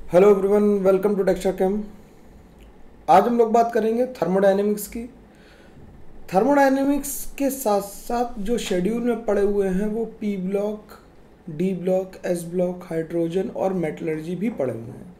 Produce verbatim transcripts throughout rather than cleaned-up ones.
Hello everyone, welcome to Texture Cam. आज हम लोग बात करेंगे थर्मोडायनेमिक्स की। थर्मोडायनेमिक्स के साथ साथ जो शेड्यूल में पड़े हुए हैं वो P block, D block, S block, hydrogen और मेटलर्जी भी पड़े हुए हैं।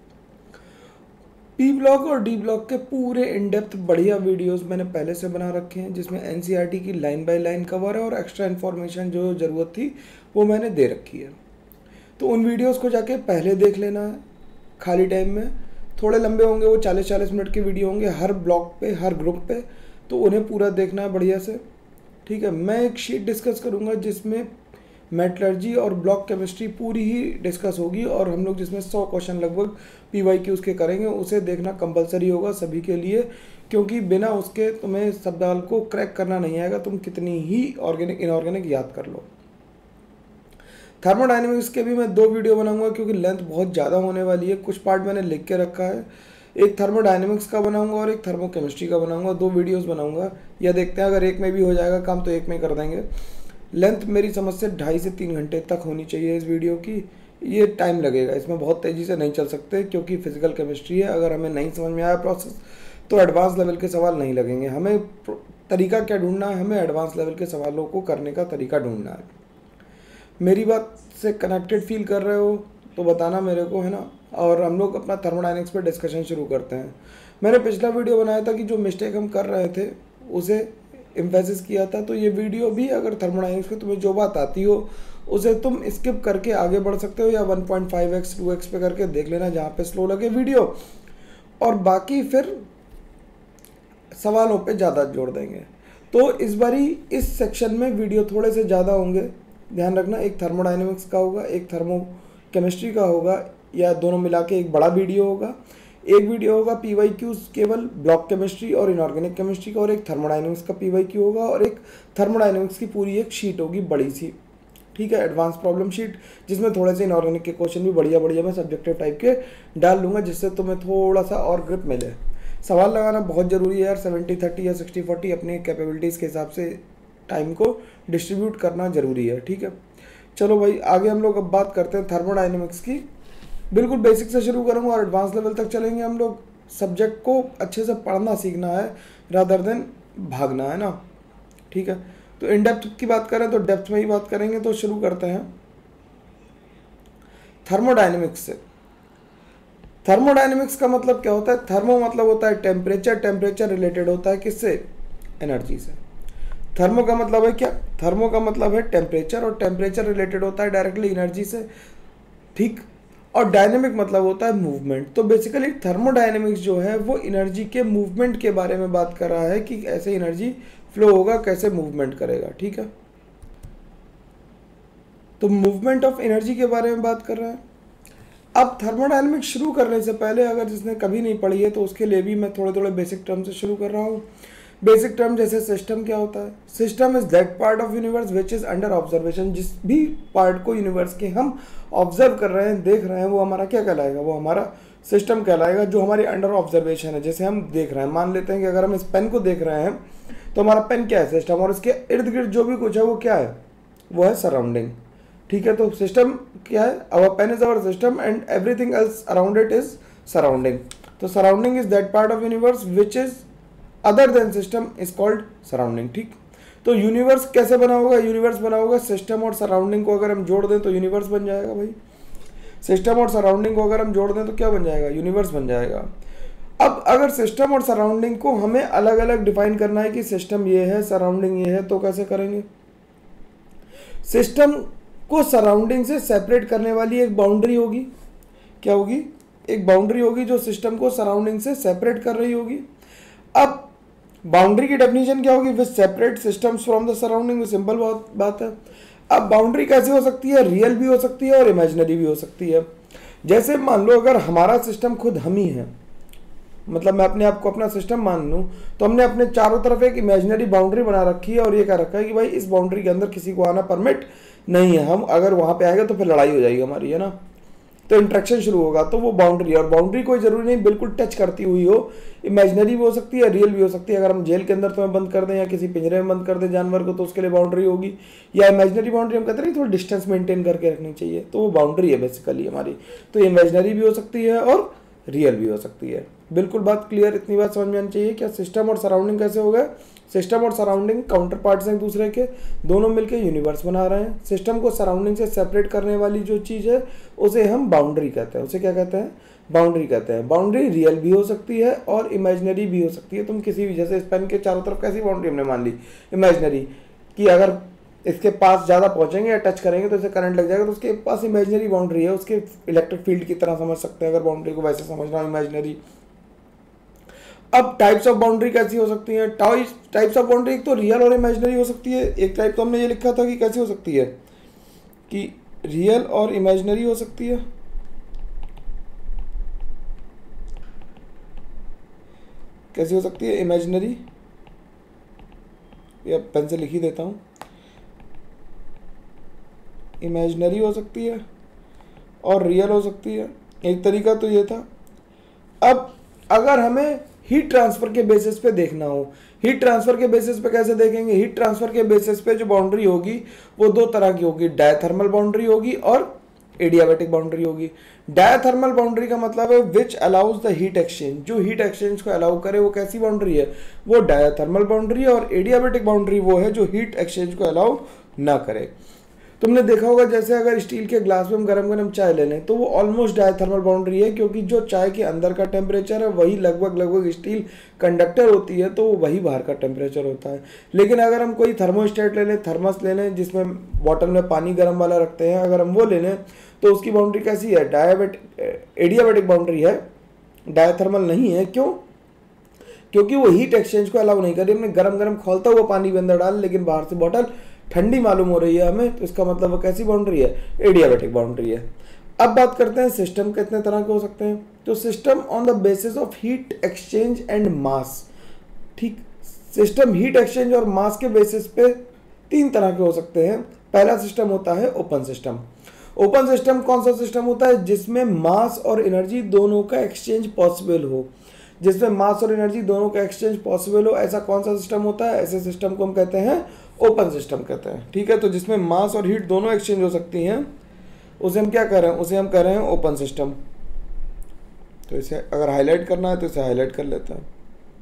पी ब्लॉक और डी ब्लॉक के पूरे इन डेप्थ बढ़िया वीडियोस मैंने पहले से बना रखे हैं, जिसमें एनसीईआरटी की लाइन बाय लाइन कवर है और एक्स्ट्रा इन्फॉर्मेशन जो ज़रूरत थी वो मैंने दे रखी है। तो उन वीडियोस को जाके पहले देख लेना है खाली टाइम में। थोड़े लंबे होंगे, वो चालीस चालीस मिनट के वीडियो होंगे हर ब्लॉक पे, हर ग्रुप पे, तो उन्हें पूरा देखना है बढ़िया से। ठीक है, मैं एक शीट डिस्कस करूँगा जिसमें मेटलर्जी और ब्लॉक केमिस्ट्री पूरी ही डिस्कस होगी, और हम लोग जिसमें सौ क्वेश्चन लगभग पी वाई क्यूज़ के करेंगे। उसे देखना कंपलसरी होगा सभी के लिए, क्योंकि बिना उसके तुम्हें सवाल को क्रैक करना नहीं आएगा, तुम कितनी ही ऑर्गेनिक इनऑर्गेनिक याद कर लो। थर्मोडायनेमिक्स के भी मैं दो वीडियो बनाऊंगा क्योंकि लेंथ बहुत ज़्यादा होने वाली है। कुछ पार्ट मैंने लिख के रखा है, एक थर्मोडायनेमिक्स का बनाऊंगा और एक थर्मोकेमिस्ट्री का बनाऊंगा। दो वीडियोस बनाऊंगा, या देखते हैं अगर एक में भी हो जाएगा काम तो एक में कर देंगे। लेंथ मेरी समझ से ढाई से तीन घंटे तक होनी चाहिए इस वीडियो की। ये टाइम लगेगा, इसमें बहुत तेज़ी से नहीं चल सकते क्योंकि फिजिकल केमिस्ट्री है। अगर हमें नहीं समझ में आया प्रोसेस तो एडवांस लेवल के सवाल नहीं लगेंगे। हमें तरीका क्या ढूंढना है, हमें एडवांस लेवल के सवालों को करने का तरीका ढूंढना है। मेरी बात से कनेक्टेड फील कर रहे हो तो बताना मेरे को, है ना। और हम लोग अपना थर्मोडायनेमिक्स पे डिस्कशन शुरू करते हैं। मैंने पिछला वीडियो बनाया था कि जो मिस्टेक हम कर रहे थे उसे एम्फेसिस किया था, तो ये वीडियो भी अगर थर्मोडायनेमिक्स में तुम्हें जो बात आती हो उसे तुम स्किप करके आगे बढ़ सकते हो, या one point five X two X पे करके देख लेना जहाँ पे स्लो लगे वीडियो, और बाकी फिर सवालों पे ज़्यादा जोड़ देंगे। तो इस बारी इस सेक्शन में वीडियो थोड़े से ज़्यादा होंगे, ध्यान रखना। एक थर्मोडायनेमिक्स का होगा, एक थर्मो केमिस्ट्री का होगा, या दोनों मिला के एक बड़ा वीडियो होगा। एक वीडियो होगा पी वाई क्यूज केवल ब्लॉक केमिस्ट्री और इनऑर्गेनिक केमिस्ट्री का, और एक थर्मोडायनेमिक्स का पी वाई क्यू होगा, और एक थर्मोडायनेमिक्स की पूरी एक शीट होगी बड़ी सी। ठीक है, एडवांस प्रॉब्लम शीट, जिसमें थोड़े से इनऑर्गेनिक के क्वेश्चन भी बढ़िया बढ़िया मैं सब्जेक्टिव टाइप के डाल लूँगा, जिससे तुम्हें थोड़ा सा और ग्रिप मिले। सवाल लगाना बहुत ज़रूरी है यार। सेवेंटी थर्टी या सिक्सटी फोर्टी अपनी कैपेबिलिटीज़ के हिसाब से टाइम को डिस्ट्रीब्यूट करना ज़रूरी है। ठीक है, चलो भाई आगे हम लोग अब बात करते हैं थर्मोडायनेमिक्स की। बिल्कुल बेसिक से शुरू करूँगा और एडवांस लेवल तक चलेंगे हम लोग। सब्जेक्ट को अच्छे से पढ़ना सीखना है रादर देन भागना, है ना। ठीक है, तो इन डेप्थ की बात करें तो डेप्थ में ही बात करेंगे। तो शुरू करते हैं थर्मोडायनेमिक्स से। थर्मोडायनेमिक्स का मतलब क्या होता है? थर्मो मतलब होता है टेम्परेचर, टेम्परेचर रिलेटेड होता है किससे? एनर्जी से। थर्मो का मतलब है क्या? थर्मो का मतलब है टेम्परेचर, और टेम्परेचर रिलेटेड होता है डायरेक्टली एनर्जी से। ठीक, और डायनेमिक मतलब होता है मूवमेंट। तो बेसिकली थर्मोडायनेमिक्स जो है वो एनर्जी के मूवमेंट के बारे में बात कर रहा है कि कैसे एनर्जी फ्लो होगा, कैसे मूवमेंट करेगा। ठीक है, तो मूवमेंट ऑफ एनर्जी के बारे में बात कर रहा है। अब थर्मोडायनेमिक्स शुरू करने से पहले अगर जिसने कभी नहीं पढ़ी है तो उसके लिए भी मैं थोड़े थोड़े बेसिक टर्म से शुरू कर रहा हूँ। बेसिक टर्म जैसे सिस्टम क्या होता है? System is that part of universe which is under observation. जिस भी पार्ट को यूनिवर्स के हम ऑब्जर्व कर रहे हैं, देख रहे हैं, वो हमारा क्या कहलाएगा? वो हमारा सिस्टम कहलाएगा, जो हमारी अंडर ऑब्जर्वेशन है। जैसे हम देख रहे हैं, मान लेते हैं कि अगर हम इस पेन को देख रहे हैं तो हमारा पेन क्या है? सिस्टम, और इसके इर्द गिर्द जो भी कुछ है वो क्या है? वो है सराउंडिंग। ठीक है, तो सिस्टम क्या है? Our pen is our system and everything else around it is surrounding. तो surrounding is that part of universe which is other than system is called surrounding. ठीक, तो यूनिवर्स कैसे बना होगा? यूनिवर्स बना होगा सिस्टम और सराउंडिंग को अगर हम जोड़ दें तो यूनिवर्स बन जाएगा भाई। सिस्टम और सराउंडिंग को अगर हम जोड़ दें तो क्या बन जाएगा? यूनिवर्स बन जाएगा। अब अगर सिस्टम और सराउंडिंग को हमें अलग अलग डिफाइन करना है कि सिस्टम ये है, सराउंडिंग ये है, तो कैसे करेंगे? सिस्टम को सराउंडिंग से सेपरेट करने वाली एक बाउंड्री होगी। क्या होगी? एक बाउंड्री होगी जो सिस्टम को सराउंडिंग से सेपरेट कर रही होगी। अब बाउंड्री की डेफिनेशन क्या होगी? Which separate systems from the surrounding. Simple बहुत बात है। अब बाउंड्री कैसे हो सकती है? रियल भी हो सकती है और इमेजिनरी भी हो सकती है। जैसे मान लो अगर हमारा सिस्टम खुद हम ही है, मतलब मैं अपने आप को अपना सिस्टम मान लूँ, तो हमने अपने चारों तरफ एक इमेजिनरी बाउंड्री बना रखी है और ये कह रखा है कि भाई इस बाउंड्री के अंदर किसी को आना परमिट नहीं है। हम अगर वहाँ पे आएगा तो फिर लड़ाई हो जाएगी हमारी, है ना। तो इंट्रैक्शन शुरू होगा, तो वो बाउंड्री, और बाउंड्री कोई जरूरी नहीं बिल्कुल टच करती हुई हो, इमेजिनरी भी हो सकती है, रियल भी हो सकती है। अगर हम जेल के अंदर तुम्हें बंद कर दें या किसी पिंजरे में बंद कर दें जानवर को, तो उसके लिए बाउंड्री होगी। या इमेजिनरी बाउंड्री हम कहते हैं थोड़ा डिस्टेंस मेंटेन करके रखनी चाहिए, तो वो बाउंड्री है बेसिकली हमारी। तो इमेजिनरी भी हो सकती है और रियल भी हो सकती है। बिल्कुल बात क्लियर, इतनी बात समझ में आनी चाहिए। क्या सिस्टम और सराउंडिंग कैसे हो गया? सिस्टम और सराउंडिंग काउंटर पार्ट्स हैं एक दूसरे के, दोनों मिलकर यूनिवर्स बना रहे हैं। सिस्टम को सराउंडिंग से सेपरेट करने वाली जो चीज़ है उसे हम बाउंड्री कहते हैं। उसे क्या कहते हैं? बाउंड्री कहते हैं। बाउंड्री रियल भी हो सकती है और इमेजिनरी भी हो सकती है। तुम किसी भी, जैसे इस पेन के चारों तरफ कैसी बाउंड्री हमने मान ली? इमेजिनरी, कि अगर इसके पास ज़्यादा पहुंचेंगे या टच करेंगे तो इसे करंट लग जाएगा, तो उसके पास इमेजिनरी बाउंड्री है, उसके इलेक्ट्रिक फील्ड की तरह समझ सकते हैं अगर बाउंड्री को वैसे समझना हो, इमेजिनरी। अब टाइप्स ऑफ बाउंड्री कैसी हो सकती हैं? टाइप्स ऑफ बाउंड्री एक तो रियल और इमेजिनरी हो सकती है। एक टाइप तो हमने ये लिखा था कि कैसी हो सकती है, कि रियल और इमेजिनरी हो सकती है। कैसी हो सकती है? इमेजिनरी, या पेन से लिख ही देता हूँ, इमेजिनरी हो सकती है और रियल हो सकती है। एक तरीका तो ये था। अब अगर हमें हीट ट्रांसफर के बेसिस पे देखना हो, हीट ट्रांसफर के बेसिस पे कैसे देखेंगे? हीट ट्रांसफर के बेसिस पे जो बाउंड्री होगी वो दो तरह की होगी, डायथर्मल बाउंड्री होगी और एडियाबैटिक बाउंड्री होगी। डायथर्मल बाउंड्री का मतलब है which allows the heat exchange, जो हीट एक्सचेंज को अलाउ करे वो कैसी बाउंड्री है? वो डायथर्मल बाउंड्री है। और एडियाबैटिक बाउंड्री वो है जो हीट एक्सचेंज को अलाउ ना करे। तुमने देखा होगा जैसे अगर स्टील के ग्लास में हम गरम गरम चाय ले लें तो वो ऑलमोस्ट डायथर्मल बाउंड्री है, क्योंकि जो चाय के अंदर का टेम्परेचर है वही लगभग लगभग स्टील कंडक्टर होती है, तो वही बाहर का टेम्परेचर होता है। लेकिन अगर हम कोई थर्मोस्टेट ले लें, थर्मस ले लें जिसमें बॉटल में पानी गर्म वाला रखते हैं, अगर हम वो ले लें तो उसकी बाउंड्री कैसी है? डायबेटिक एडियाबैटिक बाउंड्री है, डायथर्मल नहीं है। क्यों? क्योंकि वो हीट एक्सचेंज को अलाउ नहीं कर रही। हमने गरम गरम खोलता हुआ पानी भी अंदर डाल, लेकिन बाहर से बॉटल ठंडी मालूम हो रही है हमें, तो इसका मतलब वो कैसी बाउंड्री है? एडियाबैटिक बाउंड्री है। अब बात करते हैं सिस्टम कितने तरह के हो सकते हैं। तो system on the basis of heat exchange and mass, ठीक, सिस्टम हीट एक्सचेंज और मास के बेसिस पे तीन तरह के हो सकते हैं। पहला सिस्टम होता है ओपन सिस्टम। ओपन सिस्टम कौन सा सिस्टम होता है? जिसमें मास और एनर्जी दोनों का एक्सचेंज पॉसिबल हो, जिसमें मास और एनर्जी दोनों का एक्सचेंज पॉसिबल हो, ऐसा कौन सा सिस्टम होता है? ऐसे सिस्टम को हम कहते हैं ओपन सिस्टम कहते हैं। ठीक है, तो जिसमें मास और हीट दोनों एक्सचेंज हो सकती हैं उसे हम क्या कर रहे हैं? उसे हम कह रहे हैं ओपन सिस्टम। तो इसे अगर हाईलाइट करना है तो इसे हाईलाइट कर लेते हैं।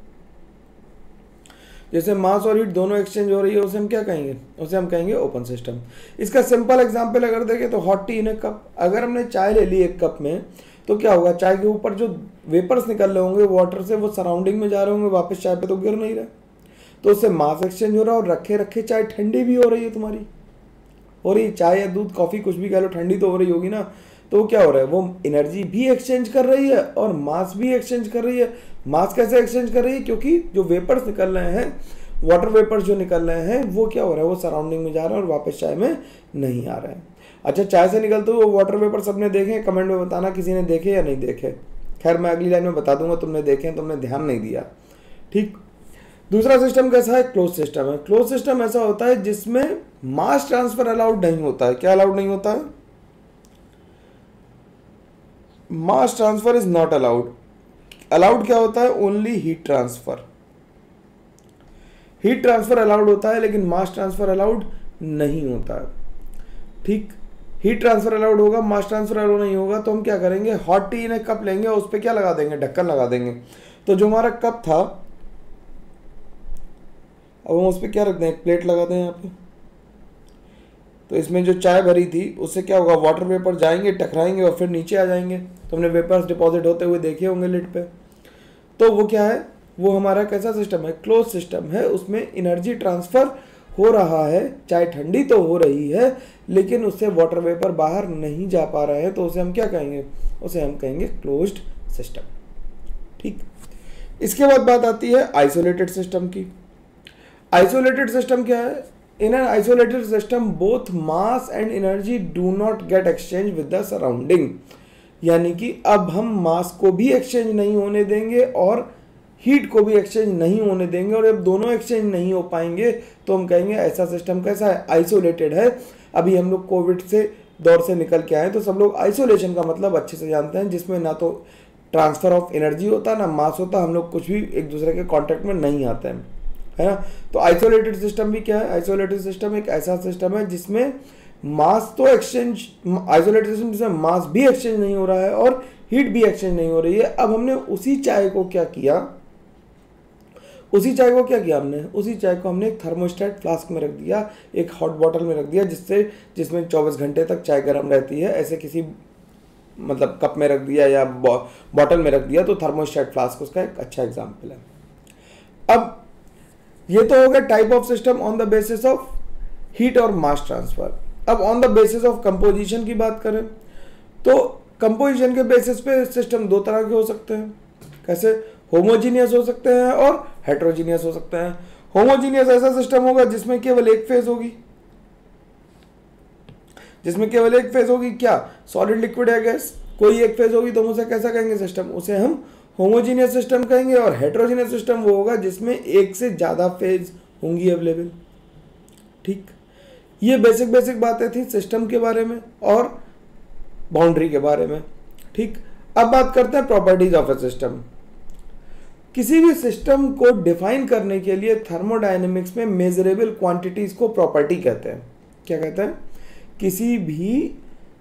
जैसे मास और हीट दोनों एक्सचेंज हो रही है उसे हम क्या कहेंगे? उसे हम कहेंगे ओपन सिस्टम। इसका सिंपल एग्जांपल अगर देखें तो hot tea in a cup. अगर हमने चाय ले ली एक कप में तो क्या होगा? चाय के ऊपर जो वेपर्स निकल रहे होंगे वाटर से, वो सराउंडिंग में जा रहे होंगे, वापस चाय पे तो गिर नहीं रहे, तो उससे मास एक्सचेंज हो रहा है और रखे रखे चाय ठंडी भी हो रही है, तुम्हारी हो रही चाय या दूध कॉफी कुछ भी कह लो, ठंडी तो हो रही होगी ना। तो वो क्या हो रहा है? वो एनर्जी भी एक्सचेंज कर रही है और मास भी एक्सचेंज कर रही है। मास कैसे एक्सचेंज कर रही है? क्योंकि जो वेपर्स निकल रहे हैं, वाटर वेपर्स जो निकल रहे हैं, वो क्या हो रहा है? वो सराउंडिंग में जा रहे हैं और वापस चाय में नहीं आ रहे हैं। अच्छा, चाय से निकलते हुए वाटर वेपर सबने देखे? कमेंट में बताना किसी ने देखे या नहीं देखे। खैर मैं अगली लाइन में बता दूंगा, तुमने देखे हैं, तुमने ध्यान नहीं दिया। ठीक, दूसरा सिस्टम कैसा है? क्लोज सिस्टम है। क्लोज सिस्टम ऐसा होता है जिसमें मास ट्रांसफर अलाउड नहीं होता है। क्या अलाउड नहीं होता है? Mass transfer is not allowed. Allowed क्या होता है? Only heat transfer. Heat transfer allowed होता है लेकिन मास ट्रांसफर अलाउड नहीं होता है। ठीक, हीट ट्रांसफर अलाउड होगा, मास ट्रांसफर अलाउड नहीं होगा। तो हम क्या करेंगे? Hot tea in a cup लेंगे और उस पर क्या लगा देंगे? ढक्कन लगा देंगे। तो जो हमारा कप था, अब हम उस पर क्या रख दें? एक प्लेट लगा दें यहाँ पे। तो इसमें जो चाय भरी थी उससे क्या होगा? वाटर वेपर जाएंगे, टकराएंगे और फिर नीचे आ जाएंगे। तो हमने वेपर्स डिपॉजिट होते हुए देखे होंगे लिड पे। तो वो क्या है? वो हमारा कैसा सिस्टम है? क्लोज सिस्टम है। उसमें एनर्जी ट्रांसफर हो रहा है, चाय ठंडी तो हो रही है लेकिन उससे वाटर वेपर बाहर नहीं जा पा रहे हैं, तो उसे हम क्या कहेंगे? उसे हम कहेंगे क्लोज्ड सिस्टम। ठीक, इसके बाद बात आती है आइसोलेटेड सिस्टम की। आइसोलेटेड सिस्टम क्या है? In an isolated system both mass and energy do not get exchange with the surrounding. यानी कि अब हम मास को भी एक्सचेंज नहीं होने देंगे और हीट को भी एक्सचेंज नहीं होने देंगे, और जब दोनों एक्सचेंज नहीं हो पाएंगे तो हम कहेंगे ऐसा सिस्टम कैसा है? आइसोलेटेड है। अभी हम लोग कोविड से दौर से निकल के आए, तो सब लोग आइसोलेशन का मतलब अच्छे से जानते हैं, जिसमें ना तो ट्रांसफर ऑफ एनर्जी होता ना मास होता, हम लोग कुछ भी एक दूसरे के कांटेक्ट में नहीं आते हैं, है ना। तो आइसोलेटेड सिस्टम भी क्या है, आइसोलेटेड सिस्टम एक ऐसा सिस्टम है जिसमें मास तो एक्सचेंज, आइसोलेटेड सिस्टम जिसमें मास भी एक्सचेंज नहीं हो रहा है और हीट भी एक्सचेंज नहीं हो रही है। अब हमने उसी चाय को क्या किया, उसी चाय को क्या किया हमने उसी चाय को हमने एक थर्मोस्टेट फ्लास्क में रख दिया, एक हॉट बॉटल में रख दिया, जिससे जिसमें चौबीस घंटे तक चाय गर्म रहती है। ऐसे किसी मतलब कप में रख दिया या बॉटल में रख दिया, तो थर्मोस्टेट फ्लास्क उसका एक अच्छा एग्जाम्पल है। अब ये तो हो गया type of system on the basis of heat और मास ट्रांसफर। अब on the basis of composition की बात करें तो कंपोजिशन के बेसिस पे सिस्टम दो तरह के हो सकते हैं। कैसे? होमोजीनियस हो सकते हैं और हेट्रोजीनियस हो सकते हैं। होमोजीनियस ऐसा सिस्टम होगा जिसमें केवल एक फेज होगी, जिसमें केवल एक फेज होगी क्या, सॉलिड लिक्विड है गैस, कोई एक फेज होगी, तो हम उसे कैसा कहेंगे सिस्टम, उसे हम होमोजीनियस सिस्टम कहेंगे। और हेट्रोजीनियस सिस्टम वो होगा जिसमें एक से ज्यादा फेज होंगी अवेलेबल। ठीक, ये बेसिक बेसिक बातें थी सिस्टम के बारे में और बाउंड्री के बारे में। ठीक, अब बात करते हैं प्रॉपर्टीज ऑफ अ सिस्टम। किसी भी सिस्टम को डिफाइन करने के लिए थर्मोडायनेमिक्स में मेजरेबल क्वांटिटीज को प्रॉपर्टी कहते हैं। क्या कहते हैं? किसी भी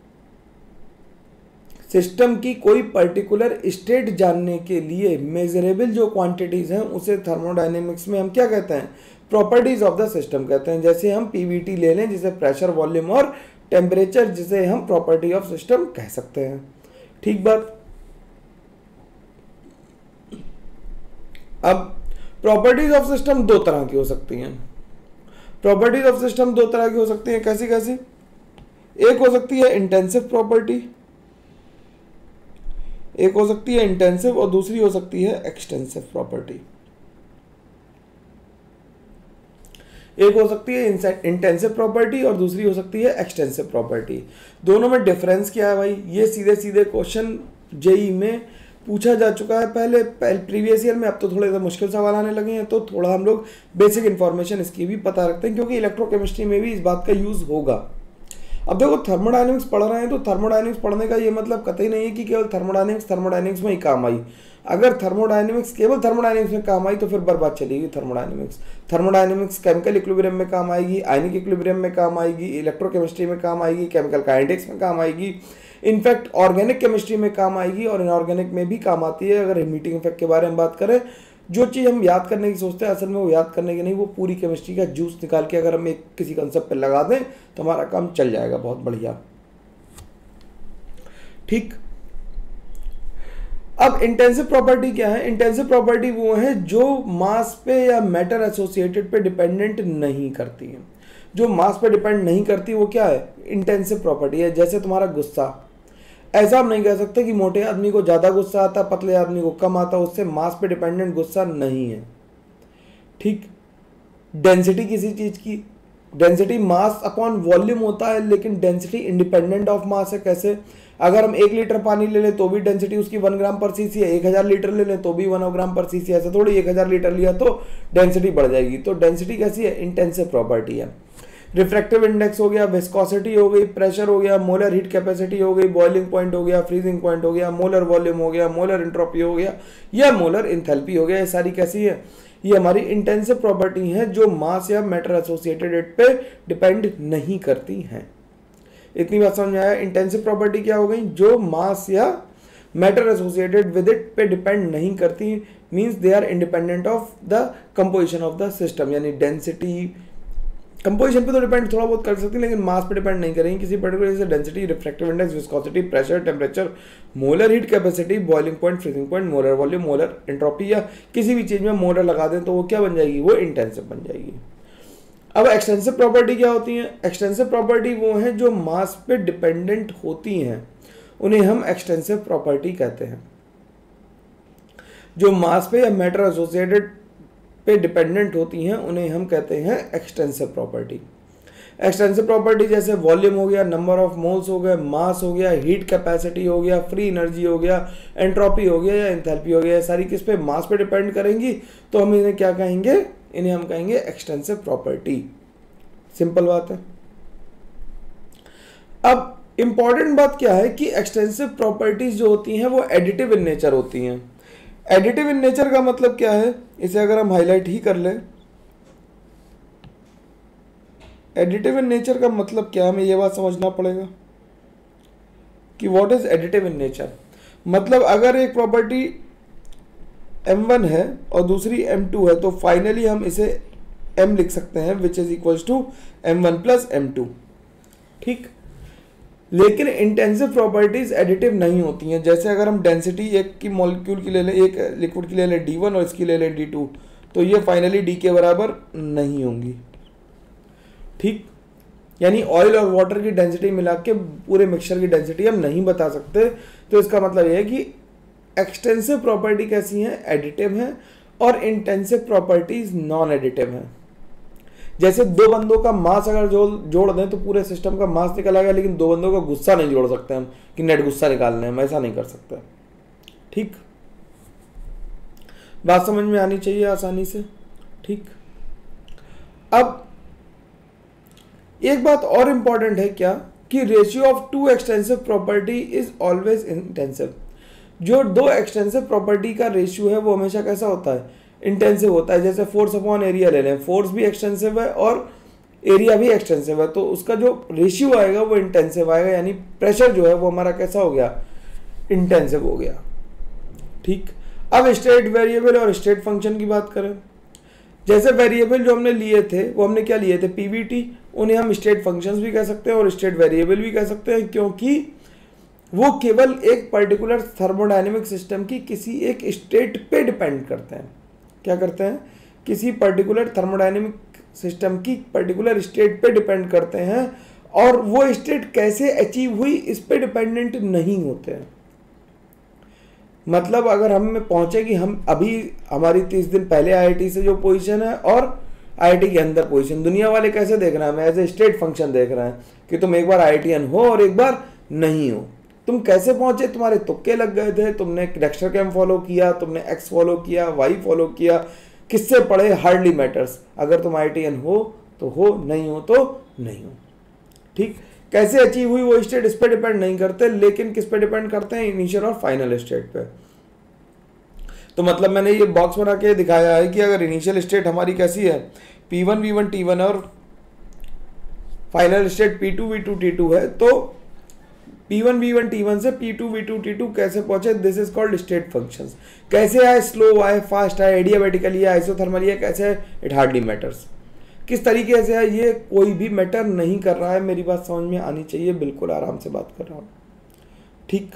सिस्टम की कोई पर्टिकुलर स्टेट जानने के लिए मेजरेबल जो क्वांटिटीज हैं उसे थर्मोडायनेमिक्स में हम क्या कहते हैं, प्रॉपर्टीज ऑफ द सिस्टम कहते हैं। जैसे हम पीवीटी ले लें, जिसे प्रेशर, वॉल्यूम और टेम्परेचर, जिसे हम प्रॉपर्टी ऑफ सिस्टम कह सकते हैं। ठीक बात। अब प्रॉपर्टीज ऑफ सिस्टम दो तरह की हो सकती हैं। प्रॉपर्टीज ऑफ सिस्टम दो तरह की हो सकती हैं। कैसी कैसी? एक हो सकती है इंटेंसिव प्रॉपर्टी, एक हो सकती है इंटेंसिव और दूसरी हो सकती है एक्सटेंसिव प्रॉपर्टी। एक हो सकती है इंटेंसिव प्रॉपर्टी और दूसरी हो सकती है एक्सटेंसिव प्रॉपर्टी। दोनों में डिफरेंस क्या है भाई? ये सीधे सीधे क्वेश्चन जेई में पूछा जा चुका है पहले प्रीवियस ईयर में। अब तो थोड़े सा मुश्किल सवाल आने लगे हैं, तो थोड़ा हम लोग बेसिक इन्फॉर्मेशन इसकी भी पता रखते हैं, क्योंकि इलेक्ट्रोकेमिस्ट्री में भी इस बात का यूज होगा। अब देखो, थर्मोडायनेमिक्स पढ़ रहे हैं तो थर्मोडायनेमिक्स पढ़ने का ये मतलब कतई नहीं है कि केवल थर्मोडायनेमिक्स थर्मोडायनेमिक्स में ही काम आई। अगर थर्मोडायनेमिक्स केवल थर्मोडायनेमिक्स में काम आई तो फिर बर्बाद चलेगी थर्मोडायनेमिक्स। थर्मोडायनेमिक्स केमिकल इक्विलिब्रियम में काम आएगी, आयनिक इक्विलिब्रियम में काम आएगी, इलेक्ट्रोकेमिस्ट्री में काम आएगी, केमिकल काइनेटिक्स में काम आएगी, इनफैक्ट ऑर्गेनिक केमिस्ट्री में काम आएगी और इनऑर्गेनिक में भी काम आती है। अगर हीटिंग इफेक्ट के बारे में बात करें, जो चीज़ हम याद करने की सोचते हैं असल में वो याद करने की नहीं, वो पूरी केमिस्ट्री का जूस निकाल के अगर हम एक किसी कंसेप्ट पे लगा दें तो हमारा काम चल जाएगा बहुत बढ़िया। ठीक, अब इंटेंसिव प्रॉपर्टी क्या है? इंटेंसिव प्रॉपर्टी वो है जो मास पे या मैटर एसोसिएटेड पे डिपेंडेंट नहीं करती है। जो मास पे डिपेंड नहीं करती वो क्या है? इंटेंसिव प्रॉपर्टी है। जैसे तुम्हारा गुस्सा, ऐसा हम नहीं कह सकते कि मोटे आदमी को ज़्यादा गुस्सा आता, पतले आदमी को कम आता, उससे मास पे डिपेंडेंट गुस्सा नहीं है। ठीक, डेंसिटी किसी चीज़ की, डेंसिटी मास अपॉन वॉल्यूम होता है, लेकिन डेंसिटी इंडिपेंडेंट ऑफ मास है। कैसे? अगर हम एक लीटर पानी ले लें तो भी डेंसिटी उसकी वन ग्राम पर सीसी है, एक हज़ार लीटर ले लें तो भी वन ग्राम पर सीसी है। ऐसा थोड़ी एक हज़ार लीटर लिया तो डेंसिटी बढ़ जाएगी। तो डेंसिटी कैसी है? इंटेंसिव प्रॉपर्टी है। रिफ्रैक्टिव इंडेक्स हो गया, विस्कोसिटी हो गई, प्रेशर हो गया, मोलर हीट कैपेसिटी हो गई, बॉइलिंग पॉइंट हो गया, फ्रीजिंग पॉइंट हो गया, मोलर वॉल्यूम हो गया, मोलर एंट्रोपी हो गया या मोलर इंथैल्पी हो गया। ये सारी कैसी है? ये हमारी इंटेंसिव प्रॉपर्टी है जो मास या मैटर एसोसिएटेड पे डिपेंड नहीं करती हैं। इतनी बात समझ में आया? इंटेंसिव प्रॉपर्टी क्या हो गई? जो मास या मैटर एसोसिएटेड विद इट पे डिपेंड नहीं करती, means they are independent of the composition of the system. यानी डेंसिटी कंपोजिशन पे तो डिपेंड थोड़ा बहुत कर सकती है, लेकिन मास पे डिपेंड नहीं करेंगी किसी पर्टिकुलर, जैसे density, refractive index, viscosity, pressure, temperature, molar heat capacity, boiling point, freezing point, molar volume, molar entropy, या किसी भी चीज में मोलर लगा दें तो वो क्या बन जाएगी? वो इंटेंसिव बन जाएगी। अब एक्सटेंसिव प्रॉपर्टी क्या होती है? एक्सटेंसिव प्रॉपर्टी वो है जो मास पे डिपेंडेंट होती हैं, उन्हें हम एक्सटेंसिव प्रॉपर्टी कहते हैं। जो मास पे या मैटर एसोसिएटेड पे डिपेंडेंट होती हैं उन्हें हम कहते हैं एक्सटेंसिव प्रॉपर्टी। एक्सटेंसिव प्रॉपर्टी जैसे वॉल्यूम हो गया, नंबर ऑफ मोल्स हो गया, मास हो गया, हीट कैपेसिटी हो गया, फ्री एनर्जी हो गया, एंट्रोपी हो गया या एंथैल्पी हो गया, सारी किस पे? मास पे डिपेंड करेंगी, तो हम इन्हें क्या कहेंगे? इन्हें हम कहेंगे एक्सटेंसिव प्रॉपर्टी। सिंपल बात है। अब इंपॉर्टेंट बात क्या है कि एक्सटेंसिव प्रॉपर्टीज जो होती हैं वो एडिटिव इन नेचर होती हैं। एडिटिव इन नेचर का मतलब क्या है, इसे अगर हम हाईलाइट ही कर लें, एडिटिव इन नेचर का मतलब क्या है, हमें ये बात समझना पड़ेगा कि what is additive in nature. मतलब अगर एक प्रॉपर्टी एम वन है और दूसरी एम टू है तो फाइनली हम इसे m लिख सकते हैं which is equals to M one plus M two. ठीक, लेकिन इंटेंसिव प्रॉपर्टीज एडिटिव नहीं होती हैं। जैसे अगर हम डेंसिटी एक की मॉलिक्यूल की ले लें, एक लिक्विड की ले लें डी वन और इसकी ले लें डी टू, तो ये फाइनली डी के बराबर नहीं होंगी। ठीक, यानी ऑयल और वाटर की डेंसिटी मिला के पूरे मिक्सचर की डेंसिटी हम नहीं बता सकते। तो इसका मतलब यह है कि एक्सटेंसिव प्रॉपर्टी कैसी हैं, एडिटिव हैं, और इंटेंसिव प्रॉपर्टीज नॉन एडिटिव हैं। जैसे दो बंदों का मास अगर जोड़ जोड़ दें तो पूरे सिस्टम का मास निकल आएगा, लेकिन दो बंदों का गुस्सा नहीं जोड़ सकते हम कि नेट गुस्सा निकालने हम, ऐसा नहीं कर सकते। ठीक, बात समझ में आनी चाहिए आसानी से। ठीक, अब एक बात और इंपॉर्टेंट है क्या कि ratio of two extensive property is always intensive. जो दो एक्सटेंसिव प्रॉपर्टी का रेशियो है वो हमेशा कैसा होता है, इंटेंसिव होता है। जैसे फोर्स अपॉन एरिया ले लें, फोर्स भी एक्सटेंसिव है और एरिया भी एक्सटेंसिव है, तो उसका जो रेशियो आएगा वो इंटेंसिव आएगा, यानी प्रेशर जो है वो हमारा कैसा हो गया, इंटेंसिव हो गया। ठीक, अब स्टेट वेरिएबल और स्टेट फंक्शन की बात करें। जैसे वेरिएबल जो हमने लिए थे वो हमने क्या लिए थे, पीवीटी, उन्हें हम स्टेट फंक्शंस भी कह सकते हैं और स्टेट वेरिएबल भी कह सकते हैं, क्योंकि वो केवल एक पर्टिकुलर थर्मोडायनेमिक सिस्टम की किसी एक स्टेट पे डिपेंड करते हैं। क्या करते हैं, किसी पर्टिकुलर थर्मोडायनेमिक सिस्टम की पर्टिकुलर स्टेट पे डिपेंड करते हैं, और वो स्टेट कैसे अचीव हुई इस पे डिपेंडेंट नहीं होते हैं। मतलब अगर हम में पहुंचे कि हम अभी हमारी तीस दिन पहले आईआईटी से जो पोजीशन है और आईआईटी के अंदर पोजीशन, दुनिया वाले कैसे देख रहे हैं, हमें एज ए स्टेट फंक्शन देख रहे हैं कि तुम एक बार आईआईटीएन हो और एक बार नहीं हो। तुम कैसे पहुंचे, तुम्हारे तुक्के लग गए थे, तुमने डेक्स्टर कैम फॉलो किया, तुमने एक्स फॉलो किया, वाई फॉलो किया, किससे पढ़े, हार्डली मैटर्स। अगर तुम आईआईटीएन हो तो हो, नहीं हो तो नहीं हो। ठीक, कैसे अचीव हुई वो स्टेट इस पे डिपेंड नहीं करते, लेकिन किस पे डिपेंड करते हैं, इनिशियल और फाइनल स्टेट पे। तो मतलब मैंने ये बॉक्स बना के दिखाया है कि अगर इनिशियल स्टेट हमारी कैसी है, P one V one T one है, और final state P two V two T two है, तो P one V one T one से P two V two T two कैसे पहुंचे, this is called state functions. कैसे आए, slow आए, फास्ट आए, एडियाबैटिकली आए, आइसोथर्मली है, कैसे है, इट हार्डली मैटर्स। किस तरीके से है ये कोई भी मैटर नहीं कर रहा है, मेरी बात समझ में आनी चाहिए, बिल्कुल आराम से बात कर रहा हूं। ठीक,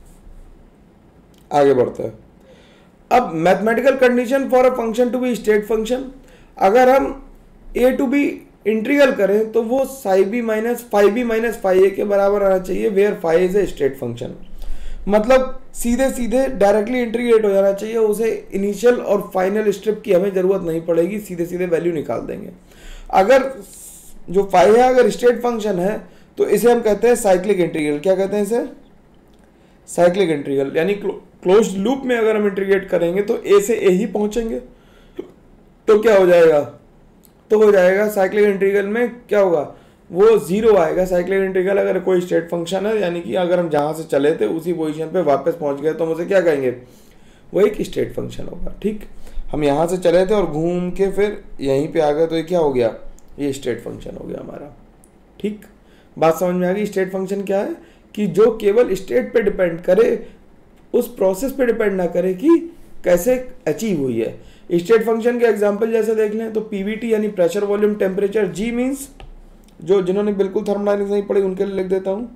आगे बढ़ते हैं। अब mathematical condition for a function to be state function, अगर हम ए टू बी इंटीग्रल करें तो वो psi B minus five B minus five A के बराबर आना चाहिए, where five is a state function. मतलब सीधे सीधे डायरेक्टली इंटीग्रेट हो जाना चाहिए, उसे इनिशियल और फाइनल स्टेप की हमें जरूरत नहीं पड़ेगी, सीधे सीधे वैल्यू निकाल देंगे। अगर जो फाइव है अगर स्टेट फंक्शन है तो इसे हम कहते हैं साइक्लिक इंटीग्रल। क्या कहते हैं इसे, साइक्लिक इंटीग्रल। यानी क्लोज लूप में अगर हम इंटीग्रेट करेंगे तो ए से ए ही पहुंचेंगे, तो क्या हो जाएगा, तो हो जाएगा साइक्लिक इंटीग्रल में क्या होगा, वो जीरो आएगा। साइक्लिक इंटीग्रल अगर कोई स्टेट फंक्शन है, यानी कि अगर हम जहां से चले थे उसी पोजीशन पे वापस पहुंच गए तो हम उसे क्या कहेंगे, वो एक स्टेट फंक्शन होगा। ठीक, हम यहां से चले थे और घूम के फिर यहीं पे आ गए तो ये क्या हो गया, ये स्टेट फंक्शन हो गया हमारा। ठीक, बात समझ में आ गई। स्टेट फंक्शन क्या है कि जो केवल स्टेट पे डिपेंड करे, उस प्रोसेस पे डिपेंड ना करे कि कैसे अचीव हुई है। स्टेट फंक्शन के एग्जांपल जैसे देख लें तो पीवीटी यानी pressure volume temperature, G means जो जिन्होंने बिल्कुल थर्मोडायनेमिक्स नहीं पढ़ी उनके लिए लिख देता हूं,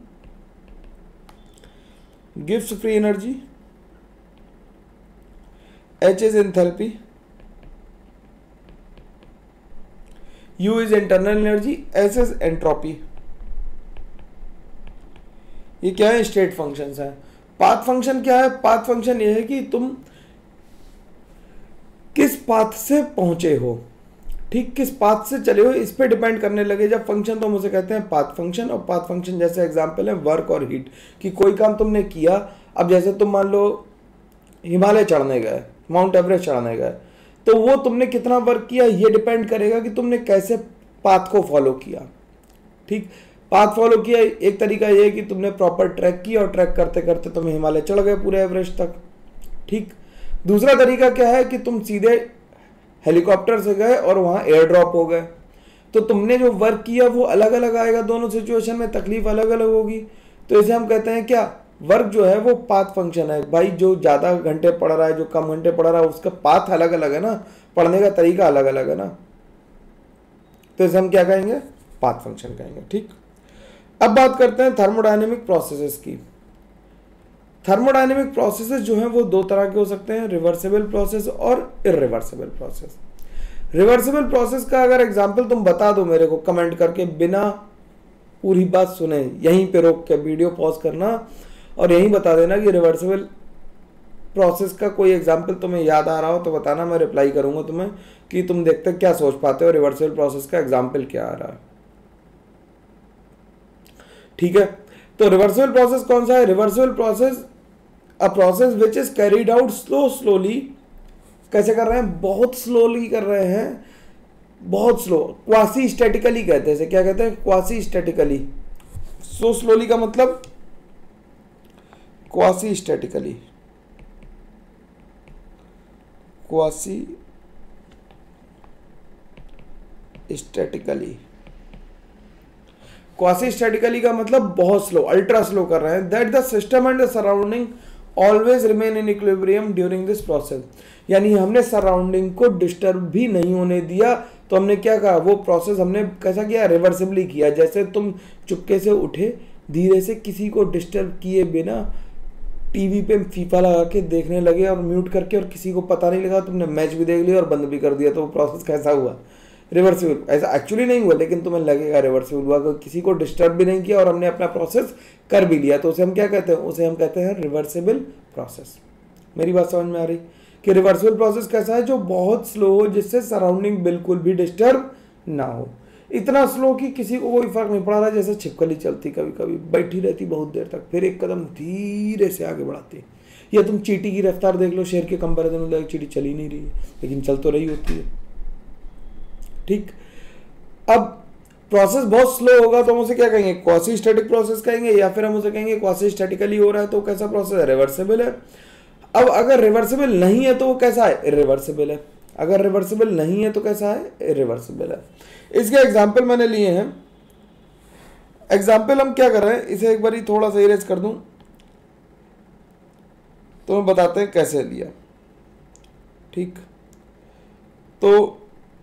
gives free energy, H is enthalpy, U is internal energy, S is entropy. ये क्या है, स्टेट फंक्शंस है। पाथ फंक्शन क्या है, पाथ फंक्शन ये है कि तुम किस पाथ से पहुंचे हो, ठीक, किस पाथ से चले हो इस पे डिपेंड करने लगे जब फंक्शन, तो हम उसे कहते हैं पाथ फंक्शन। और पाथ फंक्शन जैसे एग्जांपल है वर्क और हीट, कि कोई काम तुमने किया, अब जैसे तुम मान लो हिमालय चढ़ने गए, माउंट एवरेस्ट चढ़ने गए, तो वो तुमने कितना वर्क किया ये डिपेंड करेगा कि तुमने कैसे पाथ को फॉलो किया। ठीक, पाथ फॉलो किया, एक तरीका ये है कि तुमने प्रॉपर ट्रैक किया और ट्रैक करते करते तुम हिमालय चढ़ गए पूरे एवरेस्ट तक, ठीक। दूसरा तरीका क्या है कि तुम सीधे हेलीकॉप्टर से गए और वहाँ एयर ड्रॉप हो गए, तो तुमने जो वर्क किया वो अलग अलग आएगा, दोनों सिचुएशन में तकलीफ अलग अलग होगी। तो इसे हम कहते हैं क्या, वर्क जो है वो पाथ फंक्शन है भाई। जो ज़्यादा घंटे पढ़ रहा है, जो कम घंटे पढ़ रहा है, उसका पाथ अलग अलग है ना, पढ़ने का तरीका अलग अलग है ना, तो इसे हम क्या कहेंगे, पाथ फंक्शन कहेंगे, ठीक। अब बात करते हैं थर्मोडायनेमिक प्रोसेसेस की। थर्मोडायनेमिक प्रोसेसेस जो हैं वो दो तरह के हो सकते हैं, रिवर्सिबल प्रोसेस और इरिवर्सिबल प्रोसेस। रिवर्सिबल प्रोसेस का अगर एग्जांपल तुम बता दो मेरे को कमेंट करके, बिना पूरी बात सुने, यहीं पे रोक के वीडियो पॉज करना और यहीं बता देना कि रिवर्सिबल प्रोसेस का कोई एग्जांपल तुम्हें याद आ रहा हो तो बताना, मैं रिप्लाई करूंगा तुम्हें कि तुम देखते क्या सोच पाते हो, रिवर्सिबल प्रोसेस का एग्जांपल क्या आ रहा है, ठीक है। तो रिवर्सिबल प्रोसेस कौन सा है, reversible process a process which is carried out slow slowly. कैसे कर रहे हैं, बहुत स्लोली कर रहे हैं, बहुत स्लो, क्वासी स्टैटिकली कहते हैं इसे, क्या कहते हैं, क्वासी स्टैटिकली। सो स्लोली का मतलब quasi statically, quasi statically, quasi statically का मतलब बहुत स्लो, अल्ट्रा स्लो कर रहे हैं। That the system and the surrounding always remain in equilibrium during this process. यानी हमने सराउंडिंग को डिस्टर्ब भी नहीं होने दिया, तो हमने क्या कहा, वो प्रोसेस हमने कैसा किया, रिवर्सिबली किया। जैसे तुम चुपके से उठे, धीरे से किसी को डिस्टर्ब किए बिना टीवी पे फीफा लगा के देखने लगे और म्यूट करके, और किसी को पता नहीं लगा, तुमने मैच भी देख लिया और बंद भी कर दिया, तो वो प्रोसेस कैसा हुआ, रिवर्सिबल। ऐसा एक्चुअली नहीं हुआ लेकिन तुम्हें लगेगा रिवर्सिबल हुआ, किसी को डिस्टर्ब भी नहीं किया और हमने अपना प्रोसेस कर भी लिया, तो उसे हम क्या कहते हैं, उसे हम कहते हैं रिवर्सिबल प्रोसेस। मेरी बात समझ में आ रही कि रिवर्सिबल प्रोसेस कैसा है, जो बहुत स्लो हो, जिससे सराउंडिंग बिल्कुल भी डिस्टर्ब ना हो। इतना स्लो कि किसी को कोई फर्क नहीं पड़ा रहा, जैसे छिपकली चलती, कभी कभी बैठी रहती बहुत देर तक, फिर एक कदम धीरे से आगे बढ़ाती। या तुम चींटी की रफ्तार देख लो, शेर के कंपैरिजन में चींटी चल ही नहीं रही है लेकिन चल तो रही होती है, ठीक। अब प्रोसेस बहुत स्लो होगा तो हम उसे क्या कहेंगे, क्वासी स्टैटिक प्रोसेस कहेंगे, या फिर हम उसे कहेंगे क्वासी स्टैटिकली हो रहा है तो कैसा प्रोसेस है, रिवर्सिबल है। अब अगर रिवर्सिबल नहीं है तो वो कैसा है, इरिवर्सिबल है। अगर रिवर्सिबल नहीं है तो कैसा है, इरिवर्सिबल है। इसके एग्जाम्पल मैंने लिए हैं। एग्जाम्पल हम क्या कर रहे हैं, इसे एक बार ही थोड़ा सा इरेज कर दूं तो हम बताते हैं कैसे लिया, ठीक। तो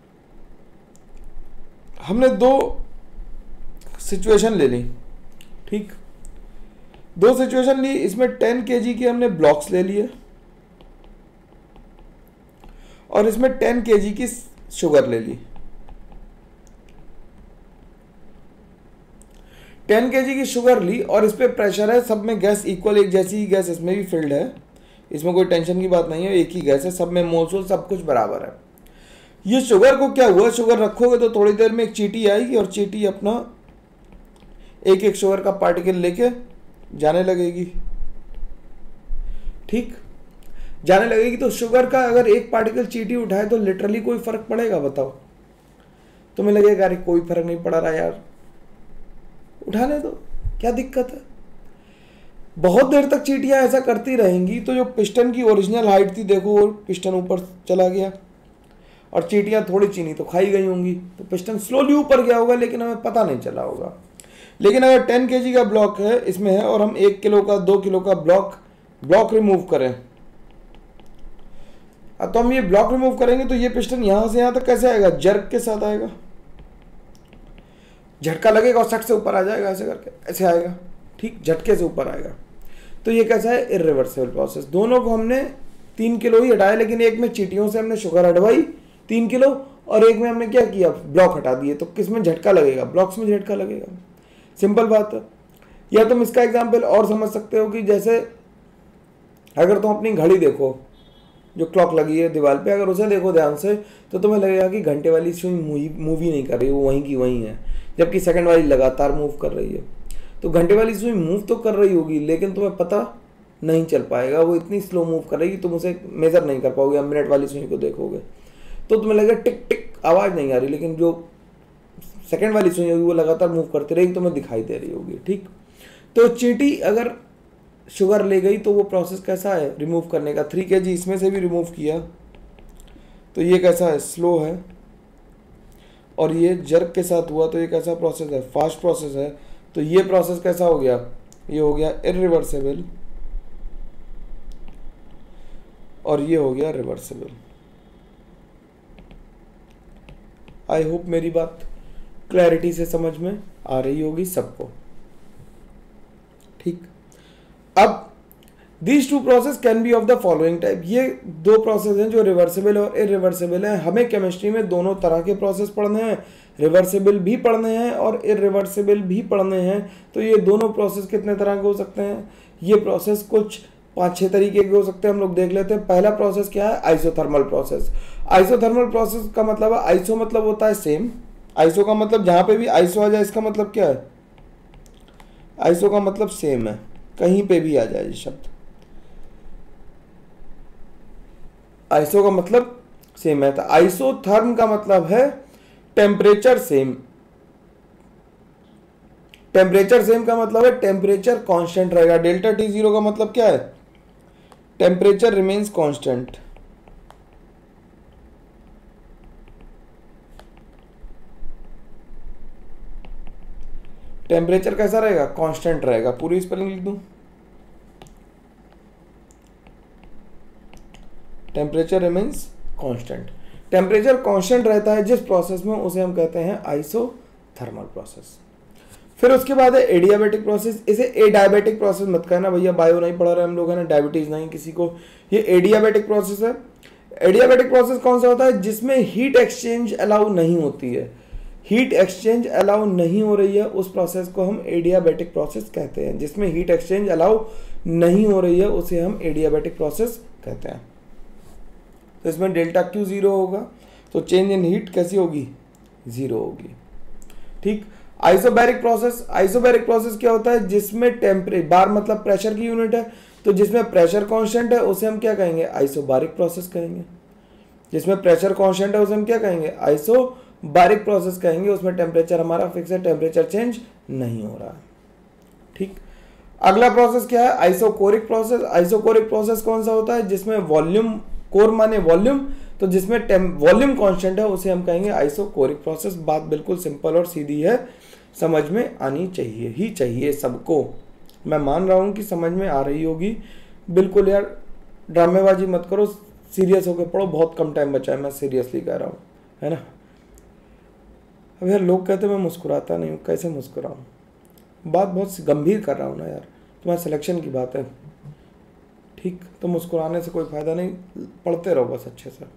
हमने दो सिचुएशन ले ली, ठीक, दो सिचुएशन ली। इसमें टेन केजी की हमने ब्लॉक्स ले लिए और इसमें टेन केजी की शुगर ले ली। टेन केजी की शुगर ली और इस पे प्रेशर है, सब में गैस इक्वल, एक जैसी ही गैस इसमें भी फिल्ड है, इसमें कोई टेंशन की बात नहीं है, एक ही गैस है, सब में मोल्स सब कुछ बराबर है। ये शुगर को क्या हुआ, शुगर रखोगे तो थोड़ी देर में एक चींटी आएगी और चींटी अपना एक एक शुगर का पार्टिकल लेके जाने लगेगी, ठीक, जाने लगेगी। तो शुगर का अगर एक पार्टिकल चींटी उठाए तो लिटरली कोई फर्क पड़ेगा, बताओ। तुम्हें लगेगा अरे कोई फर्क नहीं पड़ रहा यार, उठाने दो, क्या दिक्कत है। बहुत देर तक चींटियां ऐसा करती रहेंगी तो जो पिस्टन की ओरिजिनल हाइट थी, देखो वो पिस्टन ऊपर चला गया और चींटियां थोड़ी चीनी तो खाई गई होंगी, तो पिस्टन स्लोली ऊपर गया होगा लेकिन हमें पता नहीं चला होगा। लेकिन अगर टेन केजी का ब्लॉक है इसमें है और हम एक किलो का, दो किलो का ब्लॉक ब्लॉक रिमूव करें, तो हम ये ब्लॉक रिमूव करेंगे तो ये पिस्टन यहां से यहां तक कैसे आएगा, जर्क के साथ आएगा, झटका लगेगा और सट से ऊपर आ जाएगा, ऐसे करके ऐसे आएगा, ठीक, झटके से ऊपर आएगा। तो ये कैसा है, इरिवर्सिबल प्रोसेस। दोनों को हमने तीन किलो ही हटाया, लेकिन एक में चींटियों से हमने शुगर हटवाई तीन किलो और एक में हमने क्या किया, ब्लॉक हटा दिए, तो किस में झटका लगेगा, ब्लॉक्स में झटका लगेगा, सिंपल बात है। या तुम इसका एग्जाम्पल और समझ सकते हो कि जैसे अगर तुम अपनी घड़ी देखो, जो क्लॉक लगी है दीवार पे, अगर उसे देखो ध्यान से तो तुम्हें लगेगा कि घंटे वाली सुई मूवी नहीं कर रही, वो वहीं की वहीं है, जबकि सेकंड वाली लगातार मूव कर रही है। तो घंटे वाली सुई मूव तो कर रही होगी लेकिन तुम्हें पता नहीं चल पाएगा, वो इतनी स्लो मूव कर रही है तुम उसे मेजर नहीं कर पाओगे। मिनट वाली सुई को देखोगे तो तुम्हें लगेगा टिक टिक आवाज़ नहीं आ रही, लेकिन जो सेकंड वाली सुई होगी वो लगातार मूव करती रहेगी, तो मैं दिखाई दे रही होगी। ठीक, तो चींटी अगर शुगर ले गई तो वो प्रोसेस कैसा है रिमूव करने का, थ्री के जी इसमें से भी रिमूव किया तो ये कैसा है, स्लो है। और ये जर्क के साथ हुआ तो ये कैसा प्रोसेस है, फास्ट प्रोसेस है। तो ये प्रोसेस कैसा हो गया, ये हो गया इरिवर्सिबल और ये हो गया रिवर्सिबल। आई होप मेरी बात क्लैरिटी से समझ में आ रही होगी सबको। ठीक, अब these two process can be of the following type, ये दो प्रोसेस हैं जो रिवर्सिबल और इरिवर्सिबल हैं। हमें केमिस्ट्री में दोनों तरह के प्रोसेस पढ़ने हैं, रिवर्सिबल भी पढ़ने हैं और इरिवर्सिबल भी पढ़ने हैं। तो ये दोनों प्रोसेस कितने तरह के हो सकते हैं, ये प्रोसेस कुछ पाँच छः तरीके के हो सकते हैं, हम लोग देख लेते हैं। पहला प्रोसेस क्या है, आइसोथर्मल प्रोसेस। आइसोथर्मल प्रोसेस का मतलब है, आइसो मतलब होता है सेम, आइसो का मतलब जहाँ पे भी आइसो आ जाए इसका मतलब क्या है, आइसो का मतलब सेम है, कहीं पे भी आ जाए ये शब्द, आइसो का मतलब सेम है। तो आइसोथर्म का मतलब है टेम्परेचर सेम, टेम्परेचर सेम का मतलब है टेम्परेचर कांस्टेंट रहेगा। डेल्टा टी जीरो का मतलब क्या है, टेम्परेचर रिमेन्स कांस्टेंट। टेम्परेचर कैसा रहेगा, कांस्टेंट रहेगा। पूरी स्पेलिंग लिख दूं, temperature remains constant. Temperature constant रहता है जिस प्रोसेस में, उसे हम कहते हैं आइसोथर्मल प्रोसेस। फिर उसके बाद है एडियाबेटिक प्रोसेस। इसे एडायबिटिक प्रोसेस मत कहना भैया, बायो नहीं पढ़ा रहे हम लोग है ना, डायबिटीज नहीं किसी को। ये एडियाबेटिक प्रोसेस है। एडियाबेटिक प्रोसेस कौन सा होता है, जिसमें हीट एक्सचेंज अलाउ नहीं होती है, हीट एक्सचेंज अलाउ नहीं हो रही है, उस प्रोसेस को हम एडियाबेटिक प्रोसेस कहते हैं। जिसमें हीट एक्सचेंज अलाउ नहीं हो रही है उसे हम एडियाबेटिक प्रोसेस कहते हैं। तो इसमें डेल्टा क्यू जीरो होगा, तो चेंज इन हीट कैसी होगी, जीरो होगी। ठीक, आइसोबैरिक प्रोसेस। आइसोबैरिक प्रोसेस क्या होता है, जिसमें टेम्परे बार मतलब प्रेशर की यूनिट है, तो जिसमें प्रेशर कांस्टेंट है उसे हम क्या कहेंगे, आइसोबारिक प्रोसेस कहेंगे। जिसमें प्रेशर कांस्टेंट है उसे हम क्या कहेंगे, आइसोबारिक प्रोसेस कहेंगे। उसमें टेम्परेचर हमारा फिक्स है, टेम्परेचर चेंज नहीं हो रहा है। ठीक, अगला प्रोसेस क्या है, आइसोकोरिक प्रोसेस। आइसोकोरिक प्रोसेस कौन सा होता है, जिसमें वॉल्यूम, कोर माने वॉल्यूम, तो जिसमें वॉल्यूम कांस्टेंट है उसे हम कहेंगे आइसोकोरिक प्रोसेस। बात बिल्कुल सिंपल और सीधी है, समझ में आनी चाहिए ही चाहिए सबको। मैं मान रहा हूं कि समझ में आ रही होगी। बिल्कुल यार ड्रामेबाजी मत करो, सीरियस होकर पढ़ो, बहुत कम टाइम बचा है, मैं सीरियसली कह रहा हूँ, है ना। अब यार लोग कहते हैं मैं मुस्कुराता नहीं हूँ, कैसे मुस्कुराऊँ, बात बहुत गंभीर कर रहा हूँ ना यार, तुम्हारे सिलेक्शन की बात है। ठीक, तो मुस्कुराने से कोई फायदा नहीं, पढ़ते रहो बस अच्छे से।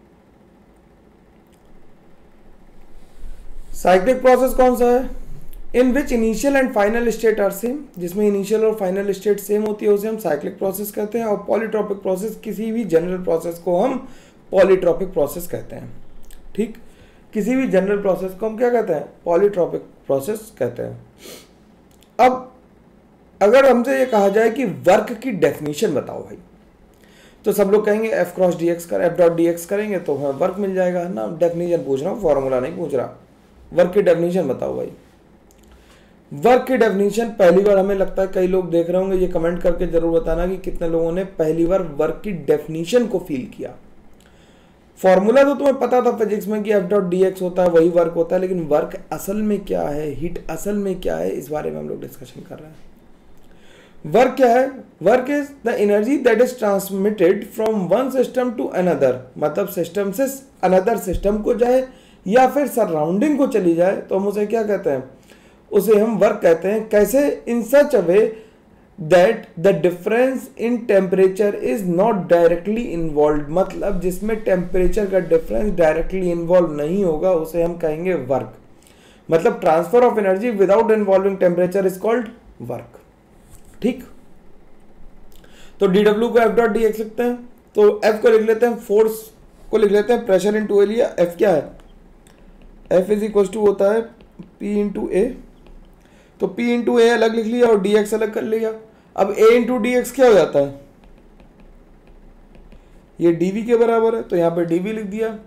साइक्लिक प्रोसेस कौन सा है, in which initial and final state are same, जिसमें इनिशियल और फाइनल स्टेट सेम होती है उसे हम साइक्लिक प्रोसेस कहते हैं। और पॉलीट्रॉपिक प्रोसेस, किसी भी जनरल प्रोसेस को हम पॉलीट्रॉपिक प्रोसेस कहते हैं। ठीक, किसी भी जनरल प्रोसेस को हम क्या कहते हैं, पॉलीट्रॉपिक प्रोसेस कहते हैं। अब अगर हमसे ये कहा जाए कि वर्क की डेफिनेशन बताओ भाई, तो सब लोग कहेंगे एफ क्रॉस डी एक्स कर, एफ डॉट डी एक्स करेंगे तो हमें वर्क मिल जाएगा ना। डेफिनेशन पूछ रहा हूँ, फॉर्मूला नहीं पूछ रहा। वर्क की डेफिनेशन बताओ भाई। वर्क की डेफिनेशन पहली बार, हमें लगता है कई लोग देख रहे होंगे, ये कमेंट करके जरूर बताना कि कितने लोगों ने पहली बार वर्क की डेफिनेशन को फील किया। फॉर्मूला तो तुम्हें पता था फिजिक्स में कि एफ डॉट डी एक्स होता है, वही वर्क होता है, लेकिन वर्क असल में क्या है, हीट असल में क्या है, इस बारे में हम लोग डिस्कशन कर रहे हैं। वर्क क्या है, work is the energy that is transmitted from one system to another, मतलब सिस्टम से अनदर सिस्टम को जाए या फिर सराउंडिंग को चली जाए तो हम उसे क्या कहते हैं, उसे हम वर्क कहते हैं। कैसे, in such a way that the difference in temperature is not directly involve, मतलब जिसमें टेम्परेचर का डिफरेंस डायरेक्टली इन्वॉल्व नहीं होगा उसे हम कहेंगे वर्क। मतलब transfer of energy without involving temperature is called work. ठीक, तो डी डब्ल्यू को एफ डॉट डी एक्स लिखते हैं, तो एफ को लिख लेते हैं, फोर्स को लिख लेते हैं प्रेशर इंटू ए लिया, एफ क्या है, एफ इज इक्वल टू होता है पी इंटू ए, तो पी इंटू ए अलग लिख लिया और डी एक्स अलग कर लिया। अब ए इंटू डी एक्स क्या हो जाता है, ये डीवी के बराबर है, तो यहाँ पे डीवी लिख दिया।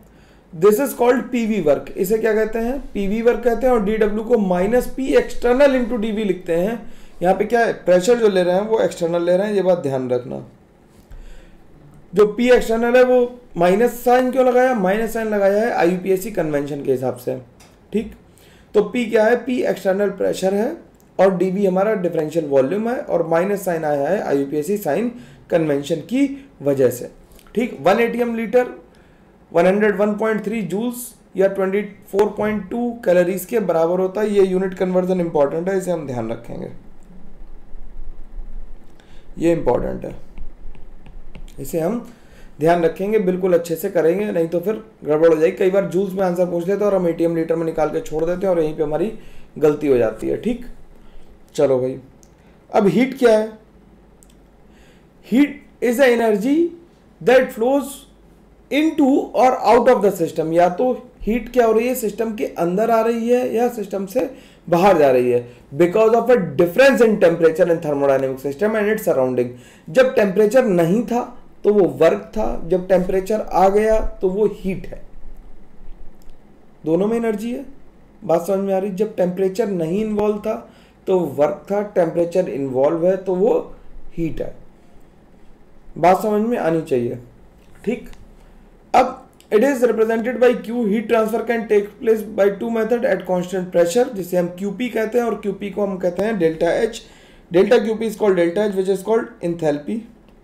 This is called PV work. इसे क्या कहते हैं? पीवी वर्क कहते हैं। और डी डब्ल्यू को minus P external into D V लिखते हैं। यहाँ पे क्या है, प्रेशर जो ले रहे हैं वो एक्सटर्नल ले रहे हैं, ये बात ध्यान रखना। जो पी एक्सटर्नल है वो माइनस साइन क्यों लगाया? माइनस साइन लगाया है आईयूपीएसी कन्वेंशन के हिसाब से, ठीक। तो पी क्या है? पी एक्सटर्नल प्रेशर है और डीवी हमारा डिफरेंशियल वॉल्यूम है, और माइनस साइन आया है आईयूपीएसी साइन कन्वेंशन की वजह से, ठीक। One ATM litre one hundred one point three joules या twenty four point two calories के बराबर होता है। ये यूनिट कन्वर्जन इंपॉर्टेंट है, इसे हम ध्यान रखेंगे, ये इंपॉर्टेंट है, इसे हम ध्यान रखेंगे, बिल्कुल अच्छे से करेंगे, नहीं तो फिर गड़बड़ हो जाएगी। कई बार जूल्स में आंसर पूछ लेते हैं और हम एटीएम लीटर में निकाल के छोड़ देते हैं और यहीं पे हमारी गलती हो जाती है, ठीक। चलो भाई, अब हीट क्या है? Heat is a energy that flows into और आउट ऑफ द सिस्टम। या तो हीट क्या हो रही है, सिस्टम के अंदर आ रही है या सिस्टम से बाहर जा रही है, because of a difference in temperature in thermodynamic system and its surrounding. जब टेम्परेचर नहीं था तो वो वर्क था, जब टेम्परेचर आ गया तो वो हीट है। दोनों में एनर्जी है, बात समझ में आ रही? जब टेम्परेचर नहीं इन्वॉल्व था तो वर्क था, टेम्परेचर इन्वॉल्व है तो वो हीट है। बात समझ में आनी चाहिए, ठीक। अब it is represented by Q. Heat transfer can take place by two method at constant pressure, जिसे हम क्यूपी कहते हैं, और क्यूपी को हम कहते हैं delta H. Delta QP is called delta H which is called enthalpy.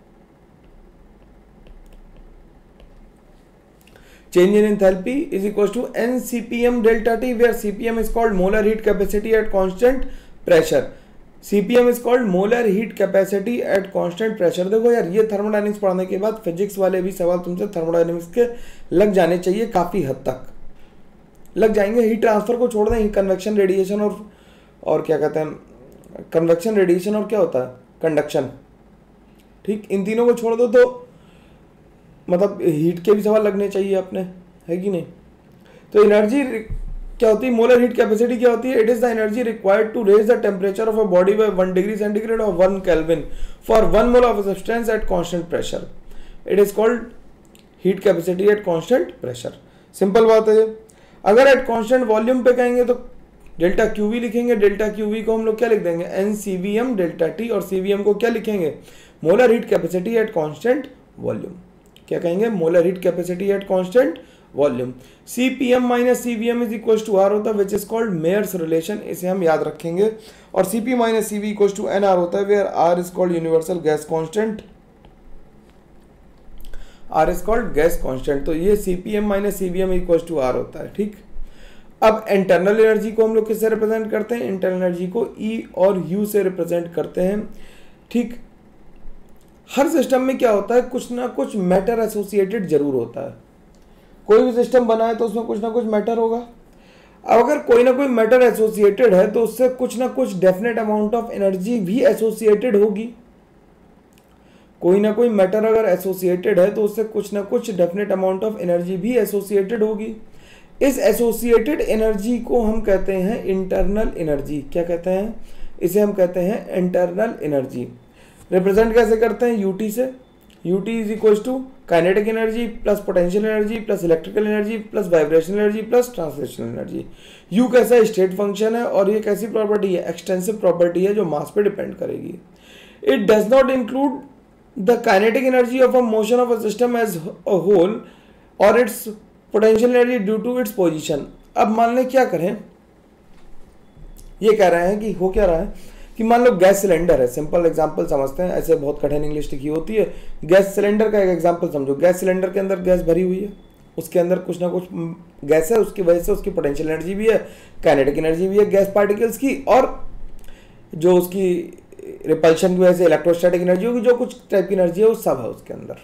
Change in enthalpy is equals to N C P M delta T, where C P M is called molar heat capacity at constant pressure. C P M is called molar heat capacity at constant pressure। देखो यार, ये thermodynamics पढ़ने के बाद physics वाले भी सवाल तुमसे थर्मोडायनेमिक्स के लग जाने चाहिए, काफी हद तक लग जाएंगे। हीट ट्रांसफर को छोड़ दें, कन्वेक्शन, रेडिएशन और और क्या कहते हैं, कन्वेक्शन, रेडिएशन और क्या होता है, कंडक्शन, ठीक। इन तीनों को छोड़ दो तो मतलब हीट के भी सवाल लगने चाहिए अपने, है कि नहीं? तो एनर्जी क्या होती है? मोलर हीट कैपेसिटी क्या होती है? It is the energy required to raise the temperature of a body by one degree centigrade और one kelvin for one mole of substance at constant pressure. It is called heat capacity at constant pressure. Simple बात है। अगर at constant volume पे कहेंगे तो delta QV लिखेंगे। Delta QV को हम लोग क्या लिख देंगे? N C V M delta T. और सीवीएम को क्या लिखेंगे? Molar heat capacity at constant volume. क्या कहेंगे? Molar heat capacity at constant volume. CPM minus CVM is equal to R होता है, which is called Mayer's relation. इसे हम याद रखेंगे। और CP minus CV equal to N R होता है, where R is called universal gas constant. R is called gas constant. तो ये CPM minus CVM equal to R होता है, ठीक। अब इंटरनल एनर्जी को हम लोग किससे रिप्रेजेंट करते हैं? इंटरनल एनर्जी को ई और यू से रिप्रेजेंट करते हैं, ठीक। हर सिस्टम में क्या होता है? कुछ ना कुछ मैटर एसोसिएटेड जरूर होता है। कोई भी सिस्टम बना है तो उसमें कुछ ना कुछ मैटर होगा। अब अगर कोई ना कोई मैटर एसोसिएटेड है तो उससे कुछ ना कुछ डेफिनेट अमाउंट ऑफ एनर्जी भी एसोसिएटेड होगी। कोई ना कोई मैटर अगर एसोसिएटेड है तो उससे कुछ ना कुछ डेफिनेट अमाउंट ऑफ एनर्जी भी एसोसिएटेड होगी। इस एसोसिएटेड एनर्जी को हम कहते हैं इंटरनल एनर्जी। क्या कहते हैं? इसे हम कहते हैं इंटरनल एनर्जी। रिप्रेजेंट कैसे करते हैं? यूटी से। UT is equal to kinetic energy plus potential energy plus electrical energy plus vibrational energy plus translational energy. U कैसा है? स्टेट फंक्शन है और ये कैसी प्रॉपर्टी है? एक्सटेंसिव प्रॉपर्टी है जो मास पे डिपेंड करेगी। It does not include the kinetic energy of a motion of a system as a whole और its potential energy due to its position. अब मान लें क्या करें, ये कह रहे हैं कि हो क्या रहा है कि मान लो गैस सिलेंडर है। सिंपल एग्जांपल समझते हैं, ऐसे बहुत कठिन इंग्लिश लिखी होती है। गैस सिलेंडर का एक एग्जांपल समझो। गैस सिलेंडर के अंदर गैस भरी हुई है, उसके अंदर कुछ ना कुछ गैस है, उसकी वजह से उसकी पोटेंशियल एनर्जी भी है, काइनेटिक एनर्जी भी है गैस पार्टिकल्स की, और जो उसकी रिपल्शन की वजह से इलेक्ट्रोस्टैटिक एनर्जी होगी, जो कुछ टाइप की एनर्जी है वो सब है उसके अंदर।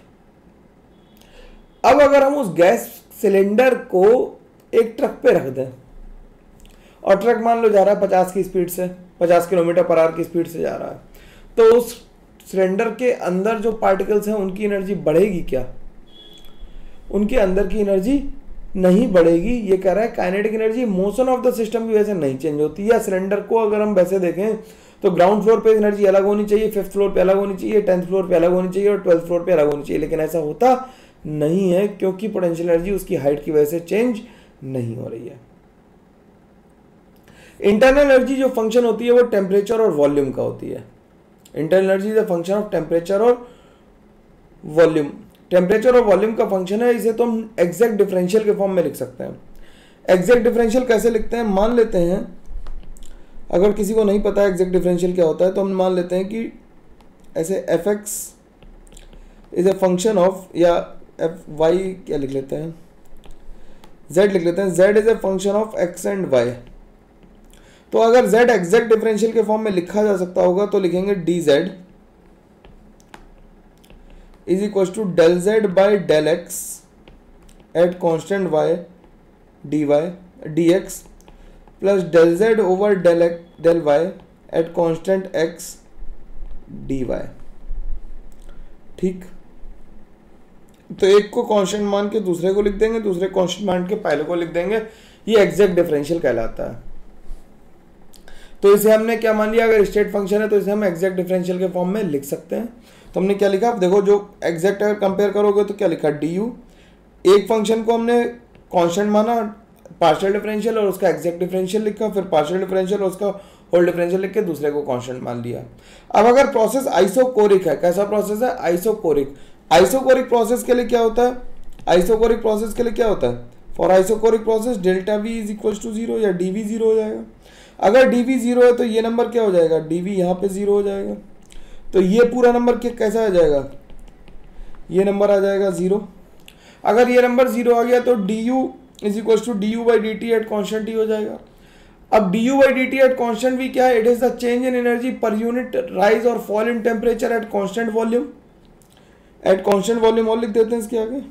अब अगर हम उस गैस सिलेंडर को एक ट्रक पे रख दें और ट्रक मान लो जा रहा है पचास की स्पीड से, पचास किलोमीटर पर आवर की स्पीड से जा रहा है, तो उस सिलेंडर के अंदर जो पार्टिकल्स हैं उनकी एनर्जी बढ़ेगी क्या? उनके अंदर की एनर्जी नहीं बढ़ेगी। ये कह रहा है kinetic energy motion of the system की वजह से नहीं चेंज होती। या सिलेंडर को अगर हम वैसे देखें तो ग्राउंड फ्लोर पे एनर्जी अलग होनी चाहिए, फिफ्थ फ्लोर पे अलग होनी चाहिए, टेंथ फ्लोर पे अलग होनी चाहिए और ट्वेल्थ फ्लोर पे अलग होनी चाहिए, लेकिन ऐसा होता नहीं है, क्योंकि पोटेंशियल एनर्जी उसकी हाइट की वजह से चेंज नहीं हो रही है। इंटरनल एनर्जी जो फंक्शन होती है वो टेम्परेचर और वॉल्यूम का होती है। Internal energy is a function of temperature और वॉल्यूम। टेम्परेचर और वॉल्यूम का फंक्शन है, इसे तो हम एग्जैक्ट डिफरेंशियल के फॉर्म में लिख सकते हैं। एग्जैक्ट डिफरेंशियल कैसे लिखते हैं, मान लेते हैं, अगर किसी को नहीं पता एग्जैक्ट डिफरेंशियल क्या होता है तो हम मान लेते हैं कि ऐसे F X is a function of, या एफ वाई क्या लिख लेते हैं, जेड लिख लेते हैं, Z is a function of X and Y. तो अगर जेड एग्जैक्ट डिफरेंशियल के फॉर्म में लिखा जा सकता होगा तो लिखेंगे D Z is equal to del Z by del X at constant Y D Y D X plus del Z over del X del Y at constant x D Y. ठीक, तो एक को कांस्टेंट मान के दूसरे को लिख देंगे, दूसरे कांस्टेंट मान के पहले को लिख देंगे, ये एग्जैक्ट डिफरेंशियल कहलाता है। तो इसे हमने क्या मान लिया, अगर स्टेट फंक्शन है तो इसे हम एग्जैक्ट डिफरेंशियल के फॉर्म में लिख सकते हैं। तो हमने क्या लिखा, आप देखो, जो एग्जैक्ट अगर कंपेयर करोगे तो क्या लिखा, डी यू, एक फंक्शन को हमने कांस्टेंट माना पार्शियल डिफरेंशियल और उसका एग्जैक्ट डिफरेंशियल लिखा, फिर पार्शियल डिफरेंशियल और उसका होल डिफरेंशियल लिख के दूसरे को कांस्टेंट मान लिया। अब अगर प्रोसेस आइसोकोरिक है, कैसा प्रोसेस है, आइसोकोरिक। आइसोकोरिक प्रोसेस के लिए क्या होता है, आइसोकोरिक प्रोसेस के लिए क्या होता है, for isochoric process delta V is equal to zero या डी वी जीरो हो जाएगा। अगर डी वी जीरो है तो ये नंबर क्या हो जाएगा, डी वी यहाँ पे जीरो हो जाएगा। तो ये पूरा नंबर क्या कैसा आ जाएगा, ये नंबर आ जाएगा जीरो। अगर ये नंबर जीरो आ गया तो D U is equal to D U by D T at constant ही हो जाएगा। अब D U by D T at constant भी क्या है, it is the change in energy per unit rise और fall in temperature at constant volume. At constant volume और लिख देते हैं इसके आगे,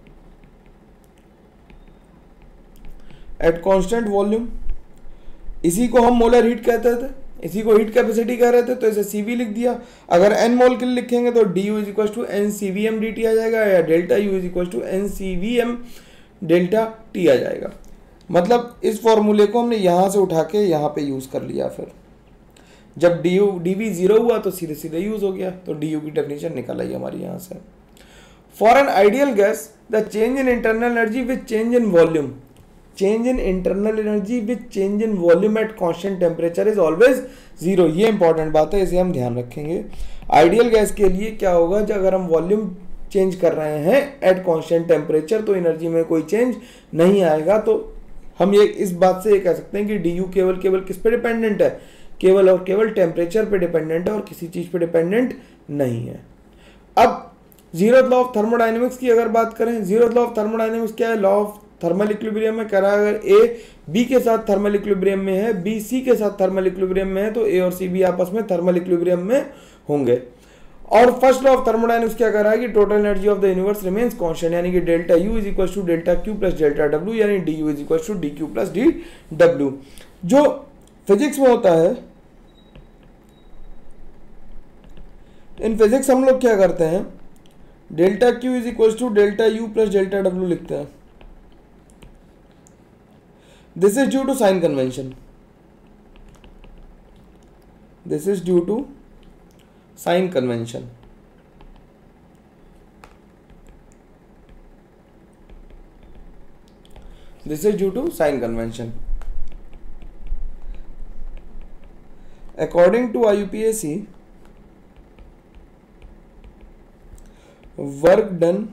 एट कॉन्स्टेंट वॉल्यूम। इसी को हम मोलर हीट कहते थे, इसी को हीट कैपेसिटी कह रहे थे, तो इसे सीवी लिख दिया। अगर एन मोल के लिए लिखेंगे तो D U is equal to N C V M D T आ जाएगा, या delta U is equal to N C V M delta T आ जाएगा। मतलब इस फॉर्मूले को हमने यहाँ से उठा के यहाँ पे यूज कर लिया। फिर जब D U D V zero हुआ तो सीधे सीधे यूज हो गया, तो डी यू की डेफिनेशन निकल आई हमारी यहाँ से। For an ideal gas the change in internal energy with change in volume, change in internal energy with change in volume at constant temperature is always zero. ये important बात है, इसे हम ध्यान रखेंगे। आइडियल गैस के लिए क्या होगा, जब अगर हम वॉल्यूम चेंज कर रहे हैं एट कांस्टेंट टेम्परेचर तो एनर्जी में कोई चेंज नहीं आएगा। तो हम ये इस बात से ये कह सकते हैं कि डी यू केवल केवल किस पे डिपेंडेंट है, केवल और केवल टेम्परेचर पे डिपेंडेंट है और किसी चीज पे डिपेंडेंट नहीं है। अब जीरोथ लॉ ऑफ थर्मोडायनेमिक्स की अगर बात करें, जीरोथ लॉ ऑफ थर्मोडायनेमिक्स क्या है, लॉ ऑफ थर्मल इक्विलिब्रियम में कह रहा है अगर ए बी के साथ थर्मल इक्विलिब्रियम में है, बी सी के साथ थर्मल इक्विलिब्रियम में है, तो ए और सी भी आपस में थर्मल इक्विलिब्रियम में होंगे। और फर्स्ट लॉ ऑफ थर्मोडायनेमिक्स क्या कह रहा है कि total energy of the universe remains constant, यानी कि delta U is equal to delta Q plus delta W, यानी D U is equal to D Q plus D W. जो physics में होता है, इन फिजिक्स हम लोग क्या करते हैं, delta Q is equal to delta U plus delta W लिखते हैं। This is due to sign convention, this is due to sign convention. This is due to sign convention. According to I U P A C, work done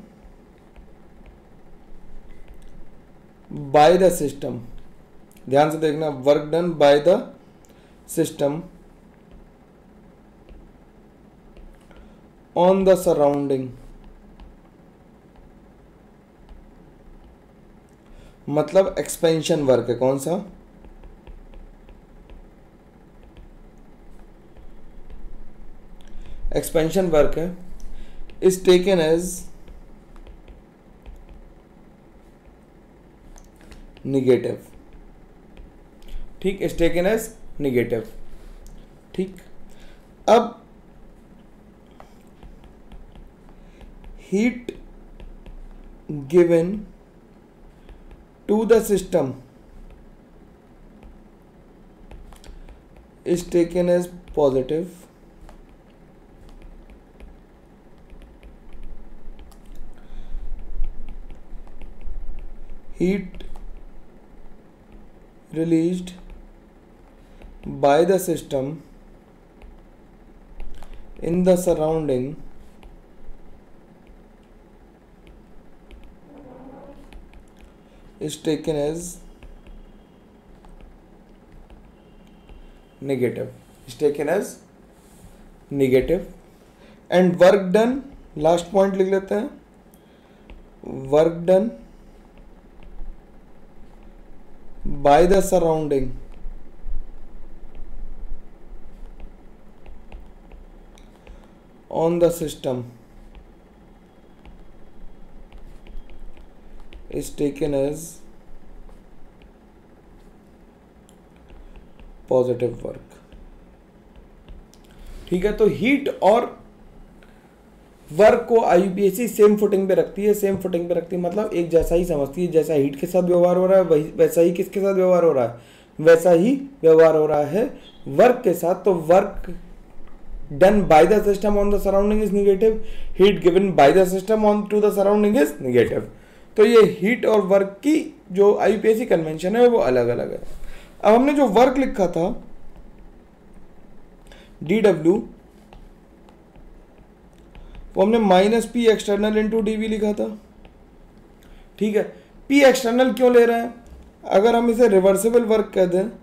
by the system, ध्यान से देखना, work done by the system on the surrounding, मतलब expansion work है। कौन सा, expansion work है, is taken as negative. ठीक, is taken as negative. ठीक, अब heat given to the system is taken as positive heat released by the system in the surrounding is taken as negative, is taken as negative and work done, last point लिख लेते हैं, work done by the surrounding on the system is taken as positive work. ठीक है, तो heat और work को IUPAC same footing पे रखती है, सेम फुटिंग पे रखती है मतलब एक जैसा ही समझती है। जैसा हीट के साथ व्यवहार हो रहा है वही वैसा ही किसके साथ व्यवहार हो रहा है, वैसा ही व्यवहार हो रहा है वर्क के साथ। तो work done by the system on the surrounding is negative, heat given by the system on to the surrounding is negative. तो ये हीट और वर्क की जो आईयूपीएसी कन्वेंशन है वो अलग अलग है। अब हमने जो वर्क लिखा था डी डब्ल्यू, वो हमने minus P external into D V लिखा था। ठीक है, पी एक्सटर्नल क्यों ले रहे हैं, अगर हम इसे रिवर्सिबल वर्क कह दें,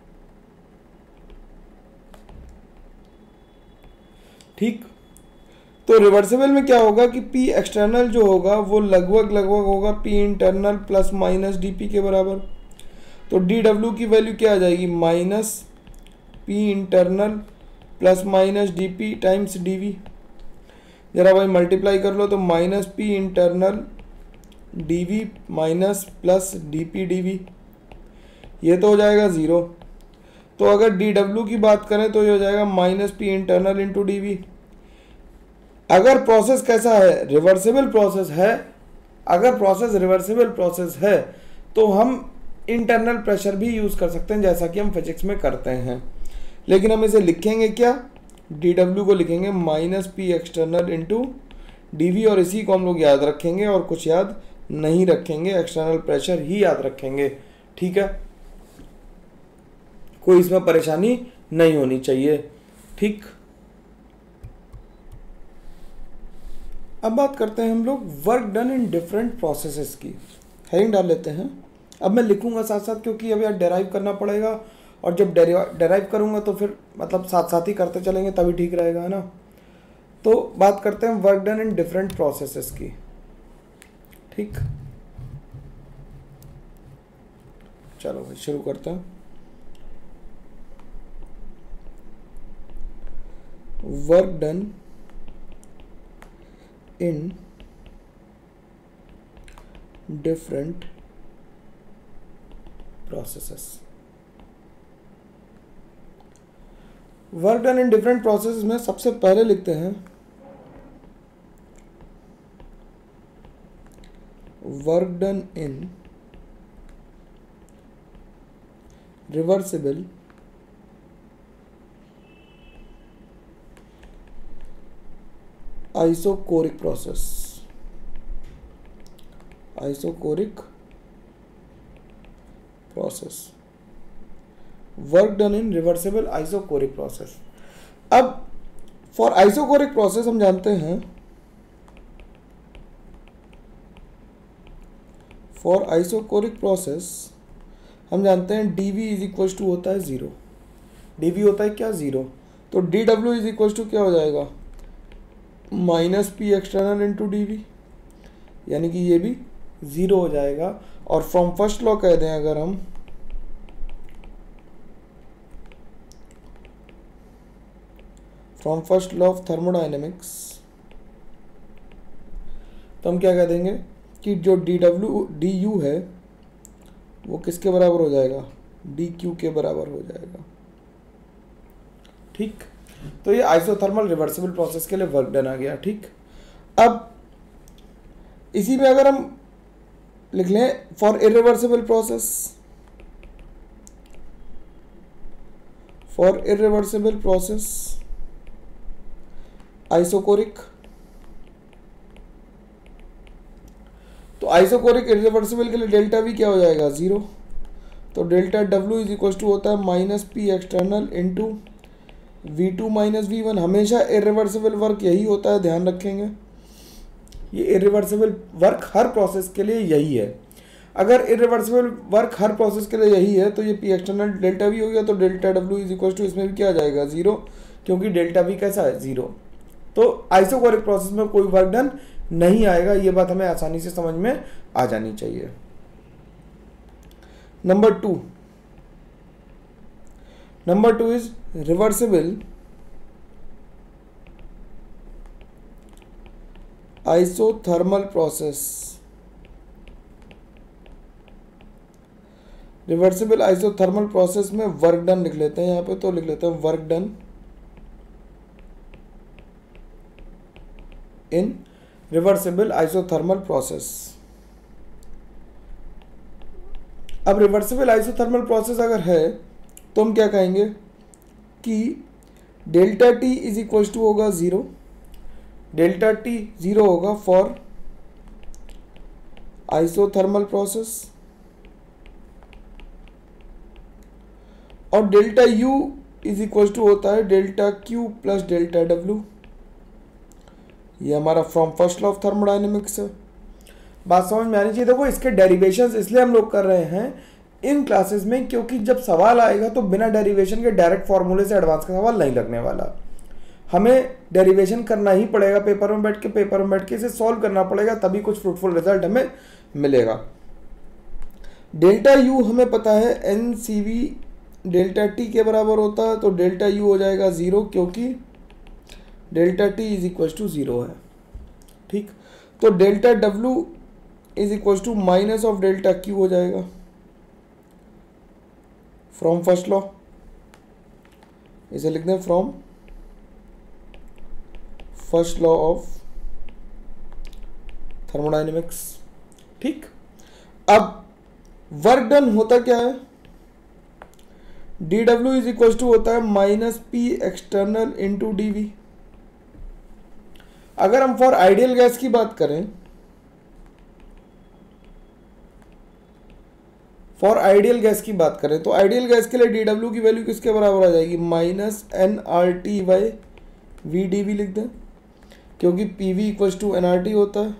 ठीक, तो रिवर्सिबल में क्या होगा कि पी एक्सटर्नल जो होगा वो लगभग लगभग होगा P internal plus minus D P के बराबर। तो डी डब्ल्यू की वैल्यू क्या आ जाएगी, minus P internal plus minus D P times D V. जरा भाई मल्टीप्लाई कर लो, तो minus P internal D V minus plus D P D V, ये तो हो जाएगा ज़ीरो। तो अगर डी डब्ल्यू की बात करें तो ये हो जाएगा minus P internal into D V. अगर प्रोसेस कैसा है, रिवर्सिबल प्रोसेस है, अगर प्रोसेस रिवर्सिबल प्रोसेस है तो हम इंटरनल प्रेशर भी यूज़ कर सकते हैं जैसा कि हम फिजिक्स में करते हैं। लेकिन हम इसे लिखेंगे क्या, डी डब्ल्यू को लिखेंगे minus P external into D V, और इसी को हम लोग याद रखेंगे और कुछ याद नहीं रखेंगे, एक्सटर्नल प्रेशर ही याद रखेंगे। ठीक है, कोई इसमें परेशानी नहीं होनी चाहिए। ठीक, अब बात करते हैं हम लोग work done in different processes की। हेडिंग डाल लेते हैं। अब मैं लिखूंगा साथ साथ क्योंकि अब यार डेराइव करना पड़ेगा, और जब डेराइव करूंगा तो फिर मतलब साथ साथ ही करते चलेंगे तभी ठीक रहेगा, है ना। तो बात करते हैं work done in different processes की। ठीक, चलो भाई शुरू करते हैं। Work done in different processes. Work done in different process में सबसे पहले लिखते हैं work done in reversible isochoric process, isochoric process, work done in reversible isochoric process. अब फॉर आइसोकोरिक प्रोसेस हम जानते हैं, फॉर आइसोकोरिक प्रोसेस हम जानते हैं D V is equal to होता है ज़ीरो। डी वी होता है क्या, ज़ीरो। तो D W is equal to क्या हो जाएगा, minus P external into D V, यानी कि ये भी ज़ीरो हो जाएगा। और फ्रॉम फर्स्ट लॉ कह दें अगर हम, from first law of thermodynamics, तो हम क्या कह देंगे कि जो डी डब्ल्यू डी यू है वो किसके बराबर हो जाएगा, डी क्यू के बराबर हो जाएगा। ठीक, तो ये आइसोथर्मल रिवर्सिबल प्रोसेस के लिए वर्क डन आ गया। ठीक, अब इसी में अगर हम लिख लें for irreversible process, for irreversible process isochoric, तो तो आइसोकोरिक इरिवर्सिबल के लिए डेल्टा वी क्या हो जाएगा, जीरो। तो delta W is equal to होता है minus P external into V two minus V one. हमेशा इरिवर्सिबल वर्क यही होता है, ध्यान रखेंगे। ये इरिवर्सिबल वर्क हर प्रोसेस के लिए यही है। अगर इरिवर्सिबल वर्क हर प्रोसेस के लिए यही है तो ये पी एक्सटर्नल डेल्टा वी हो गया। तो delta W is equal to इसमें भी क्या आ जाएगा, जीरो, क्योंकि डेल्टा वी कैसा है, जीरो। तो आइसोकोरिक प्रोसेस में कोई वर्क डन नहीं आएगा। ये बात हमें आसानी से समझ में आ जानी चाहिए। Number two number two is reversible isothermal process. Reversible isothermal process में वर्क डन लिख लेते हैं यहाँ पे, तो लिख लेते हैं work done in reversible isothermal process. अब रिवर्सिबल आइसोथर्मल प्रोसेस अगर है तो हम क्या कहेंगे कि delta T is equal to होगा जीरो। डेल्टा टी जीरो होगा फॉर आइसोथर्मल प्रोसेस, और delta U is equal to होता है delta Q plus delta W. ये हमारा from first law of thermodynamics है। बात समझ में आनी चाहिए। देखो इसके डेरिवेशंस इसलिए हम लोग कर रहे हैं इन क्लासेस में, क्योंकि जब सवाल आएगा तो बिना डेरिवेशन के डायरेक्ट फॉर्मूले से एडवांस का सवाल नहीं लगने वाला। हमें डेरिवेशन करना ही पड़ेगा, पेपर में बैठ के पेपर में बैठ के इसे सॉल्व करना पड़ेगा, तभी कुछ फ्रूटफुल रिजल्ट हमें मिलेगा। डेल्टा यू हमें पता है N C V delta T के बराबर होता है। तो डेल्टा यू हो जाएगा ज़ीरो, क्योंकि delta T is equal to zero है। ठीक, तो delta W is equal to minus of delta Q हो जाएगा फ्रॉम फर्स्ट लॉ। इसे लिख दें from first law of thermodynamics. ठीक, अब वर्क डन होता क्या है, D W is equal to होता है minus P external into D V. अगर हम फॉर आइडियल गैस की बात करें, फॉर आइडियल गैस की बात करें तो आइडियल गैस के लिए डी डब्ल्यू की वैल्यू किसके बराबर आ जाएगी, minus N R T by V D V लिख दें, क्योंकि P V equal to N R T होता है।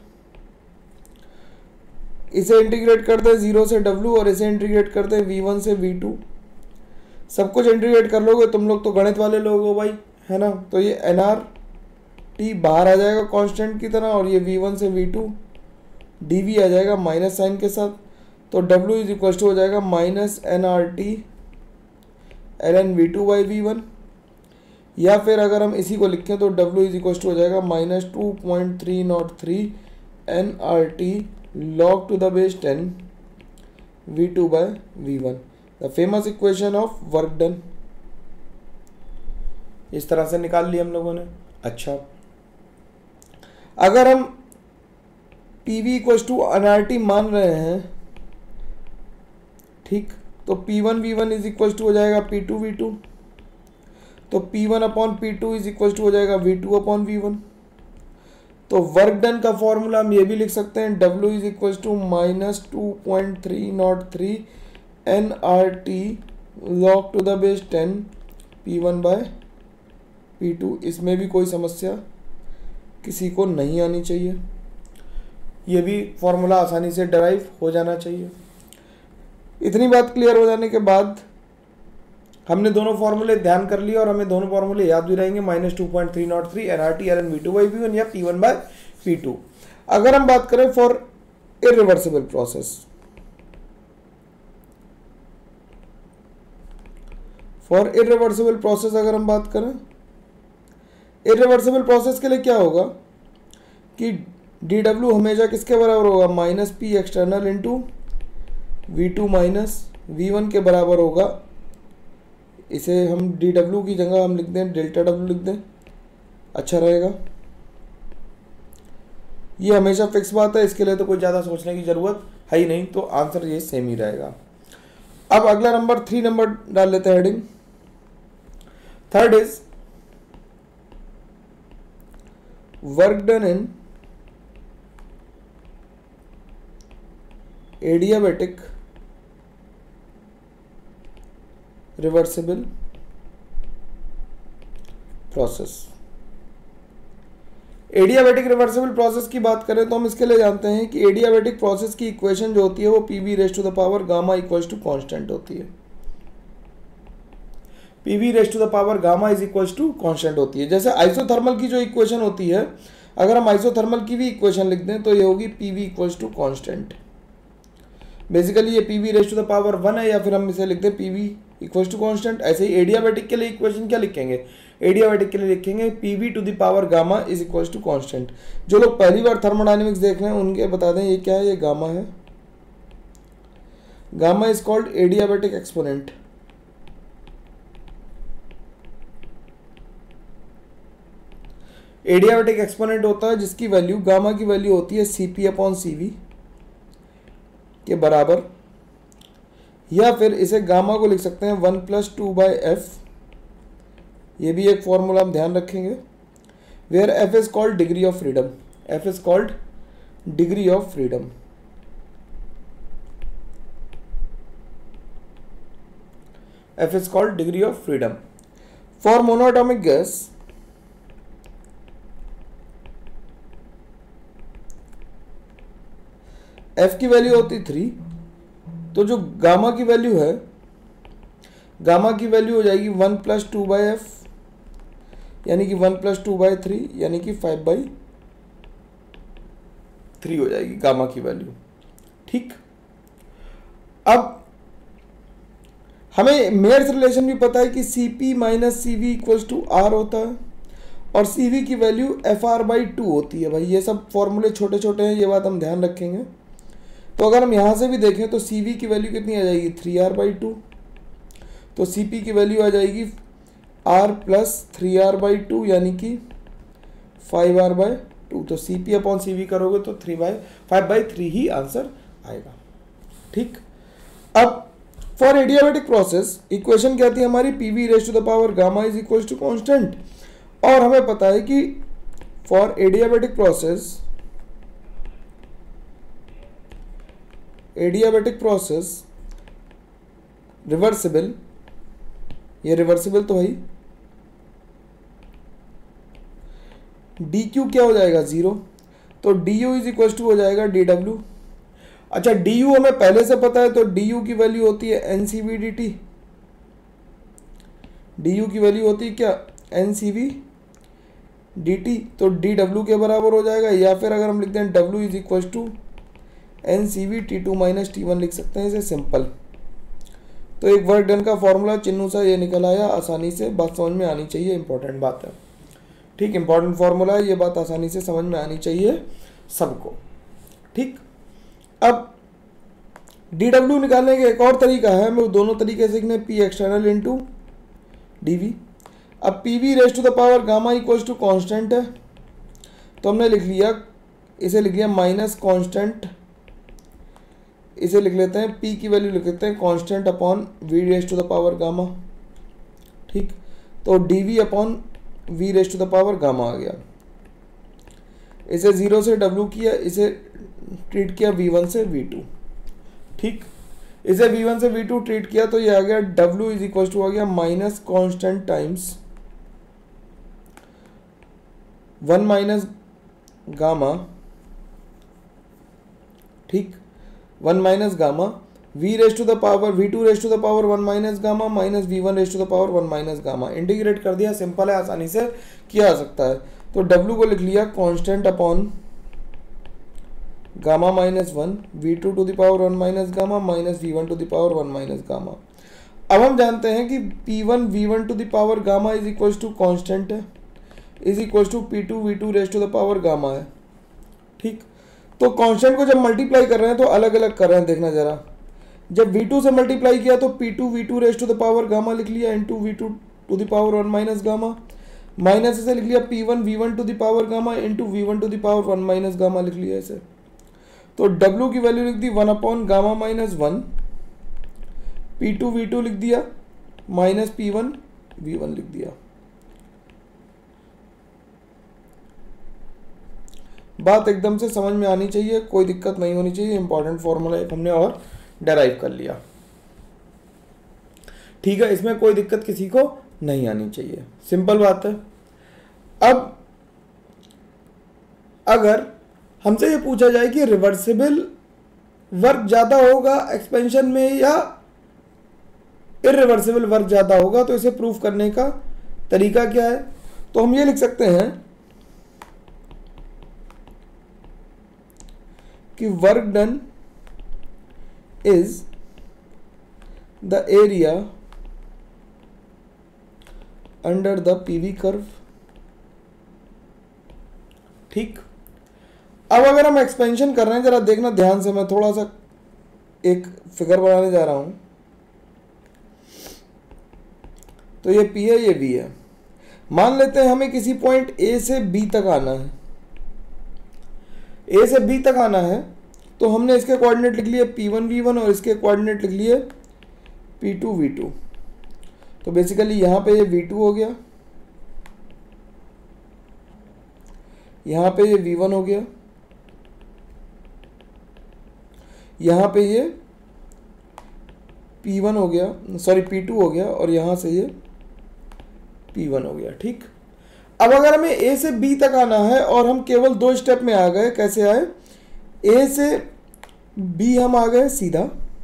इसे इंटीग्रेट करते हैं जीरो से डब्ल्यू और इसे इंटीग्रेट करते हैं वी वन से वी टू। सब कुछ इंटीग्रेट कर लोगे, तुम लोग तो गणित वाले लोग हो भाई, है ना। तो ये एन आर टी बाहर आ जाएगा कांस्टेंट की तरह, और ये वी वन से वी टू डी वी आ जाएगा माइनस साइन के साथ। तो डब्ल्यू इज इक्वल टू हो जाएगा minus N R T L N V two by V one, या फिर अगर हम इसी को लिखें तो डब्ल्यू इज इक्वल टू हो जाएगा minus two point three nought three N R T log to the base ten V two by V one, the famous equation of work done. इस तरह से निकाल लिया हम लोगों ने। अच्छा, अगर हम P V equal to N R T मान रहे हैं, ठीक, तो P one V one is equal to हो जाएगा पी टू वी टू। तो P one upon P two is equal to हो जाएगा V two upon V one. तो वर्क डन का फॉर्मूला हम ये भी लिख सकते हैं, W is equal to minus two point three nought three N R T log to the base ten P one by P two. इसमें भी कोई समस्या किसी को नहीं आनी चाहिए। ये भी फॉर्मूला आसानी से डराइव हो जाना चाहिए। इतनी बात क्लियर हो जाने के बाद हमने दोनों फॉर्मूले ध्यान कर लिए और हमें दोनों फॉर्मूले याद भी रहेंगे, minus two point three nought three N R T L N V two by V one या P one by P two. अगर हम बात करें for irreversible process, for irreversible process अगर हम बात करें, इरिवर्सिबल प्रोसेस के लिए क्या होगा कि डी डब्ल्यू हमेशा किसके बराबर होगा, minus P external into V two minus V one के बराबर होगा। इसे हम डी डब्ल्यू की जगह हम लिख दें डेल्टा डब्ल्यू लिख दें, अच्छा रहेगा। ये हमेशा फिक्स बात है, इसके लिए तो कोई ज़्यादा सोचने की ज़रूरत है ही नहीं, तो आंसर ये सेम ही रहेगा। अब अगला नंबर थ्री नंबर डाल लेते हैं heading. Third is work done in adiabatic reversible process. Adiabatic reversible process की बात करें तो हम इसके लिए जानते हैं कि एडियाबैटिक प्रोसेस की इक्वेशन जो होती है वो P V raise to the power gamma equals to constant होती है। P V raise to the power gamma is equals to constant होती है। जैसे आइसोथर्मल की जो इक्वेशन होती है, अगर हम आइसोथर्मल की भी इक्वेशन लिख दें तो ये होगी P V equals to constant. Basically ये P V raise to the power one है, या फिर हम इसे लिखते हैं P V equals to constant. ऐसे ही एडियाबैटिक के लिए इक्वेशन क्या लिखेंगे, एडियाबैटिक के लिए लिखेंगे P V to the power gamma is equals to constant. जो लोग पहली बार थर्मोडायनेमिक्स देख रहे हैं उनके बता दें ये क्या है, ये गामा है। Gamma is called adiabatic exponent. Adiabatic exponent होता है जिसकी वैल्यू, गामा की वैल्यू होती है C P upon C V के बराबर, या फिर इसे गामा को लिख सकते हैं one plus two by F. ये भी एक फॉर्मूला हम ध्यान रखेंगे। Where F is called degree of freedom, F is called degree of freedom. F is called degree of freedom. For monoatomic gas F की वैल्यू होती थ्री, तो जो गामा की वैल्यू है, गामा की वैल्यू हो जाएगी one plus two by F, यानी कि one plus two by three, यानी कि फाइव बाई थ्री हो जाएगी गामा की वैल्यू। ठीक, अब हमें मेयर्स रिलेशन भी पता है कि C P minus C V equals to R होता है, और सी वी की value F R by two होती है। भाई ये सब फॉर्मूले छोटे छोटे हैं, ये बात हम ध्यान रखेंगे। तो अगर हम यहाँ से भी देखें तो सी वी की वैल्यू कितनी आ जाएगी, थ्री आर बाई टू, तो सी पी की वैल्यू आ जाएगी R plus three R by two, यानी कि फाइव आर बाई टू। तो C P upon C V करोगे तो three by five by three ही आंसर आएगा। ठीक, अब फॉर एडियाबैटिक प्रोसेस इक्वेशन क्या थी हमारी, P V raise to the power gamma is equal to constant. और हमें पता है कि for adiabatic process adiabatic process reversible, ये रिवर्सिबल तो है, डी क्यू क्या हो जाएगा, जीरो, तो D U is equal to हो जाएगा डी डब्ल्यू। अच्छा, डी यू हमें पहले से पता है, तो डी यू की वैल्यू होती है N C V D T. D U की वैल्यू होती है क्या, N C V D T, तो डी डब्ल्यू के बराबर हो जाएगा। या फिर अगर हम लिखते हैं W is equal to N C V T two minus T one लिख सकते हैं इसे सिंपल। तो एक वर्क डन का फॉर्मूला चिन्ह सा ये निकल आया, आसानी से बात समझ में आनी चाहिए, इंपॉर्टेंट बात है। ठीक, इंपॉर्टेंट फॉर्मूला है, ये बात आसानी से समझ में आनी चाहिए सबको। ठीक, अब डी डब्ल्यू निकालने का एक और तरीका है, हम दोनों तरीके सीखने, P external into D V. अब P V raise to the power gamma equals to constant है, तो हमने लिख लिया, इसे लिख लिया माइनस कॉन्स्टेंट, इसे लिख लेते हैं p की वैल्यू लिख लेते हैं constant upon v raise to the power gamma. ठीक, तो dv upon v raise to the power gamma आ गया। इसे जीरो से w किया, इसे ट्रीट किया v वन से v टू। ठीक, इसे v वन से v टू ट्रीट किया तो ये आ गया w इज इक्वल टू आ गया minus constant times one minus gamma. ठीक, one minus gamma v raise to the power v two raise to the power one minus gamma minus v one raise to the power one minus gamma. Integrate कर दिया, simple है, आसानी से किया जा सकता है। तो w को लिख लिया constant upon gamma minus one, V two to the power one minus gamma minus V one to the power one minus gamma. अब हम जानते हैं कि P one V one to the power gamma is equal to constant है, is equal to P two V two raise to the power gamma है। ठीक, तो constant को जब मल्टीप्लाई कर रहे हैं तो अलग अलग कर रहे हैं, देखना जरा। जब वी टू से मल्टीप्लाई किया तो P two V two raise to the power gamma लिख लिया into V two to the power one minus gamma, minus से लिख लिया P one V one to the power gamma into V one to the power one minus gamma लिख लिया ऐसे। तो W की वैल्यू लिख दी one upon gamma minus one, P two V two लिख दिया minus P one V one लिख दिया। बात एकदम से समझ में आनी चाहिए, कोई दिक्कत नहीं होनी चाहिए। इंपॉर्टेंट फॉर्मूला एक हमने और डेराइव कर लिया, ठीक है, इसमें कोई दिक्कत किसी को नहीं आनी चाहिए, सिंपल बात है। अब अगर हमसे ये पूछा जाए कि रिवर्सिबल वर्क ज़्यादा होगा एक्सपेंशन में या इरिवर्सिबल वर्क ज़्यादा होगा, तो इसे प्रूफ करने का तरीका क्या है? तो हम ये लिख सकते हैं कि work done is the area under the PV curve, ठीक। अब अगर हम एक्सपेंशन कर रहे हैं, जरा देखना ध्यान से, मैं थोड़ा सा एक फिगर बनाने जा रहा हूं। तो ये P है, ये V है। मान लेते हैं हमें किसी पॉइंट A से B तक आना है, A से B तक आना है, तो हमने इसके कोऑर्डिनेट लिख लिए P वन V वन और इसके कोऑर्डिनेट लिख लिए P टू V टू। तो बेसिकली यहाँ पे ये V टू हो गया, यहाँ पे ये V वन हो गया, यहाँ पे ये P वन हो गया, सॉरी P टू हो गया, और यहाँ से ये P वन हो गया, ठीक। अब अगर हमें A से B तक आना है और हम केवल दो स्टेप में आ गए, कैसे आए? A से B हम आ गए सीधा,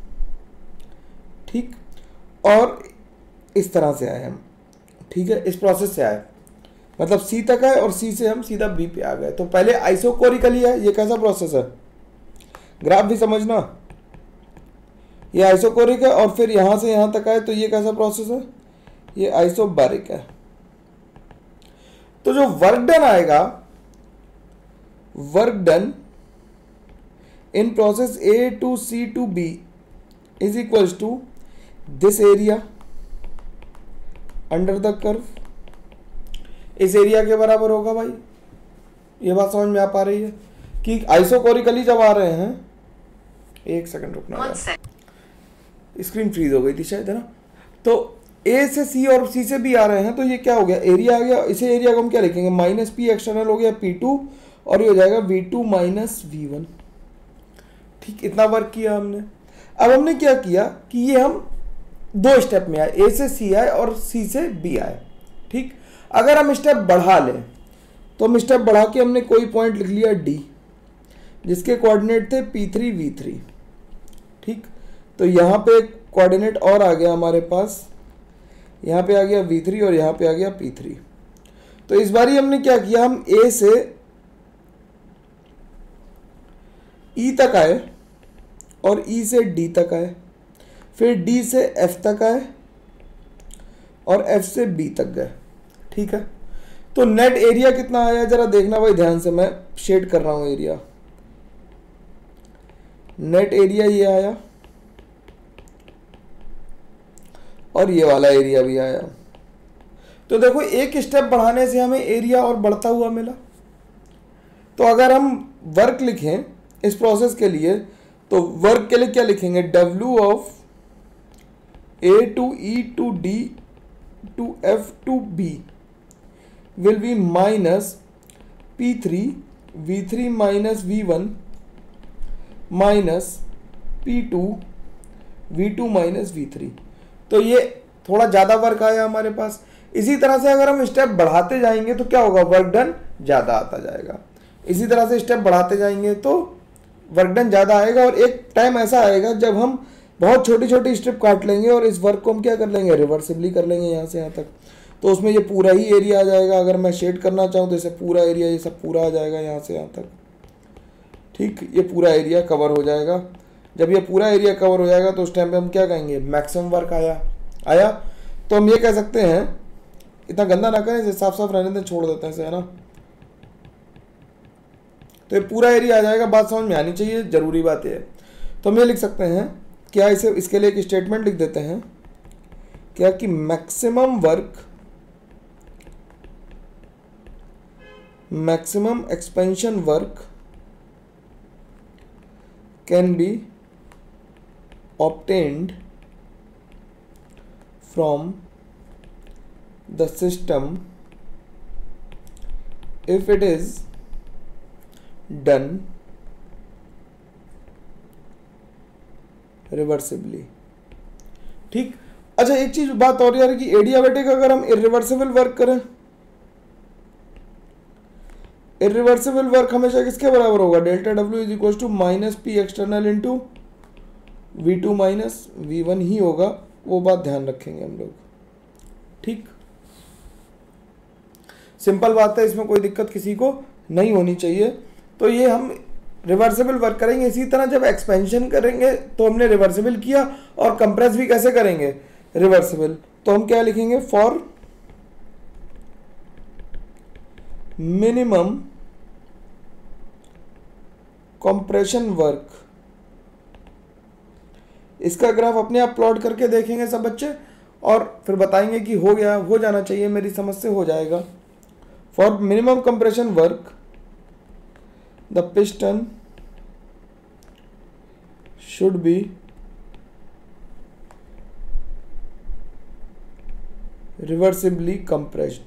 ठीक, और इस तरह से आए हम, ठीक है, इस प्रोसेस से आए, मतलब C तक आए और C से हम सीधा B पे आ गए। तो पहले आइसोकोरिकली है, ये कैसा प्रोसेस है? ग्राफ भी समझना, ये आइसोकोरिक है, और फिर यहां से यहां तक आए तो ये कैसा प्रोसेस है? ये आइसोबारिक है। तो जो वर्क डन आएगा, work done in process A to C to B is equals to this area under the curve, इस एरिया के बराबर होगा भाई। ये बात समझ में आ पा रही है कि आइसोकोरिकली जब आ रहे हैं, एक सेकंड रुकना, स्क्रीन फ्रीज हो गई थी शायद, है ना। तो ए से सी और सी से भी आ रहे हैं, तो ये क्या हो गया? एरिया आ गया। इसे एरिया को हम क्या लिखेंगे? माइनस पी एक्सटर्नल हो गया पी टू, और ये हो जाएगा V two minus V one, ठीक। इतना वर्क किया हमने। अब हमने क्या किया कि ये हम दो स्टेप में आए, ए से सी आए और सी से बी आए, ठीक। अगर हम स्टेप बढ़ा लें तो हम स्टेप बढ़ा के हमने कोई पॉइंट लिख लिया डी, जिसके कोऑर्डिनेट थे पी थ्री वी थ्री, ठीक। तो यहाँ पे कोऑर्डिनेट और आ गया हमारे पास, यहाँ पे आ गया वी थ्री और यहाँ पे आ गया पी थ्री। तो इस बारी हमने क्या किया, हम ए से ई तक आए और ई से डी तक आए, फिर डी से एफ तक आए और एफ से बी तक गए, ठीक है। तो नेट एरिया कितना आया जरा देखना भाई ध्यान से, मैं शेड कर रहा हूं एरिया। नेट एरिया ये आया और ये वाला एरिया भी आया। तो देखो एक स्टेप बढ़ाने से हमें एरिया और बढ़ता हुआ मिला। तो अगर हम वर्क लिखें इस प्रोसेस के लिए, तो वर्क के लिए क्या लिखेंगे? W of A to E to D to F to B will be minus P three V three minus V one minus P two V two minus V three। तो ये थोड़ा ज़्यादा वर्क आया हमारे पास। इसी तरह से अगर हम स्टेप बढ़ाते जाएंगे तो क्या होगा? वर्क डन ज़्यादा आता जाएगा। इसी तरह से स्टेप बढ़ाते जाएंगे तो वर्क डन ज़्यादा आएगा, और एक टाइम ऐसा आएगा जब हम बहुत छोटी छोटी स्टेप काट लेंगे और इस वर्क को हम क्या कर लेंगे? रिवर्सिबली कर लेंगे यहाँ से यहाँ तक। तो उसमें ये पूरा ही एरिया आ जाएगा। अगर मैं शेड करना चाहूँ तो इसे पूरा एरिया, ये सब पूरा आ जाएगा यहाँ से यहाँ तक, ठीक। ये पूरा एरिया कवर हो जाएगा। जब ये पूरा एरिया कवर हो जाएगा तो उस टाइम पे हम क्या कहेंगे? मैक्सिमम वर्क आया आया तो हम ये कह सकते हैं, इतना गंदा ना करें, इसे साफ साफ रहने दें, छोड़ देते हैं इसे, है ना। तो ये पूरा एरिया आ जाएगा। बात समझ में आनी चाहिए, जरूरी बात है। तो हम ये लिख सकते हैं क्या, इसे इसके लिए एक स्टेटमेंट लिख देते हैं क्या कि maximum work maximum expansion work can be obtained from the system if it is done reversibly. ठीक। अच्छा एक चीज बात और यार कि एडियाबेटिक अगर हम इरिवर्सिबल वर्क करें, इरिवर्सिबल वर्क हमेशा किसके बराबर होगा, delta W is equal to minus P external into V two minus V one ही होगा, वो बात ध्यान रखेंगे हम लोग। ठीक, सिंपल बात है, इसमें कोई दिक्कत किसी को नहीं होनी चाहिए। तो ये हम रिवर्सिबल वर्क करेंगे। इसी तरह जब एक्सपेंशन करेंगे तो हमने रिवर्सिबल किया, और कंप्रेस भी कैसे करेंगे, रिवर्सिबल। तो हम क्या लिखेंगे, फॉर मिनिमम कंप्रेशन वर्क। इसका ग्राफ अपने आप प्लॉट करके देखेंगे सब बच्चे, और फिर बताएंगे कि हो गया, हो जाना चाहिए, मेरी समझ से हो जाएगा। For minimum compression work the piston should be reversibly compressed.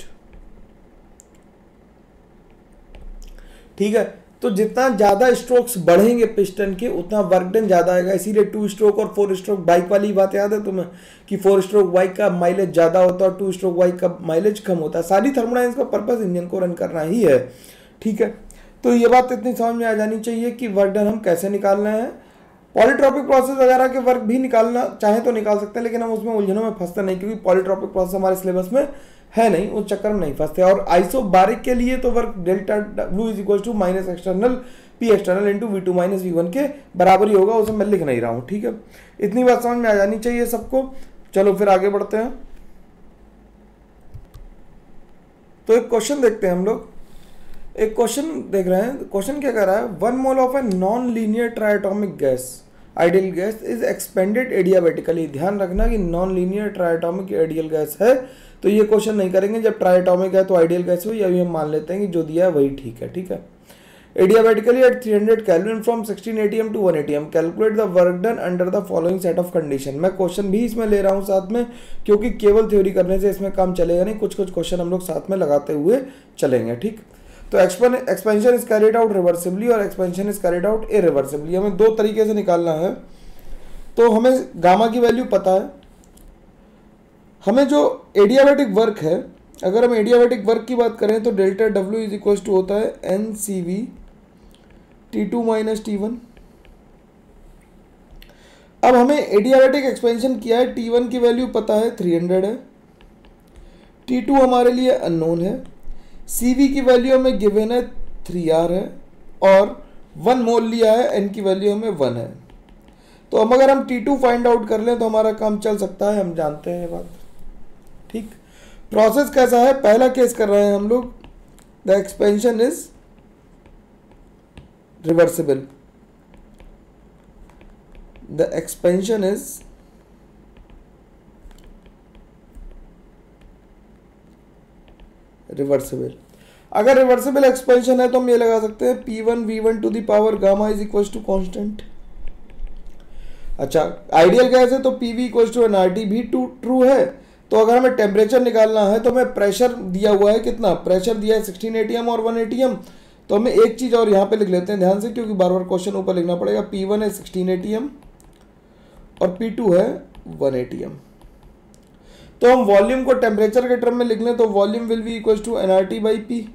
ठीक है, तो जितना ज्यादा स्ट्रोक्स बढ़ेंगे पिस्टन के उतना वर्क डन ज्यादा आएगा। इसीलिए टू स्ट्रोक और फोर स्ट्रोक बाइक वाली बात याद है तुम्हें कि फोर स्ट्रोक बाइक का माइलेज ज्यादा होता है और टू स्ट्रोक बाइक का माइलेज कम होता है। सारी थर्मोडायनेमिक्स का पर्पस इंजन को रन करना ही है। ठीक है, तो ये बात इतनी समझ में आ जानी चाहिए कि वर्क डन हम कैसे निकाल रहे हैं। पॉलीट्रॉपिक प्रोसेस वगैरह के वर्क भी निकालना चाहे तो निकाल सकते हैं, लेकिन हम उसमें उलझनों में फंसते नहीं, क्योंकि पॉलीट्रॉपिक प्रोसेस हमारे सिलेबस में है नहीं, उस चक्कर में नहीं फंसते। और आइसोबारिक के लिए तो work delta W is equal to minus external P external into V two minus V one के बराबर ही होगा, उसे मैं लिख नहीं रहा हूँ। ठीक है, इतनी बात समझ में आ जानी चाहिए सबको। चलो फिर आगे बढ़ते हैं। तो एक क्वेश्चन देखते हैं हम लोग। एक क्वेश्चन देख रहे हैं। क्वेश्चन क्या कह रहा है, one mole of a non linear triatomic gas ideal gas is expanded adiabatically. ध्यान रखना कि non linear triatomic ideal gas है, तो ये क्वेश्चन नहीं करेंगे। जब ट्राइएटॉमिक है तो आइडियल गैस हुई, अभी हम मान लेते हैं कि जो दिया है वही ठीक है। ठीक है, adiabatically at three hundred kelvin from sixteen ATM to one ATM calculate the work done under the following set of condition. मैं क्वेश्चन भी इसमें ले रहा हूँ साथ में, क्योंकि केवल थ्योरी करने से इसमें काम चलेगा नहीं, कुछ कुछ क्वेश्चन हम लोग साथ में लगाते हुए चलेंगे। ठीक, तो expansion is carried out reversibly और expansion is carried out irreversibly. हमें दो तरीके से निकालना है। तो हमें गामा की वैल्यू पता है, हमें जो एडियाबेटिक वर्क है, अगर हम एडियाबेटिक वर्क की बात करें तो delta W is equal to होता है N C V T two minus T one. अब हमें एडियाबेटिक एक्सपेंशन किया है, टी वन की वैल्यू पता है थ्री हंड्रेड है, टी टू हमारे लिए अननोन है, सी वी की वैल्यू हमें गिवन है थ्री आर है, और वन मोल लिया है, एन की वैल्यू हमें वन है। तो अब अगर हम टी टू फाइंड आउट कर लें तो हमारा काम चल सकता है, हम जानते हैं ये बात। ठीक, प्रोसेस कैसा है, पहला केस कर रहे हैं हम लोग, the expansion is reversible, the expansion is reversible. अगर रिवर्सिबल एक्सपेंशन है तो हम ये लगा सकते हैं P one V one to the power gamma is equal to constant. अच्छा, आइडियल गैस है तो P V equal to N R T भी ट्रू है। तो अगर हमें टेम्परेचर निकालना है तो हमें प्रेशर दिया हुआ है, कितना प्रेशर दिया है सिक्सटीन एटीएम और वन एटीएम। तो हमें एक चीज़ और यहाँ पे लिख लेते हैं ध्यान से, क्योंकि बार बार क्वेश्चन ऊपर लिखना पड़ेगा। पी वन है सिक्सटीन एटीएम और पी टू है वन एटीएम। तो हम वॉल्यूम को टेम्परेचर के टर्म में लिख लें तो volume will be equal to N R T by P.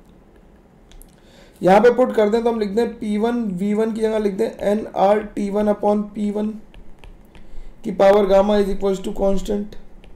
यहाँ पे पुट कर दें तो हम लिख दें पी वन वी वन की जगह लिख दें N R T one upon P one की power gamma is equal to constant.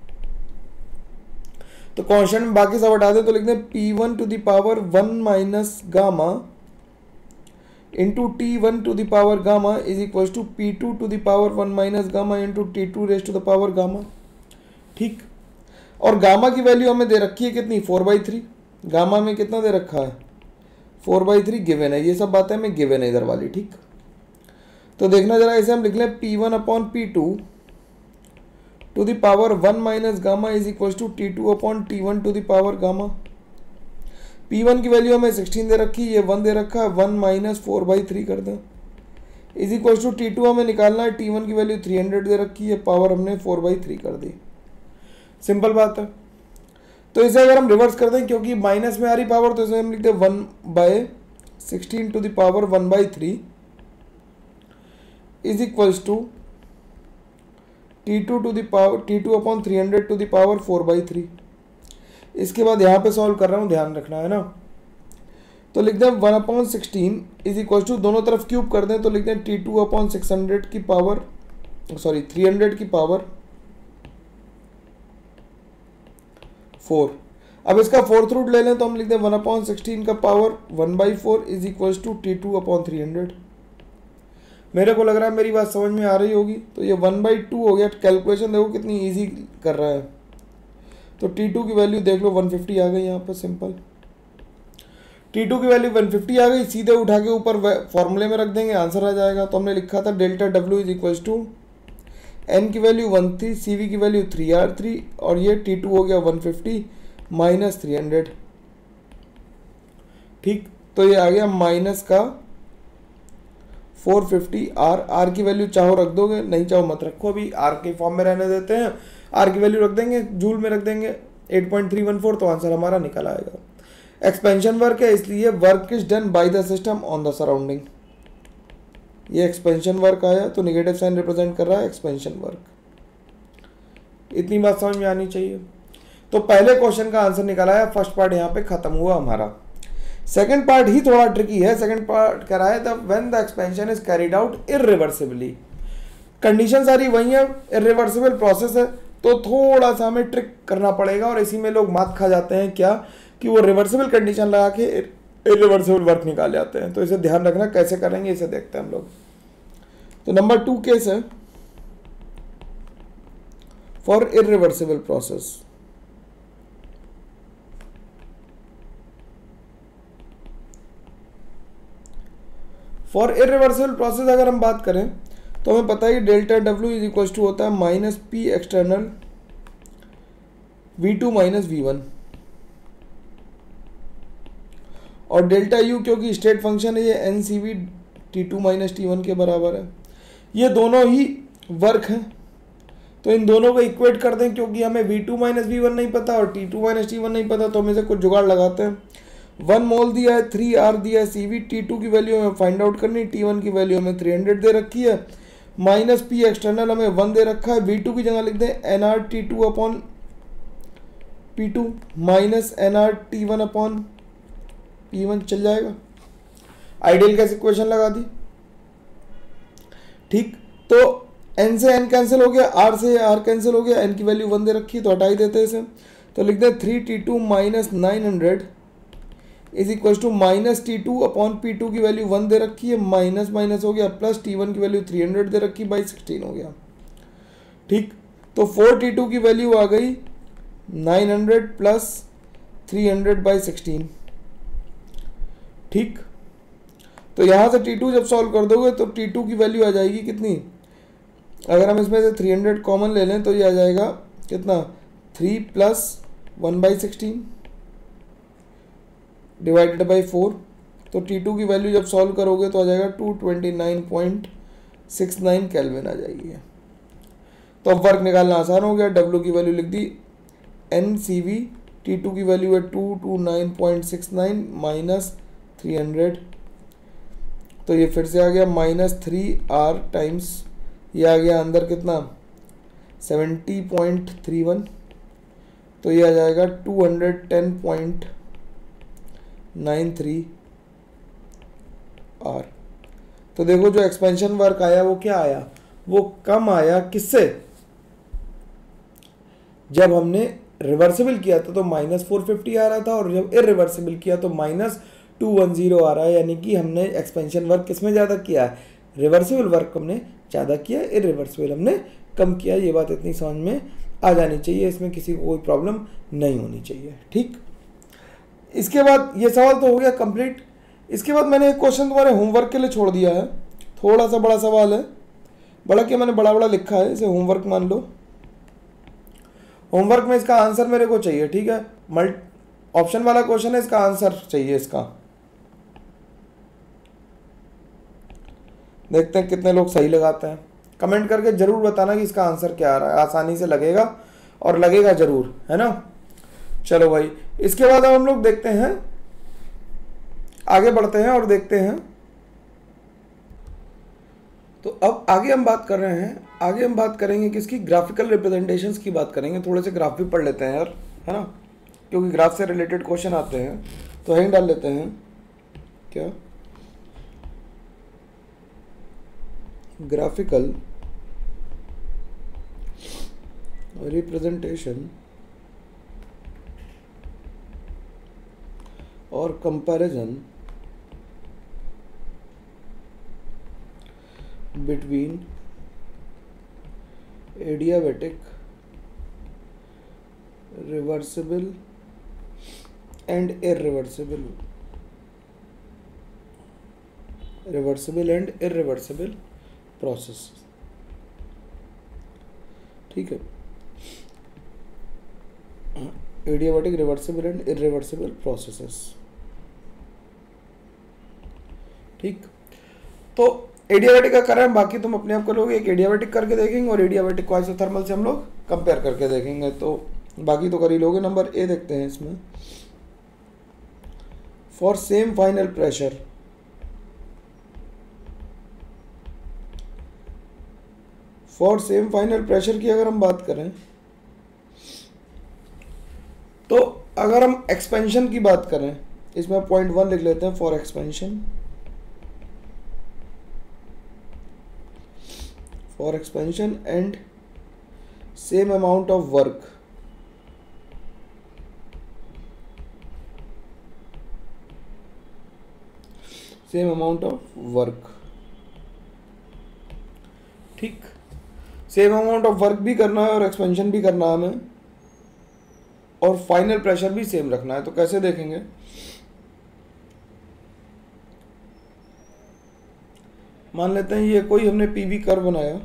तो कॉन्स्टेंट में बाकी सब हटा दें तो लिख दें P one to the power one minus gamma into T one to the power gamma is equal to P two to the power one minus gamma into T two raise to the power gamma. ठीक, और gamma की value हमें दे रखी है कितनी, four by three. Gamma में कितना दे रखा है, फोर बाई थ्री गिवन है। ये सब बातें हमें गिवन है इधर वाली। ठीक, तो देखना जरा, इसे हम लिख लें P one upon P two to the power one minus gamma is equal to T two upon T one to the power gamma. P one की वैल्यू हमें सिक्सटीन दे रखी, ये वन दे रखा है, one minus four by three कर दें is equal to T two हमें निकालना है, टी वन की वैल्यू थ्री हंड्रेड दे रखी है, पावर हमने फोर बाई थ्री कर दी। सिंपल बात है। तो इसे अगर हम रिवर्स कर दें, क्योंकि माइनस में आ रही पावर, तो इसे हम लिखते हैं one by sixteen to the power one by three is equals to T two to the power T two upon three hundred to the power four by three. इसके बाद यहाँ पे सॉल्व कर रहा हूँ, ध्यान रखना है ना। तो लिख दें one upon sixteen is equal to, दोनों तरफ क्यूब कर दें तो लिख दें T two upon six hundred की पावर सॉरी थ्री हंड्रेड की पावर फोर। अब इसका फोर्थ रूट ले लें तो हम लिख दें वन अपॉन सिक्सटीन का power one by four is equal to T two upon three hundred. मेरे को लग रहा है मेरी बात समझ में आ रही होगी। तो ये वन बाई टू हो गया। कैलकुलेशन देखो कितनी इजी कर रहा है। तो टी टू की वैल्यू देख लो वन फिफ्टी आ गई यहाँ पर, सिंपल। टी टू की वैल्यू वन फिफ्टी आ गई, सीधे उठा के ऊपर फॉर्मूले में रख देंगे, आंसर आ जाएगा। तो हमने लिखा था delta W is equal to N की value one three, C V की वैल्यू थ्री आर थ्री और ये टी टू हो गया one fifty minus three hundred. ठीक, तो ये आ गया माइनस का फोर फिफ्टी आर। आर की वैल्यू चाहो रख दोगे, नहीं चाहो मत रखो, अभी आर के फॉर्म में रहने देते हैं। आर की वैल्यू रख देंगे, जूल में रख देंगे eight point three one four, तो आंसर हमारा निकल आएगा। एक्सपेंशन वर्क है इसलिए work is done by the system on the surrounding. ये एक्सपेंशन वर्क आया तो नेगेटिव साइन रिप्रेजेंट कर रहा है एक्सपेंशन वर्क। इतनी बात समझ में आनी चाहिए। तो पहले क्वेश्चन का आंसर निकल आया, फर्स्ट पार्ट यहाँ पे खत्म हुआ हमारा। सेकंड पार्ट ही थोड़ा ट्रिकी है। सेकंड पार्ट कह रहा है the when the expansion is carried out irreversibly. Condition सारी वही है, इरिवर्सिबल प्रोसेस है, तो थोड़ा सा हमें ट्रिक करना पड़ेगा। और इसी में लोग मात खा जाते हैं क्या कि वो रिवर्सिबल कंडीशन लगा के इरिवर्सिबल वर्क निकाल जाते हैं। तो इसे ध्यान रखना, कैसे करेंगे इसे देखते हैं हम लोग। तो नंबर टू केस है for irreversible process. For irreversible process अगर हम बात करें तो हमें पता है कि delta W is equal to होता है minus P external V two minus V one, और डेल्टा यू क्योंकि स्टेट फंक्शन है ये N C V T two minus T one के बराबर है। ये दोनों ही वर्क हैं तो इन दोनों को इक्वेट कर दें, क्योंकि हमें V two minus V one नहीं पता और T two minus T one नहीं पता, तो हम इसे कुछ जुगाड़ लगाते हैं। वन मोल दिया है, थ्री आर दिया है, सी वी टी टू की वैल्यू हमें फाइंड आउट करनी, टी वन की वैल्यू हमें थ्री हंड्रेड दे रखी है, माइनस पी एक्सटर्नल हमें वन दे रखा है। वी टू की जगह लिख दें N R T two upon P two minus N R T one upon P one, चल जाएगा। आइडियल कैसे इक्वेशन लगा दी। ठीक, तो एन से एन कैंसिल हो गया, आर से आर कैंसिल हो गया, एन की वैल्यू वन दे रखी है तो हटा ही देते हैं इसे। तो लिख दें three T two minus nine hundred is equal to minus T two upon P two की वैल्यू वन दे रखी है, माइनस माइनस हो गया, प्लस टी वन की वैल्यू थ्री हंड्रेड दे रखी बाई सिक्सटीन हो गया। ठीक, तो फोर टी टू की वैल्यू आ गई nine hundred plus three hundred by sixteen. ठीक, तो यहाँ से टी टू जब सॉल्व कर दोगे तो टी टू की वैल्यू आ जाएगी कितनी, अगर हम इसमें से थ्री हंड्रेड कॉमन ले लें तो ये आ जाएगा कितना, three plus one by sixteen divided by four. तो टी टू की वैल्यू जब सॉल्व करोगे तो आ जाएगा two twenty nine point six nine kelvin आ जाएगी। तो अब वर्क निकालना आसान हो गया। डब्ल्यू की वैल्यू लिख दी N C V, T two की वैल्यू है two two nine point six nine minus three hundred, तो ये फिर से आ गया माइनस थ्री आर टाइम्स ये आ गया अंदर कितना सेवेंटी पॉइंट थ्री वन, तो ये आ जाएगा two hundred ten point nine three R. तो देखो जो एक्सपेंशन वर्क आया वो क्या आया, वो कम आया। किससे, जब हमने रिवर्सिबल किया था तो माइनस फोर फिफ्टी आ रहा था और जब इरिवर्सिबल किया तो माइनस टू वन जीरो आ रहा है। यानी कि हमने एक्सपेंशन वर्क किसमें ज़्यादा किया है, रिवर्सिबल वर्क हमने ज़्यादा किया, इरिवर्सिबल हमने कम किया। ये बात इतनी समझ में आ जानी चाहिए, इसमें किसी को कोई प्रॉब्लम नहीं होनी चाहिए। ठीक, इसके बाद ये सवाल तो हो गया कंप्लीट। इसके बाद मैंने एक क्वेश्चन तुम्हारे होमवर्क के लिए छोड़ दिया है, थोड़ा सा बड़ा सवाल है, बड़ा कि मैंने बड़ा बड़ा लिखा है, इसे होमवर्क मान लो। होमवर्क में इसका आंसर मेरे को चाहिए। ठीक है, मल्ट ऑप्शन वाला क्वेश्चन है, इसका आंसर चाहिए। इसका देखते हैं कितने लोग सही लगाते हैं। कमेंट करके जरूर बताना कि इसका आंसर क्या आ रहा है, आसानी से लगेगा और लगेगा जरूर, है ना। चलो भाई, इसके बाद अब हम लोग देखते हैं आगे बढ़ते हैं और देखते हैं। तो अब आगे हम बात कर रहे हैं, आगे हम बात करेंगे किसकी, ग्राफिकल रिप्रेजेंटेशंस की बात करेंगे। थोड़े से ग्राफ भी पढ़ लेते हैं यार, है ना, क्योंकि ग्राफ से रिलेटेड क्वेश्चन आते हैं। तो हेडिंग डाल लेते हैं क्या, ग्राफिकल रिप्रेजेंटेशन और comparison between adiabatic, reversible and irreversible, reversible and irreversible process. ठीक है, adiabatic, reversible and irreversible processes. ठीक, तो एडियाबैटिक का करें, बाकी तुम अपने आप करोगे। एक एडियाबैटिक करके देखेंगे और एडियाबैटिक को आइसोथर्मल से हम लोग कंपेयर करके देखेंगे, तो बाकी तो कर ही लोगे। नंबर ए देखते हैं इसमें, for same final pressure, for same final pressure की अगर हम बात करें तो अगर हम एक्सपेंशन की बात करें, इसमें पॉइंट वन लिख लेते हैं, for expansion, for expansion and same amount of work, same amount of work. ठीक, सेम अमाउंट ऑफ वर्क भी करना है और एक्सपेंशन भी करना है हमें, और फाइनल प्रेशर भी सेम रखना है। तो कैसे देखेंगे, मान लेते हैं ये कोई हमने पीवी कर्व बनाया,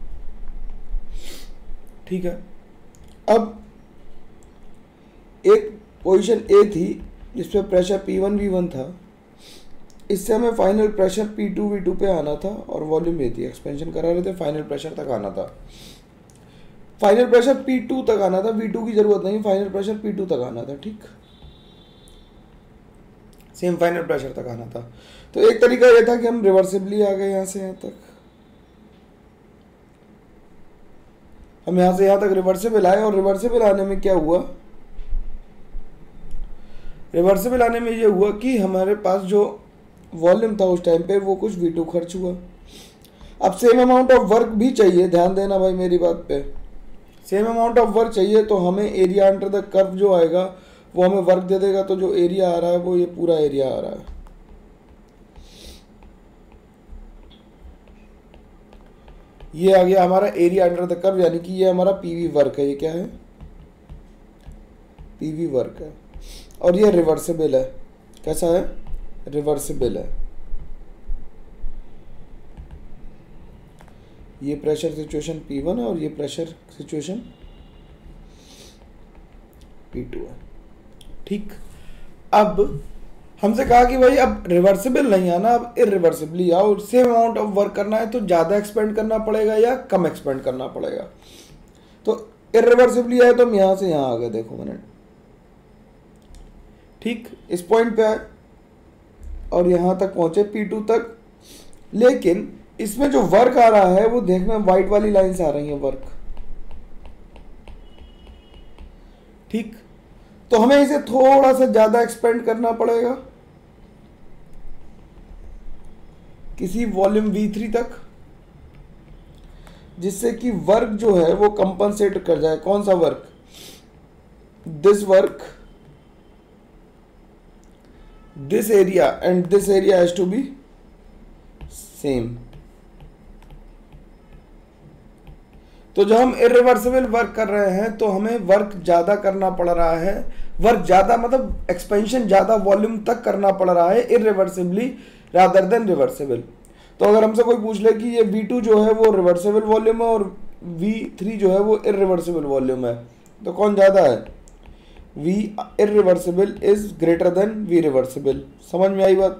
ठीक है। अब एक पोजीशन ए थी जिसपे pressure P one V one था, इससे हमें final pressure P two V two पे आना था, और वॉल्यूम ये थी, एक्सपेंशन करा रहे थे, फाइनल प्रेशर तक आना था। फाइनल प्रेशर पी टू तक आना था, वी टू की जरूरत नहीं, फाइनल प्रेशर पी टू तक आना था। ठीक, सेम फाइनल प्रेशर तक आना था। तो एक तरीका यह था कि हम रिवर्सिबली आ गए, यहां से यहां तक, हम यहां से यहां तक रिवर्सिबल आए। और रिवर्सिबल आने में क्या हुआ, रिवर्सिबल आने में यह हुआ कि हमारे पास जो वॉल्यूम था उस टाइम पे वो कुछ वी टू खर्च हुआ। अब सेम अमाउंट ऑफ वर्क भी चाहिए, ध्यान देना भाई मेरी बात पे, सेम अमाउंट ऑफ वर्क चाहिए, तो हमें एरिया अंडर द कर्व जो आएगा वो हमें वर्क दे देगा। तो जो एरिया आ रहा है वो ये पूरा एरिया आ रहा है, ये आ गया हमारा एरिया अंडर द कर्व, यानी कि ये हमारा पीवी वर्क है। ये क्या है, पीवी वर्क है, और ये रिवर्सिबल है। कैसा है, रिवर्सिबल है। ये प्रेशर सिचुएशन पी वन है और ये प्रेशर सिचुएशन पी टू है। ठीक, अब हमसे कहा कि भाई अब रिवर्सिबल नहीं आना, अब इरिवर्सिबली आओ, सेम अमाउंट ऑफ वर्क करना है, तो ज़्यादा एक्सपेंड करना पड़ेगा या कम एक्सपेंड करना पड़ेगा। तो इरिवर्सिबली आए तो हम यहाँ से यहाँ आ गए, देखो मैंने, ठीक, इस पॉइंट पे आए और यहाँ तक पहुँचे पी टू तक। लेकिन इसमें जो वर्क आ रहा है वो देखना, वाइट वाली लाइन्स आ रही हैं वर्क, ठीक, तो हमें इसे थोड़ा सा ज़्यादा एक्सपेंड करना पड़ेगा किसी वॉल्यूम वी थ्री तक, जिससे कि वर्क जो है वो कंपनसेट कर जाए। कौन सा work, this work, this area and this area has to be same. तो जब हम इरिवर्सिबल वर्क कर रहे हैं तो हमें वर्क ज़्यादा करना पड़ रहा है, वर्क ज़्यादा मतलब एक्सपेंशन ज़्यादा वॉल्यूम तक करना पड़ रहा है इरिवर्सिबली रादर देन रिवर्सिबल। तो अगर हमसे कोई पूछ ले कि ये वी टू जो है वो रिवर्सिबल वॉल्यूम है और वी थ्री जो है वो इरिवर्सिबल वॉल्यूम है, तो कौन ज़्यादा है, V irreversible is greater than V reversible. समझ में आई बात,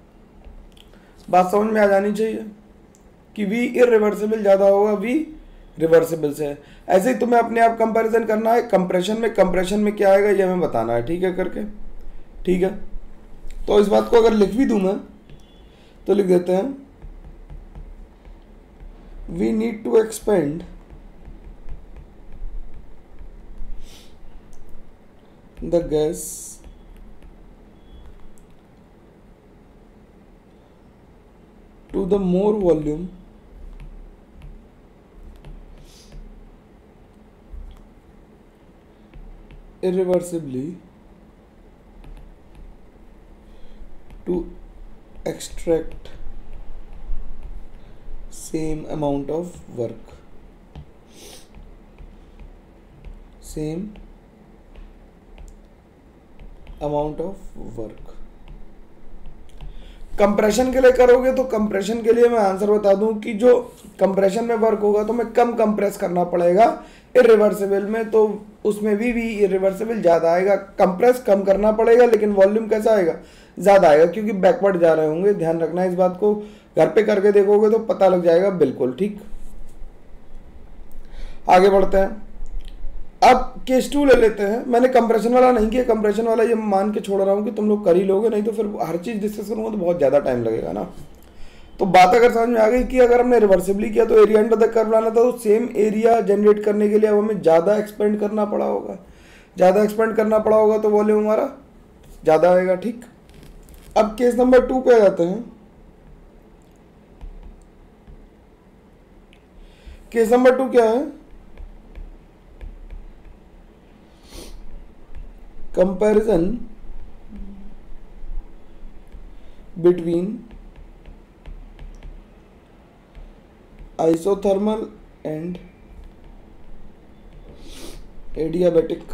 बात समझ में आ जानी चाहिए कि वी इरिवर्सिबल ज़्यादा होगा वी रिवर्सिबल से है। ऐसे ही तुम्हें अपने आप कंपैरिजन करना है कंप्रेशन में, कंप्रेशन में क्या आएगा ये हमें बताना है, ठीक है करके, ठीक है। तो इस बात को अगर लिख भी दूं मैं तो लिख देते हैं we need to expand the gas to the more volume irreversibly to extract same amount of work, same amount of work। Compression के लिए करोगे तो कंप्रेशन के लिए मैं आंसर बता दूं कि जो कंप्रेशन में वर्क होगा तो मैं कम कंप्रेस करना पड़ेगा, इरिवर्सिबल में तो उसमें भी भी इरिवर्सिबल ज़्यादा आएगा, कंप्रेस कम करना पड़ेगा लेकिन वॉल्यूम कैसा आएगा, ज़्यादा आएगा, क्योंकि बैकवर्ड जा रहे होंगे। ध्यान रखना इस बात को, घर पे करके देखोगे तो पता लग जाएगा बिल्कुल, ठीक। आगे बढ़ते हैं, अब केस टू ले लेते हैं। मैंने कंप्रेशन वाला नहीं किया, कंप्रेशन वाला ये मान के छोड़ रहा हूँ कि तुम लोग कर ही लोगे, नहीं तो फिर हर चीज़ डिस्कस करूँगा तो बहुत ज़्यादा टाइम लगेगा ना। तो बात अगर समझ में आ गई कि अगर हमने रिवर्सिबली किया तो एरिया अंडर द कर्व लाना था, तो सेम एरिया जनरेट करने के लिए अब हमें ज़्यादा एक्सपेंड करना पड़ा होगा, ज़्यादा एक्सपेंड करना पड़ा होगा तो वॉल्यूम हमारा ज़्यादा आएगा, ठीक। अब केस नंबर टू पे आ जाते हैं। केस नंबर टू क्या है, comparison between isothermal and adiabatic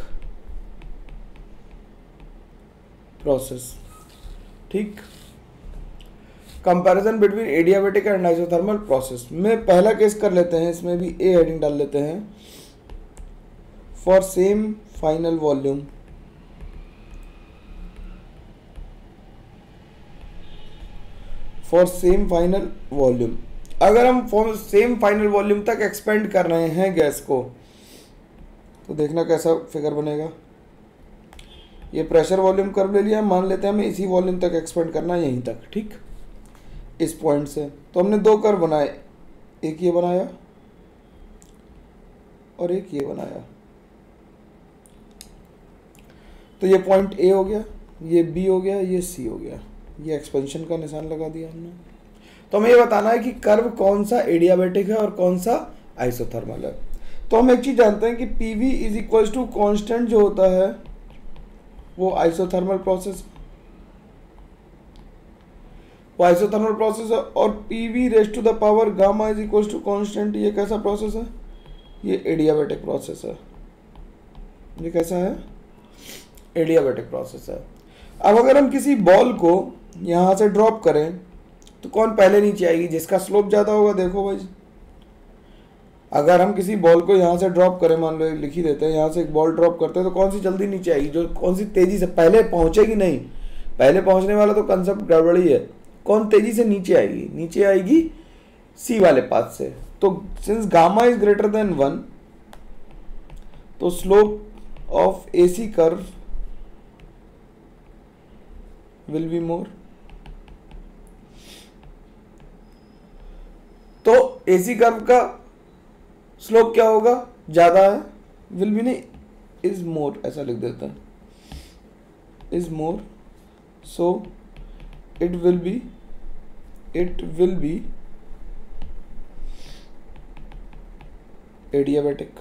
process, ठीक। Comparison between adiabatic and isothermal process में पहला केस कर लेते हैं, इसमें भी ए हेडिंग डाल लेते हैं, for same final volume for same final volume अगर हम फॉर सेम फाइनल वॉल्यूम तक एक्सपेंड कर रहे हैं गैस को, तो देखना कैसा फिगर बनेगा। ये प्रेशर वॉल्यूम कर्व ले लिया, मान लेते हैं हमें इसी वॉल्यूम तक एक्सपेंड करना है, यहीं तक, ठीक, इस पॉइंट से। तो हमने दो कर्व बनाए, एक ये बनाया और एक ये बनाया। तो ये पॉइंट ए हो गया, ये बी हो गया, ये सी हो गया, ये एक्सपेंशन का निशान लगा दिया हमने। तो हमें ये बताना है कि कर्व कौन सा एडियाबेटिक है और कौन सा आइसोथर्मल है। तो हम एक चीज जानते हैं कि P V is equal to constant जो होता है वो आइसोथर्मल प्रोसेस वो आइसोथर्मल प्रोसेस है, और P V raise to the power gamma is equal to constant, ये कैसा प्रोसेस है, ये एडियाबेटिक प्रोसेस है। ये कैसा है, एडियाबेटिक प्रोसेस है। अब अगर हम किसी बॉल को यहां से ड्रॉप करें तो कौन पहले नीचे आएगी, जिसका स्लोप ज़्यादा होगा। देखो भाई, अगर हम किसी बॉल को यहाँ से ड्रॉप करें, मान लो लिख ही देते हैं, यहाँ से एक बॉल ड्रॉप करते हैं, तो कौन सी जल्दी नीचे आएगी, जो कौन सी तेज़ी से पहले पहुँचेगी, नहीं पहले पहुँचने वाला तो कंसेप्ट गड़बड़ी है। कौन तेज़ी से नीचे आएगी, नीचे आएगी सी वाले पाथ से। तो since gamma is greater than one, तो slope of A C curve will be more. तो एसी कर्व का स्लोप क्या होगा, ज्यादा है, विल बी नहीं, इज मोर, ऐसा लिख देता है, is more, so it will be it will be adiabatic.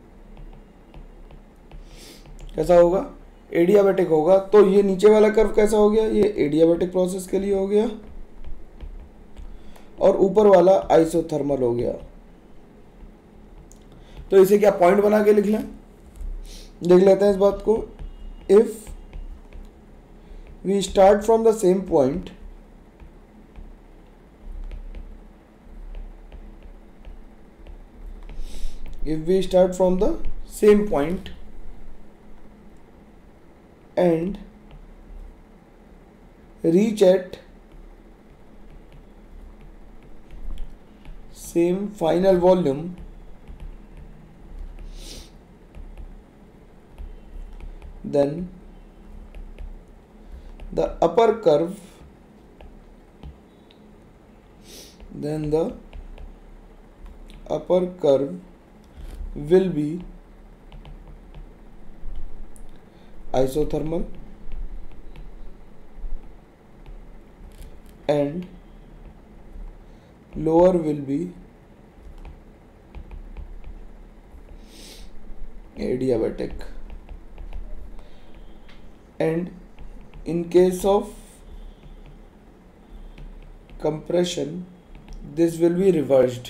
कैसा होगा, एडियाबेटिक होगा। तो ये नीचे वाला कर्व कैसा हो गया, ये एडियाबेटिक प्रोसेस के लिए हो गया, और ऊपर वाला आइसोथर्मल हो गया। तो इसे क्या पॉइंट बना के लिख लें, देख लेते हैं इस बात को। If we start from the same point, if we start from the same point and reach at same final volume then the upper curve then the upper curve will be isothermal and lower will be adiabatic, and in case of compression this will be reversed.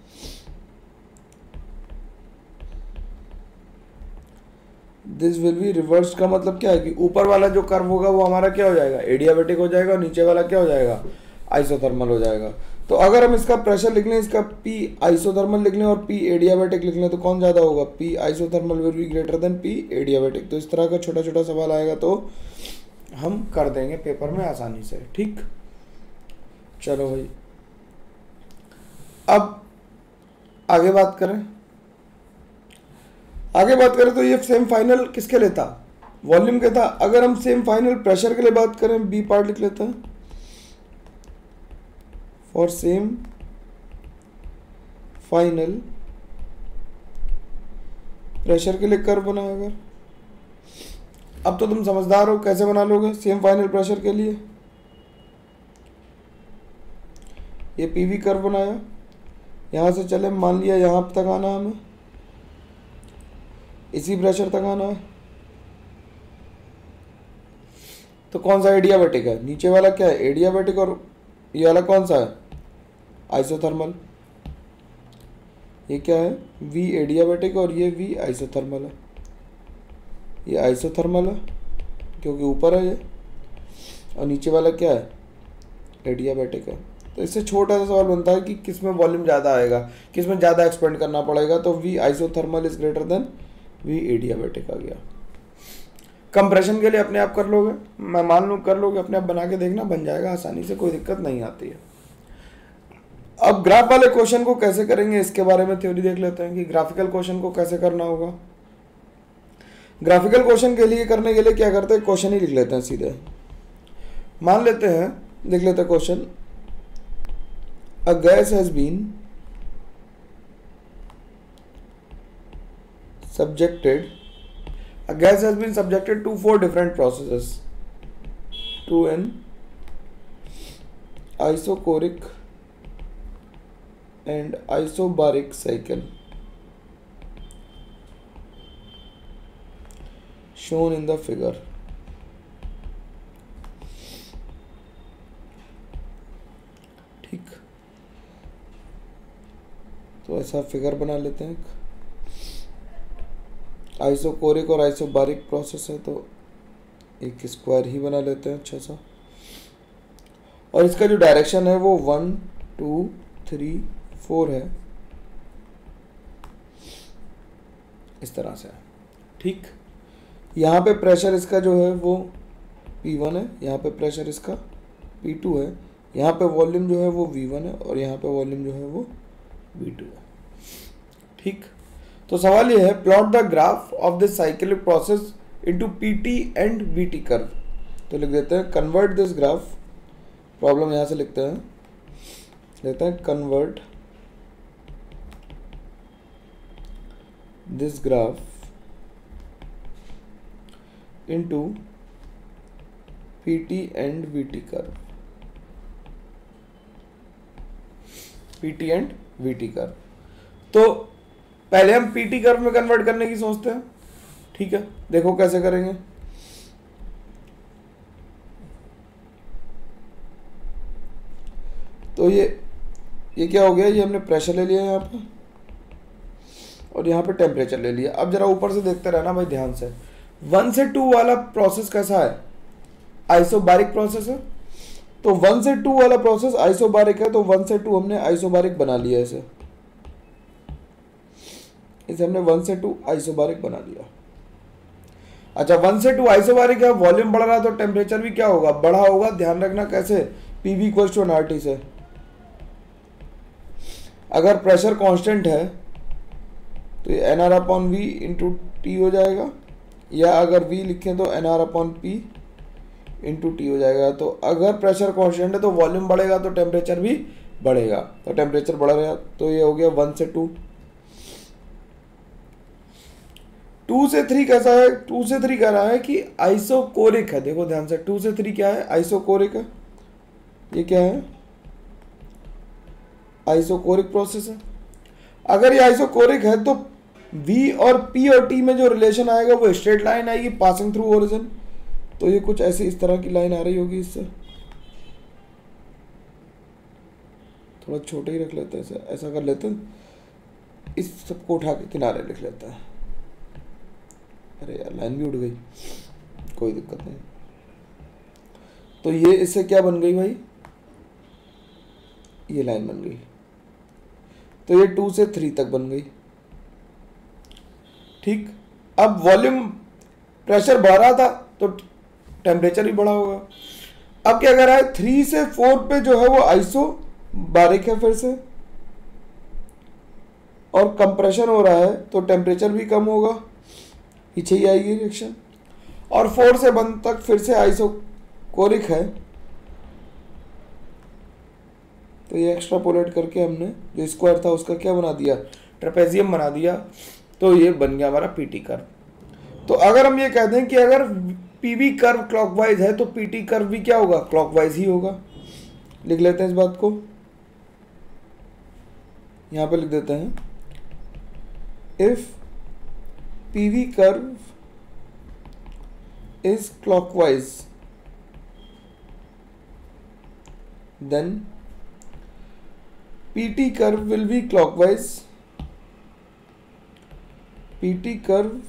This will be reverse का मतलब क्या है कि ऊपर वाला जो curve होगा वो हमारा क्या हो जाएगा, एडियाबेटिक हो जाएगा, और नीचे वाला क्या हो जाएगा, आइसोथर्मल हो जाएगा। तो अगर हम इसका प्रेशर लिख लें, इसका P आइसोथर्मल लिख लें और P एडियाबेटिक लिख लें, तो कौन ज़्यादा होगा, P isothermal will be greater than P adiabatic. तो इस तरह का छोटा छोटा सवाल आएगा तो हम कर देंगे पेपर में आसानी से। ठीक, चलो भाई अब आगे बात करें। आगे बात करें तो ये सेम फाइनल किसके लिए था, वॉल्यूम के था। अगर हम सेम फाइनल प्रेशर के लिए बात करें, बी पार्ट लिख लेते हैं। फॉर सेम फाइनल प्रेशर के लिए कर्व बना। अगर अब तो तुम समझदार हो, कैसे बना लोगे सेम फाइनल प्रेशर के लिए। ये पीवी कर्व बनाया, यहां से चले, मान लिया यहां तक आना, हमें इसी प्रेशर तक आना है, तो कौन सा एडियाबेटिक है, नीचे वाला क्या है एडियाबेटिक, और ये वाला कौन सा है आइसोथर्मल। ये क्या है, V एडियाबेटिक और ये V आइसोथर्मल है। ये आइसोथर्मल है क्योंकि ऊपर है ये, और नीचे वाला क्या है एडियाबेटिक है। तो इससे छोटा सा सवाल बनता है कि किस में वॉल्यूम ज़्यादा आएगा, किस में ज़्यादा एक्सपेंड करना पड़ेगा। तो V isothermal is greater than V adiabatic आ गया। कंप्रेशन के लिए अपने आप कर लोगे, मैं मान लूँ कर लोगे, अपने आप बना के देखना, बन जाएगा आसानी से, कोई दिक्कत नहीं आती है। अब ग्राफ वाले क्वेश्चन को कैसे करेंगे इसके बारे में थ्योरी देख लेते हैं कि ग्राफिकल क्वेश्चन को कैसे करना होगा। ग्राफिकल क्वेश्चन के लिए करने के लिए क्या करते हैं, क्वेश्चन ही लिख लेते हैं सीधे। मान लेते हैं, लिख लेते हैं question, a gas has been subjected a gas has been subjected to four different processes, to an isochoric and isobaric cycle shown in the figure। ठीक, तो ऐसा फिगर बना लेते हैं। आइसोकोरिक और आइसोबारिक प्रोसेस है तो एक स्क्वायर ही बना लेते हैं अच्छा सा, और इसका जो डायरेक्शन है वो वन टू थ्री फोर है, इस तरह से। ठीक, यहाँ पे प्रेशर इसका जो है वो P वन है, यहाँ पे प्रेशर इसका P टू है, यहाँ पे वॉल्यूम जो है वो V वन है, और यहाँ पे वॉल्यूम जो है वो V टू है। ठीक, तो सवाल ये है, plot the graph of this cyclic process into PT and BT curve. तो लिख देते हैं कन्वर्ट दिस ग्राफ, प्रॉब्लम यहाँ से लिखते हैं, लेते हैं convert this graph into PT and BT curve, PT and BT curve. तो पहले हम पीटी कर्व में कन्वर्ट करने की सोचते हैं। ठीक है, देखो कैसे करेंगे। तो ये ये क्या हो गया, ये हमने प्रेशर ले लिया यहाँ पे और यहाँ पे टेम्परेचर ले लिया। अब जरा ऊपर से देखते रहना भाई ध्यान से। वन से टू वाला प्रोसेस कैसा है, आइसोबारिक प्रोसेस है। तो वन से टू वाला प्रोसेस आइसोबारिक है, तो वन से टू हमने आइसोबारिक बना लिया इसे इसे हमने वन से टू आइसोबारिक बना लिया। अच्छा, वन से टू आइसोबारिक है, वॉल्यूम बढ़ रहा है तो टेम्परेचर भी क्या होगा, बढ़ा होगा। ध्यान रखना कैसे, पीवी इक्वल्स टू एनआरटी से। अगर प्रेशर कांस्टेंट है तो ये N R upon V into T हो जाएगा, या अगर V लिखें तो N R upon P into T हो जाएगा। तो अगर प्रेशर कांस्टेंट है तो वॉल्यूम बढ़ेगा तो टेम्परेचर भी बढ़ेगा, तो टेम्परेचर बढ़ रहा है, तो ये हो गया वन से टू। टू से थ्री कैसा है? टू से थ्री कह रहा है कि आइसोकोरिक है। देखो ध्यान से, टू से थ्री क्या है? आइसोकोरिक है। ये क्या है? आइसोकोरिक प्रोसेस है। अगर ये आइसोकोरिक है तो V और P और T में जो रिलेशन आएगा वो स्ट्रेट लाइन आएगी पासिंग थ्रू ओरिजिन। तो ये कुछ ऐसी इस तरह की लाइन आ रही होगी। इससे थोड़ा छोटे ही रख लेते हैं, ऐसा ऐसा कर लेते हैं, इस सबको उठा के किनारे लिख लेता है। अरे यार लाइन भी उड़ गई, कोई दिक्कत नहीं। तो ये इससे क्या बन गई भाई? ये लाइन बन गई। तो ये टू से थ्री तक बन गई। ठीक, अब वॉल्यूम प्रेशर बढ़ रहा था तो टेम्परेचर भी बढ़ा होगा। अब क्या कर रहा है? थ्री से फोर पे जो है वो आइसो बारिक है फिर से, और कंप्रेशन हो रहा है तो टेम्परेचर भी कम होगा, पीछे ही आएगी रिएक्शन। और फोर से वन तक फिर से आइसोकोरिक है। तो ये एक्स्ट्रापोलेट करके हमने जो स्क्वायर था उसका क्या बना दिया? ट्रेपेजियम बना दिया। तो ये बन गया हमारा पीटी कर्व। तो अगर हम ये कह दें कि अगर पीवी कर्व क्लॉकवाइज है तो पीटी कर्व भी क्या होगा? क्लॉकवाइज ही होगा। लिख लेते हैं इस बात को, यहां पे लिख देते हैं, if PV curve is clockwise then PT curve will be clockwise. PT curve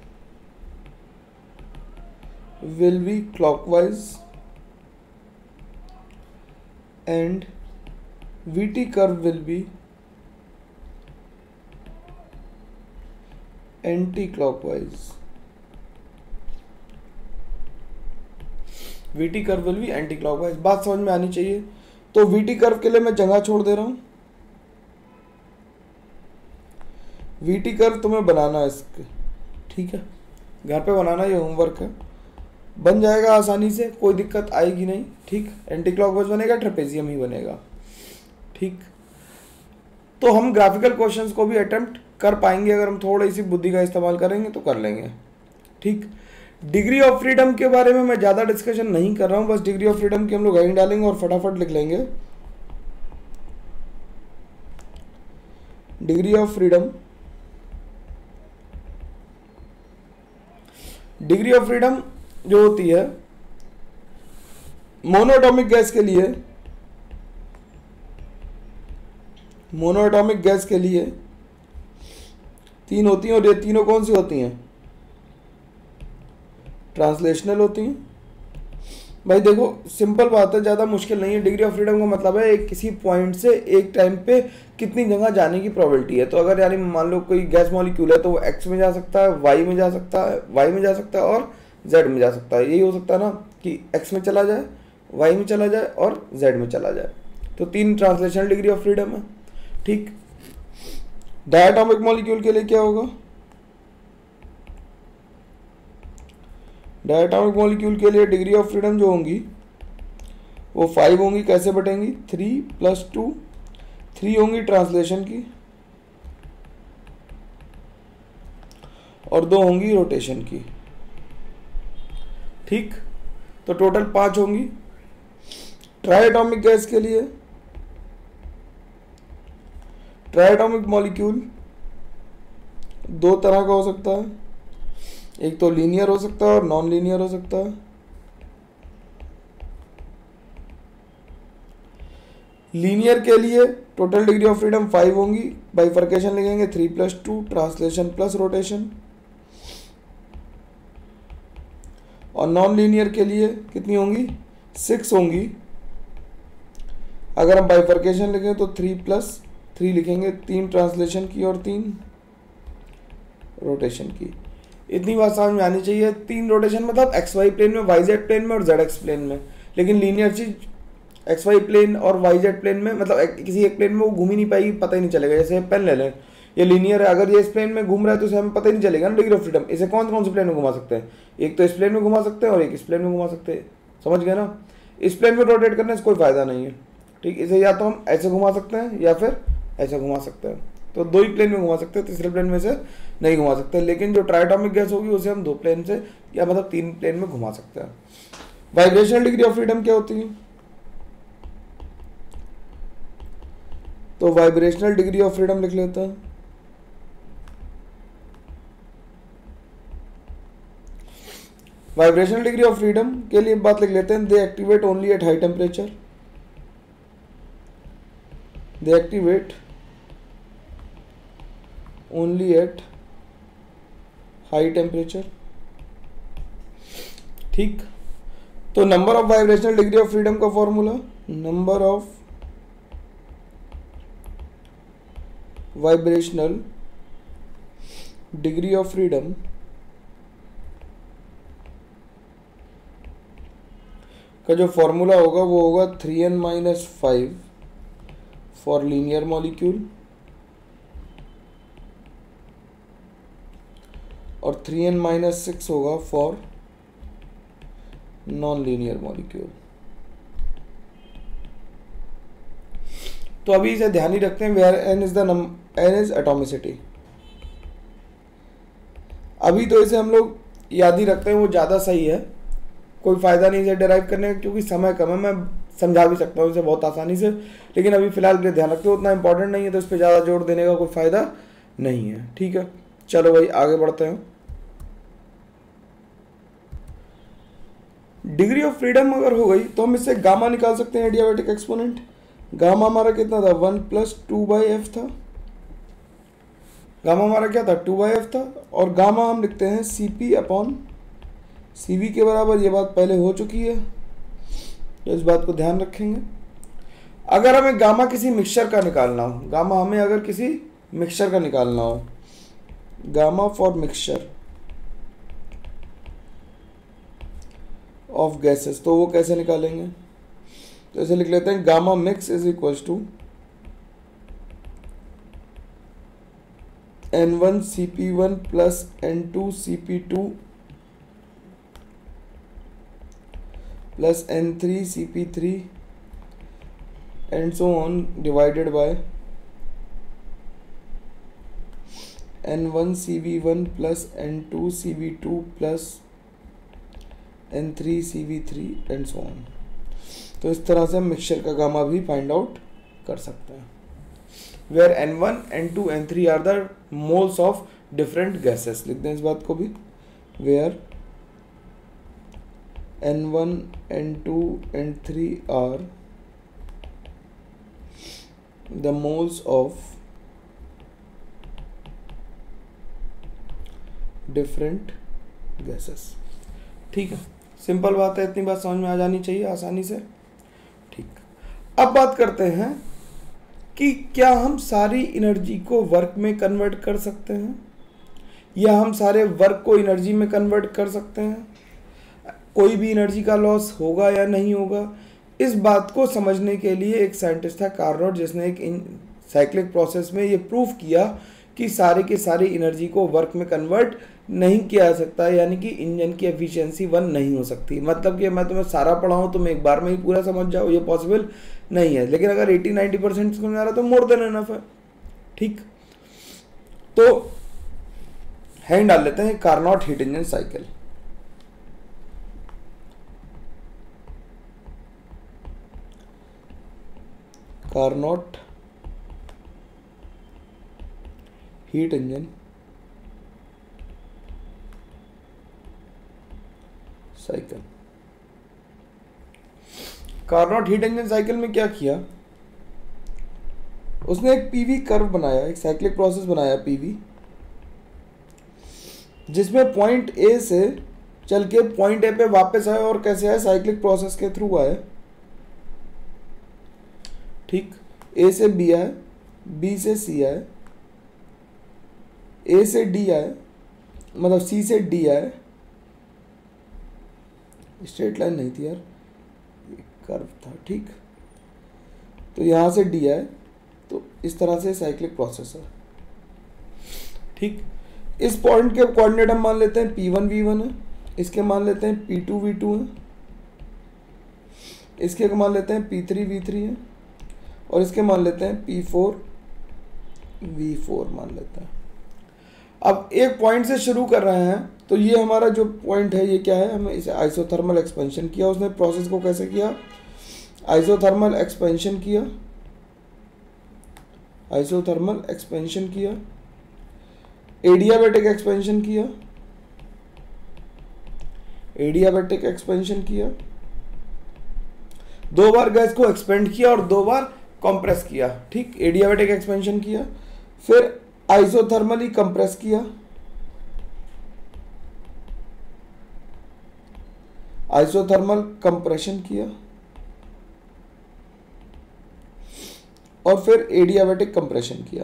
will be clockwise and V T curve will be anti-clockwise. V T curve will be anti-clockwise। बात समझ में आनी चाहिए। तो V T कर्व के लिए मैं जगह छोड़ दे रहा हूं। V T कर्व तुम्हें बनाना है इसके, ठीक है, घर पे बनाना, ये होमवर्क है, बन जाएगा आसानी से, कोई दिक्कत आएगी नहीं। ठीक, एंटी क्लॉकवाइज बनेगा, ट्रेपेजियम ही बनेगा। ठीक, तो हम ग्राफिकल क्वेश्चंस को भी अटेम्प्ट कर पाएंगे अगर हम थोड़ी सी बुद्धि का इस्तेमाल करेंगे तो कर लेंगे। ठीक, डिग्री ऑफ फ्रीडम के बारे में मैं ज़्यादा डिस्कशन नहीं कर रहा हूँ, बस डिग्री ऑफ फ्रीडम की हम लोग हेडिंग डालेंगे और फटाफट लिख लेंगे। Degree of freedom, degree of freedom जो होती है मोनोएटॉमिक गैस के लिए, मोनोएटॉमिक गैस के लिए तीन होती हैं, और ये तीनों कौन सी होती हैं? ट्रांसलेशनल होती हैं। भाई देखो सिंपल बात है, ज़्यादा मुश्किल नहीं है। डिग्री ऑफ फ्रीडम का मतलब है एक किसी पॉइंट से एक टाइम पे कितनी जगह जाने की प्रोबेबिलिटी है। तो अगर यानी मान लो कोई गैस मॉलिक्यूल है तो वो एक्स में जा सकता है, वाई में जा सकता है, वाई में जा सकता है और जेड में जा सकता है। यही हो सकता है ना कि एक्स में चला जाए, वाई में चला जाए और जेड में चला जाए। तो तीन ट्रांसलेशनल डिग्री ऑफ फ्रीडम है। ठीक, डायटोमिक मॉलिक्यूल के लिए क्या होगा? डायटोमिक मॉलिक्यूल के लिए डिग्री ऑफ फ्रीडम जो होंगी वो फाइव होंगी। कैसे बटेंगी? थ्री प्लस टू, थ्री होंगी ट्रांसलेशन की और दो होंगी रोटेशन की। ठीक, तो टोटल पांच होंगी। ट्राइएटॉमिक गैस के लिए ट्राइएटॉमिक मॉलिक्यूल दो तरह का हो सकता है, एक तो लीनियर हो सकता है और नॉन लीनियर हो सकता है। लीनियर के लिए total degree of freedom five होंगी, बाइफर्केशन लिखेंगे three plus two, translation plus rotation. और नॉन लीनियर के लिए कितनी होंगी? सिक्स होंगी। अगर हम बाइफर्केशन लिखें तो थ्री प्लस थ्री लिखेंगे, तीन ट्रांसलेशन की और तीन रोटेशन की। इतनी बात समझ में आनी चाहिए। तीन रोटेशन मतलब एक्स वाई प्लेन में, वाई जेड प्लेन में और जेड एक्स प्लेन में। लेकिन लीनियर चीज एक्स वाई प्लेन और वाई जेड प्लेन में, मतलब एक, किसी एक प्लेन में वो घूम ही नहीं पाएगी, पता ही नहीं चलेगा। जैसे पेन ले लें, ये लीनियर है। अगर ये इस प्लेन में घूम रहा है तो इसे हमें पता ही नहीं चलेगा ना डिग्री ऑफ फ्रीडम। इसे कौन कौन से प्लेन में घुमा सकते हैं, एक तो इस प्लेन में घुमा सकते हैं और एक इस प्लेन में घुमा सकते हैं, समझ गए ना। इस प्लेन में रोटेट करने से कोई फायदा नहीं है, ठीक। इसे या तो हम ऐसे घुमा सकते हैं या फिर ऐसे घुमा सकते हैं, तो दो ही प्लेन में घुमा सकते हैं, तीसरे प्लेन में से नहीं घुमा सकते। लेकिन जो ट्राइटॉमिक गैस होगी उसे हम दो प्लेन से या मतलब तीन प्लेन में घुमा सकते हैं। वाइब्रेशनल डिग्री ऑफ फ्रीडम क्या होती है, तो वाइब्रेशनल डिग्री ऑफ फ्रीडम लिख लेते हैं। वाइब्रेशनल डिग्री ऑफ फ्रीडम के लिए बात लिख लेते हैं, they activate only at high temperature, they activate only at high temperature, ठीक। तो number of vibrational degree of freedom का formula, number of vibrational degree of freedom का जो फॉर्मूला होगा वो होगा three N minus five for linear molecule और three N minus six होगा फॉर नॉन लीनियर मॉलिक्यूल। तो अभी इसे ध्यान ही रखते हैं, where N is the number, N is atomicity. अभी तो इसे हम लोग याद ही रखते हैं, वो ज़्यादा सही है, कोई फ़ायदा नहीं इसे डिराइव करने का क्योंकि समय कम है। मैं समझा भी सकता हूँ इसे बहुत आसानी से, लेकिन अभी फिलहाल के लिए ध्यान रखते हो, उतना इंपॉर्टेंट नहीं है तो इस पर ज़्यादा जोर देने का कोई फ़ायदा नहीं है, ठीक है। चलो भाई आगे बढ़ते हैं। डिग्री ऑफ फ्रीडम अगर हो गई तो हम इससे गामा निकाल सकते हैं, एडियाबैटिक एक्सपोनेंट। गामा हमारा कितना था, one plus two by F था। गामा हमारा क्या था, टू बाई एफ था। और गामा हम लिखते हैं C P upon C V के बराबर, ये बात पहले हो चुकी है तो इस बात को ध्यान रखेंगे। अगर हमें गामा किसी मिक्सचर का निकालना हो, गामा हमें अगर किसी मिक्सचर का निकालना हो, gamma for mixture of gases, तो वो कैसे निकालेंगे, तो ऐसे लिख लेते हैं, gamma mix is equal to N one C P one plus N two C P two plus N three C P three and so on divided by N one C V one plus N two C V two plus N three C V three and so on. तो इस तरह से हम mixture का gamma भी find out कर सकते हैं, where N one N two N three are the moles of different gases. लिखते हैं इस बात को भी, where N one N two N three are the moles of different gases, ठीक है। सिंपल बात है, इतनी बात समझ में आ जानी चाहिए आसानी से, ठीक। अब बात करते हैं कि क्या हम सारी एनर्जी को वर्क में कन्वर्ट कर सकते हैं या हम सारे वर्क को एनर्जी में कन्वर्ट कर सकते हैं, कोई भी एनर्जी का लॉस होगा या नहीं होगा। इस बात को समझने के लिए एक साइंटिस्ट था कार्नोट, जिसने एक इन साइक्लिक प्रोसेस में ये प्रूफ किया कि सारे के सारी एनर्जी को वर्क में कन्वर्ट नहीं किया जा सकता, यानी कि इंजन की एफिशिएंसी वन नहीं हो सकती। मतलब कि मैं तुम्हें सारा पढ़ाऊँ तुम एक बार में ही पूरा समझ जाओ, ये पॉसिबल नहीं है। लेकिन अगर एटी नाइन्टी परसेंट समझ आ रहा है तो मोर देन एनफ है, ठीक। तो हैंड डाल लेते हैं Carnot heat engine cycle. Carnot heat engine cycle. Carnot heat engine cycle में क्या किया, उसने एक पीवी कर्व बनाया, एक साइक्लिक प्रोसेस बनाया पीवी, जिसमें पॉइंट ए से चल के पॉइंट ए पे वापस आए। और कैसे आए, साइक्लिक प्रोसेस के थ्रू आए, ठीक। ए से बी आए, बी से सी आए, ए से डी आए, मतलब सी से डी आए, स्ट्रेट लाइन नहीं थी यार, कर्व था, ठीक। तो यहाँ से डी आए, तो इस तरह से साइक्लिक प्रोसेस है, ठीक, इस पॉइंट के कोऑर्डिनेट हम मान लेते हैं पी वन वी वन है, इसके मान लेते हैं पी टू वी टू है, इसके मान लेते हैं पी थ्री वी थ्री है, और इसके मान लेते हैं पी फोर वी फोर मान लेते हैं। अब एक पॉइंट से शुरू कर रहे हैं, तो ये हमारा जो पॉइंट है ये क्या है, हमें इसे आइसोथर्मल एक्सपेंशन किया। उसने प्रोसेस को कैसे किया, आइसोथर्मल एक्सपेंशन किया, आइसोथर्मल एक्सपेंशन किया, एडियाबैटिक एक्सपेंशन किया, एडियाबैटिक एक्सपेंशन किया, दो बार गैस को एक्सपेंड किया और दो बार कंप्रेस किया। ठीक, एडियाबैटिक एक्सपेंशन किया, फिर आइसोथर्मली कंप्रेस किया, आइसोथर्मल कंप्रेशन किया, और फिर एडियाबैटिक कंप्रेशन किया।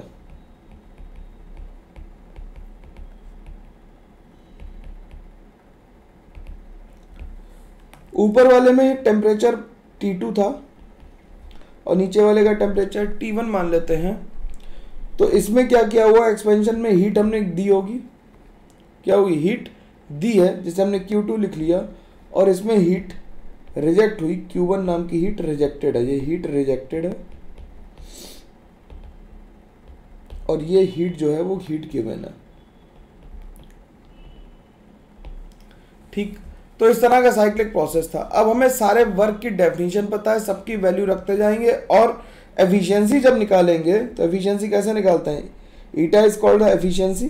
ऊपर वाले में टेम्परेचर टी टू था और नीचे वाले का टेम्परेचर टी वन मान लेते हैं। तो इसमें क्या किया हुआ, एक्सपेंशन में हीट हमने दी होगी, क्या होगी, हीट दी है जिसे हमने क्यू टू लिख लिया, और इसमें हीट रिजेक्ट हुई, क्यू वन नाम की हीट रिजेक्टेड है, ये हीट रिजेक्टेड है, और ये हीट जो है वो हीट गिवन है। ठीक, तो इस तरह का साइक्लिक प्रोसेस था। अब हमें सारे वर्क की डेफिनेशन पता है, सबकी वैल्यू रखते जाएंगे, और एफिशिएंसी जब निकालेंगे तो एफिशिएंसी कैसे निकालते हैं, eta is called the efficiency.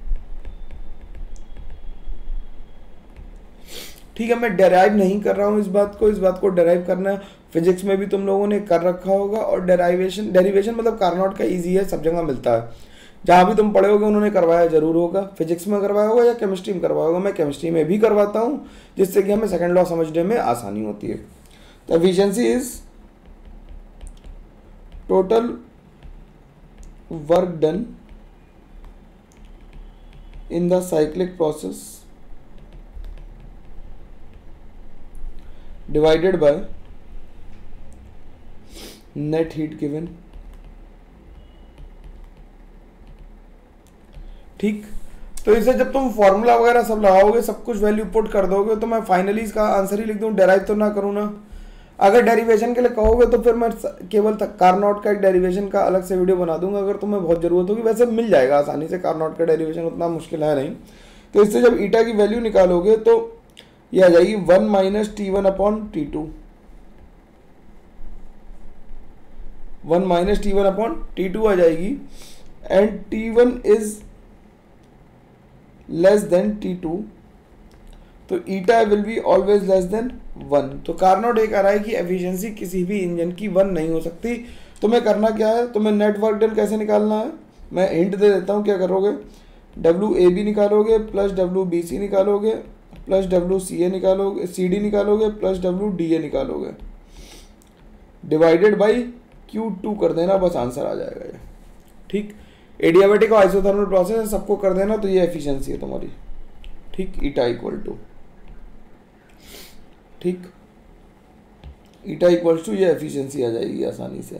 ठीक है, मैं डेराइव नहीं कर रहा हूं इस बात को, इस बात को डेराइव करना है फिजिक्स में भी तुम लोगों ने कर रखा होगा, और डेराइवेशन डेरिवेशन मतलब कार्नोट का इजी है, सब जगह मिलता है, जहाँ भी तुम पढ़े होगे उन्होंने करवाया जरूर होगा, फिजिक्स में करवाया होगा या केमिस्ट्री में करवाया होगा, मैं केमिस्ट्री में भी करवाता हूँ, जिससे कि हमें सेकंड लॉ समझने में आसानी होती है। तो efficiency is total work done in the cyclic process divided by net heat given. ठीक, तो इसे जब तुम फॉर्मूला वगैरह सब लगाओगे, सब कुछ वैल्यू पुट कर दोगे, तो मैं फाइनली इसका आंसर ही लिख दूं, डेराइव तो ना करूँ ना। अगर डेरिवेशन के लिए कहोगे तो फिर मैं केवल कार्नोट का एक डेरिवेशन का अलग से वीडियो बना दूंगा अगर तुम्हें बहुत जरूरत होगी, वैसे मिल जाएगा आसानी से, कार्नोट का डेरिवेशन उतना मुश्किल है नहीं। तो इससे जब ईटा की वैल्यू निकालोगे तो ये आ जाएगी one minus T one upon T two, one minus T one upon T two आ जाएगी, and T one is less than T two, तो eta will be always less than one. तो कार्नोट ये कह रहा है कि एफिशिएंसी किसी भी इंजन की वन नहीं हो सकती। तुम्हें करना क्या है, तुम्हें नेट वर्क डन कैसे निकालना है, मैं हिंट दे देता हूँ, क्या करोगे, डब्ल्यू ए बी निकालोगे, प्लस डब्ल्यू बी सी निकालोगे, प्लस डब्ल्यू सी ए निकालोगे, सी डी निकालोगे, प्लस डब्ल्यू डी ए निकालोगे, डिवाइडेड बाई क्यू टू कर देना, बस आंसर आ जाएगा ये। ठीक, एडियाबैटिक और आइसोथर्मल प्रोसेस है, सबको कर देना, तो ये एफिशिएंसी है तुम्हारी। ठीक, ईटा इक्वल टू, ठीक, ईटा इक्वल टू ये एफिशिएंसी आ जाएगी आसानी से।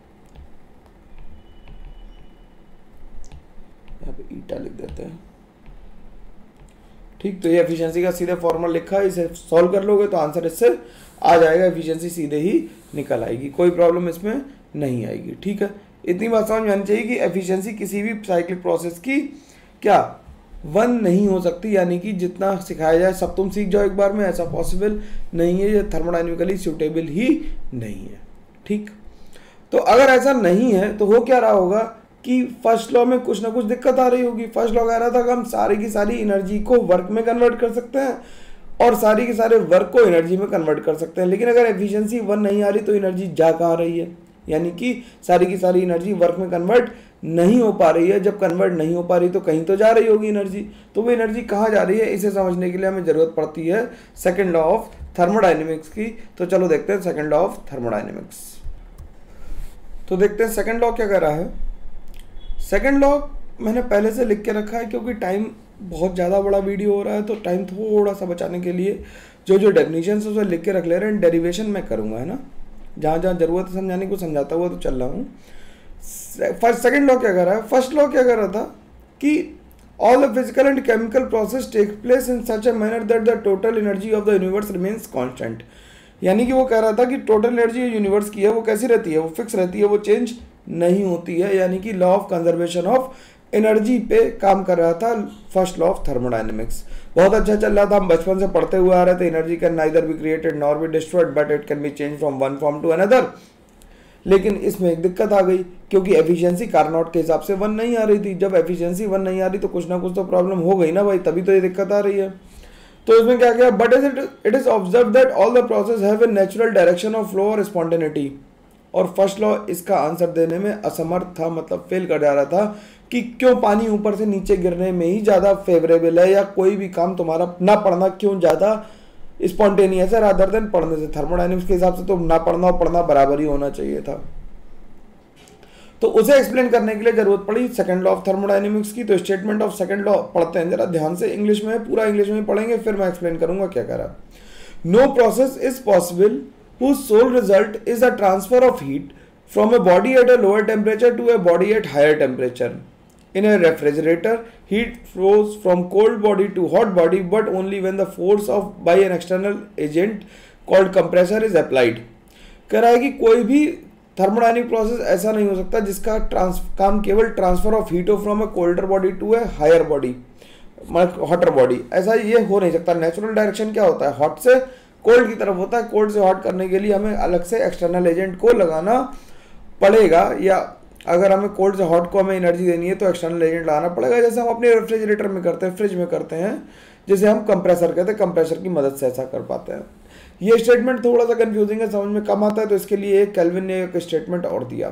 यहाँ पे ईटा लिख देते हैं। ठीक, तो ये एफिशिएंसी का सीधे फॉर्मूला लिखा है, इसे सॉल्व कर लोगे तो आंसर इससे आ जाएगा, एफिशिएंसी सीधे ही निकल आएगी, कोई प्रॉब्लम इसमें नहीं आएगी। ठीक है, इतनी बात समझ में आनी चाहिए कि एफिशिएंसी किसी भी साइक्लिक प्रोसेस की क्या वन नहीं हो सकती, यानी कि जितना सिखाया जाए सब तुम सीख जाओ एक बार में, ऐसा पॉसिबल नहीं है, ये थर्मोडायनेमिकली सूटेबल ही नहीं है। ठीक, तो अगर ऐसा नहीं है तो हो क्या रहा होगा कि फर्स्ट लॉ में कुछ ना कुछ दिक्कत आ रही होगी। फर्स्ट लॉ कह रहा था कि हम सारी की सारी एनर्जी को वर्क में कन्वर्ट कर सकते हैं और सारी के सारे वर्क को एनर्जी में कन्वर्ट कर सकते हैं, लेकिन अगर एफिशिएंसी वन नहीं आ रही तो एनर्जी जा कहाँ रही है, यानी कि सारी की सारी एनर्जी वर्क में कन्वर्ट नहीं हो पा रही है। जब कन्वर्ट नहीं हो पा रही तो कहीं तो जा रही होगी एनर्जी, तो वो एनर्जी कहाँ जा रही है, इसे समझने के लिए हमें जरूरत पड़ती है सेकंड लॉ ऑफ थर्मोडायनेमिक्स की। तो चलो देखते हैं सेकंड लॉ ऑफ थर्मोडायनेमिक्स। तो देखते हैं सेकंड लॉ क्या कह रहा है। सेकंड लॉ मैंने पहले से लिख के रखा है क्योंकि टाइम बहुत ज़्यादा बड़ा वीडियो हो रहा है, तो टाइम थोड़ा सा बचाने के लिए जो जो डेफिनेशन है उसे लिख के रख ले रहे हैं। डेरिवेशन मैं करूँगा, है ना, जहाँ जहाँ जरूरत है समझाने को समझाता हुआ तो चल रहा हूँ। फर्स्ट सेकंड लॉ क्या कर रहा है, फर्स्ट लॉ क्या कर रहा था कि all the physical and chemical process take place in such a manner that the total energy of the universe remains constant. यानी कि वो कह रहा था कि टोटल एनर्जी यूनिवर्स की है वो कैसी रहती है, वो फिक्स रहती है, वो चेंज नहीं होती है। यानी कि law of conservation of energy पे काम कर रहा था फर्स्ट लॉ ऑफ थर्मोडायनेमिक्स। बहुत अच्छा चल रहा था, हम बचपन से पढ़ते हुए आ रहे थे energy can neither be created nor be destroyed but it can be change from one form to another. लेकिन इसमें एक दिक्कत आ गई, क्योंकि एफिशिएंसी कारनॉट के हिसाब से वन नहीं आ रही थी। जब एफिशिएंसी वन नहीं आ रही तो कुछ ना कुछ तो प्रॉब्लम हो गई ना भाई, तभी तो ये दिक्कत आ रही है। तो इसमें क्या किया, but is it it is observe that all the process have a natural direction of flow और स्पॉन्टेनिटी। और फर्स्ट लॉ इसका आंसर देने में असमर्थ था, मतलब फेल कर जा रहा था कि क्यों पानी ऊपर से नीचे गिरने में ही ज़्यादा फेवरेबल है, या कोई भी काम तुम्हारा ना पढ़ना क्यों ज़्यादा स्पॉन्टेनियस है रादर देन पढ़ने से। थर्मोडायनेमिक्स के हिसाब से तो ना पढ़ना और पढ़ना बराबर ही होना चाहिए था। तो उसे एक्सप्लेन करने के लिए जरूरत पड़ी सेकंड लॉ ऑफ थर्मोडायनेमिक्स की। तो स्टेटमेंट ऑफ सेकंड लॉ पढ़ते हैं जरा ध्यान से, इंग्लिश में, पूरा इंग्लिश में पढ़ेंगे, फिर मैं एक्सप्लेन करूंगा क्या करा। No process is possible whose sole result is a transfer of heat from a body at a lower temperature to a body at higher temperature. In a refrigerator, heat flows from cold body to hot body, but only when the force of by an external agent called compressor is applied. कह रहा है कि कोई भी thermodynamic process ऐसा नहीं हो सकता जिसका ट्रांस काम केवल ट्रांसफर ऑफ हीट हो from a colder body to a higher body, hotter body, ऐसा ये हो नहीं सकता। नेचुरल डायरेक्शन क्या होता है, हॉट से कोल्ड की तरफ होता है। कोल्ड से हॉट करने के लिए हमें अलग से एक्सटर्नल एजेंट को लगाना पड़ेगा, या अगर हमें कोल्ड से हॉट को हमें एनर्जी देनी है तो एक्सटर्नल एजेंट लगाना पड़ेगा, जैसे हम अपने रेफ्रिजरेटर में करते हैं, फ्रिज में करते हैं, जिसे हम कंप्रेसर कहते हैं, कंप्रेसर की मदद से ऐसा कर पाते हैं। ये स्टेटमेंट थोड़ा सा कंफ्यूजिंग है, समझ में कम आता है, तो इसके लिए कैल्विन ने एक स्टेटमेंट और दिया।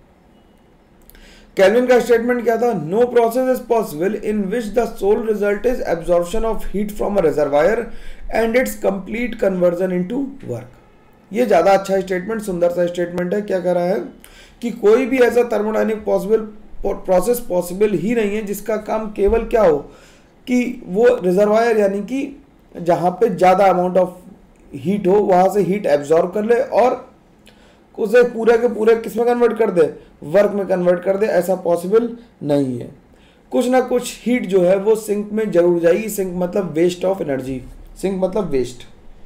कैल्विन का स्टेटमेंट क्या था, no process is possible in which the sole result is absorption of heat from a reservoir and its complete conversion into work. ये ज्यादा अच्छा स्टेटमेंट, सुंदर सा स्टेटमेंट है। क्या कह रहा है कि कोई भी ऐसा थर्मोडायनेमिक पॉसिबल प्रोसेस पॉसिबल ही नहीं है जिसका काम केवल क्या हो कि वो रिजर्वायर यानी कि जहां पे ज्यादा अमाउंट ऑफ हीट हो वहां से हीट एब्जॉर्ब कर ले और उसे पूरे के पूरे किस में कन्वर्ट कर दे, वर्क में कन्वर्ट कर दे, ऐसा पॉसिबल नहीं है। कुछ ना कुछ हीट जो है वो सिंक में जरूर जाएगी। सिंक मतलब वेस्ट ऑफ एनर्जी, सिंक मतलब वेस्ट,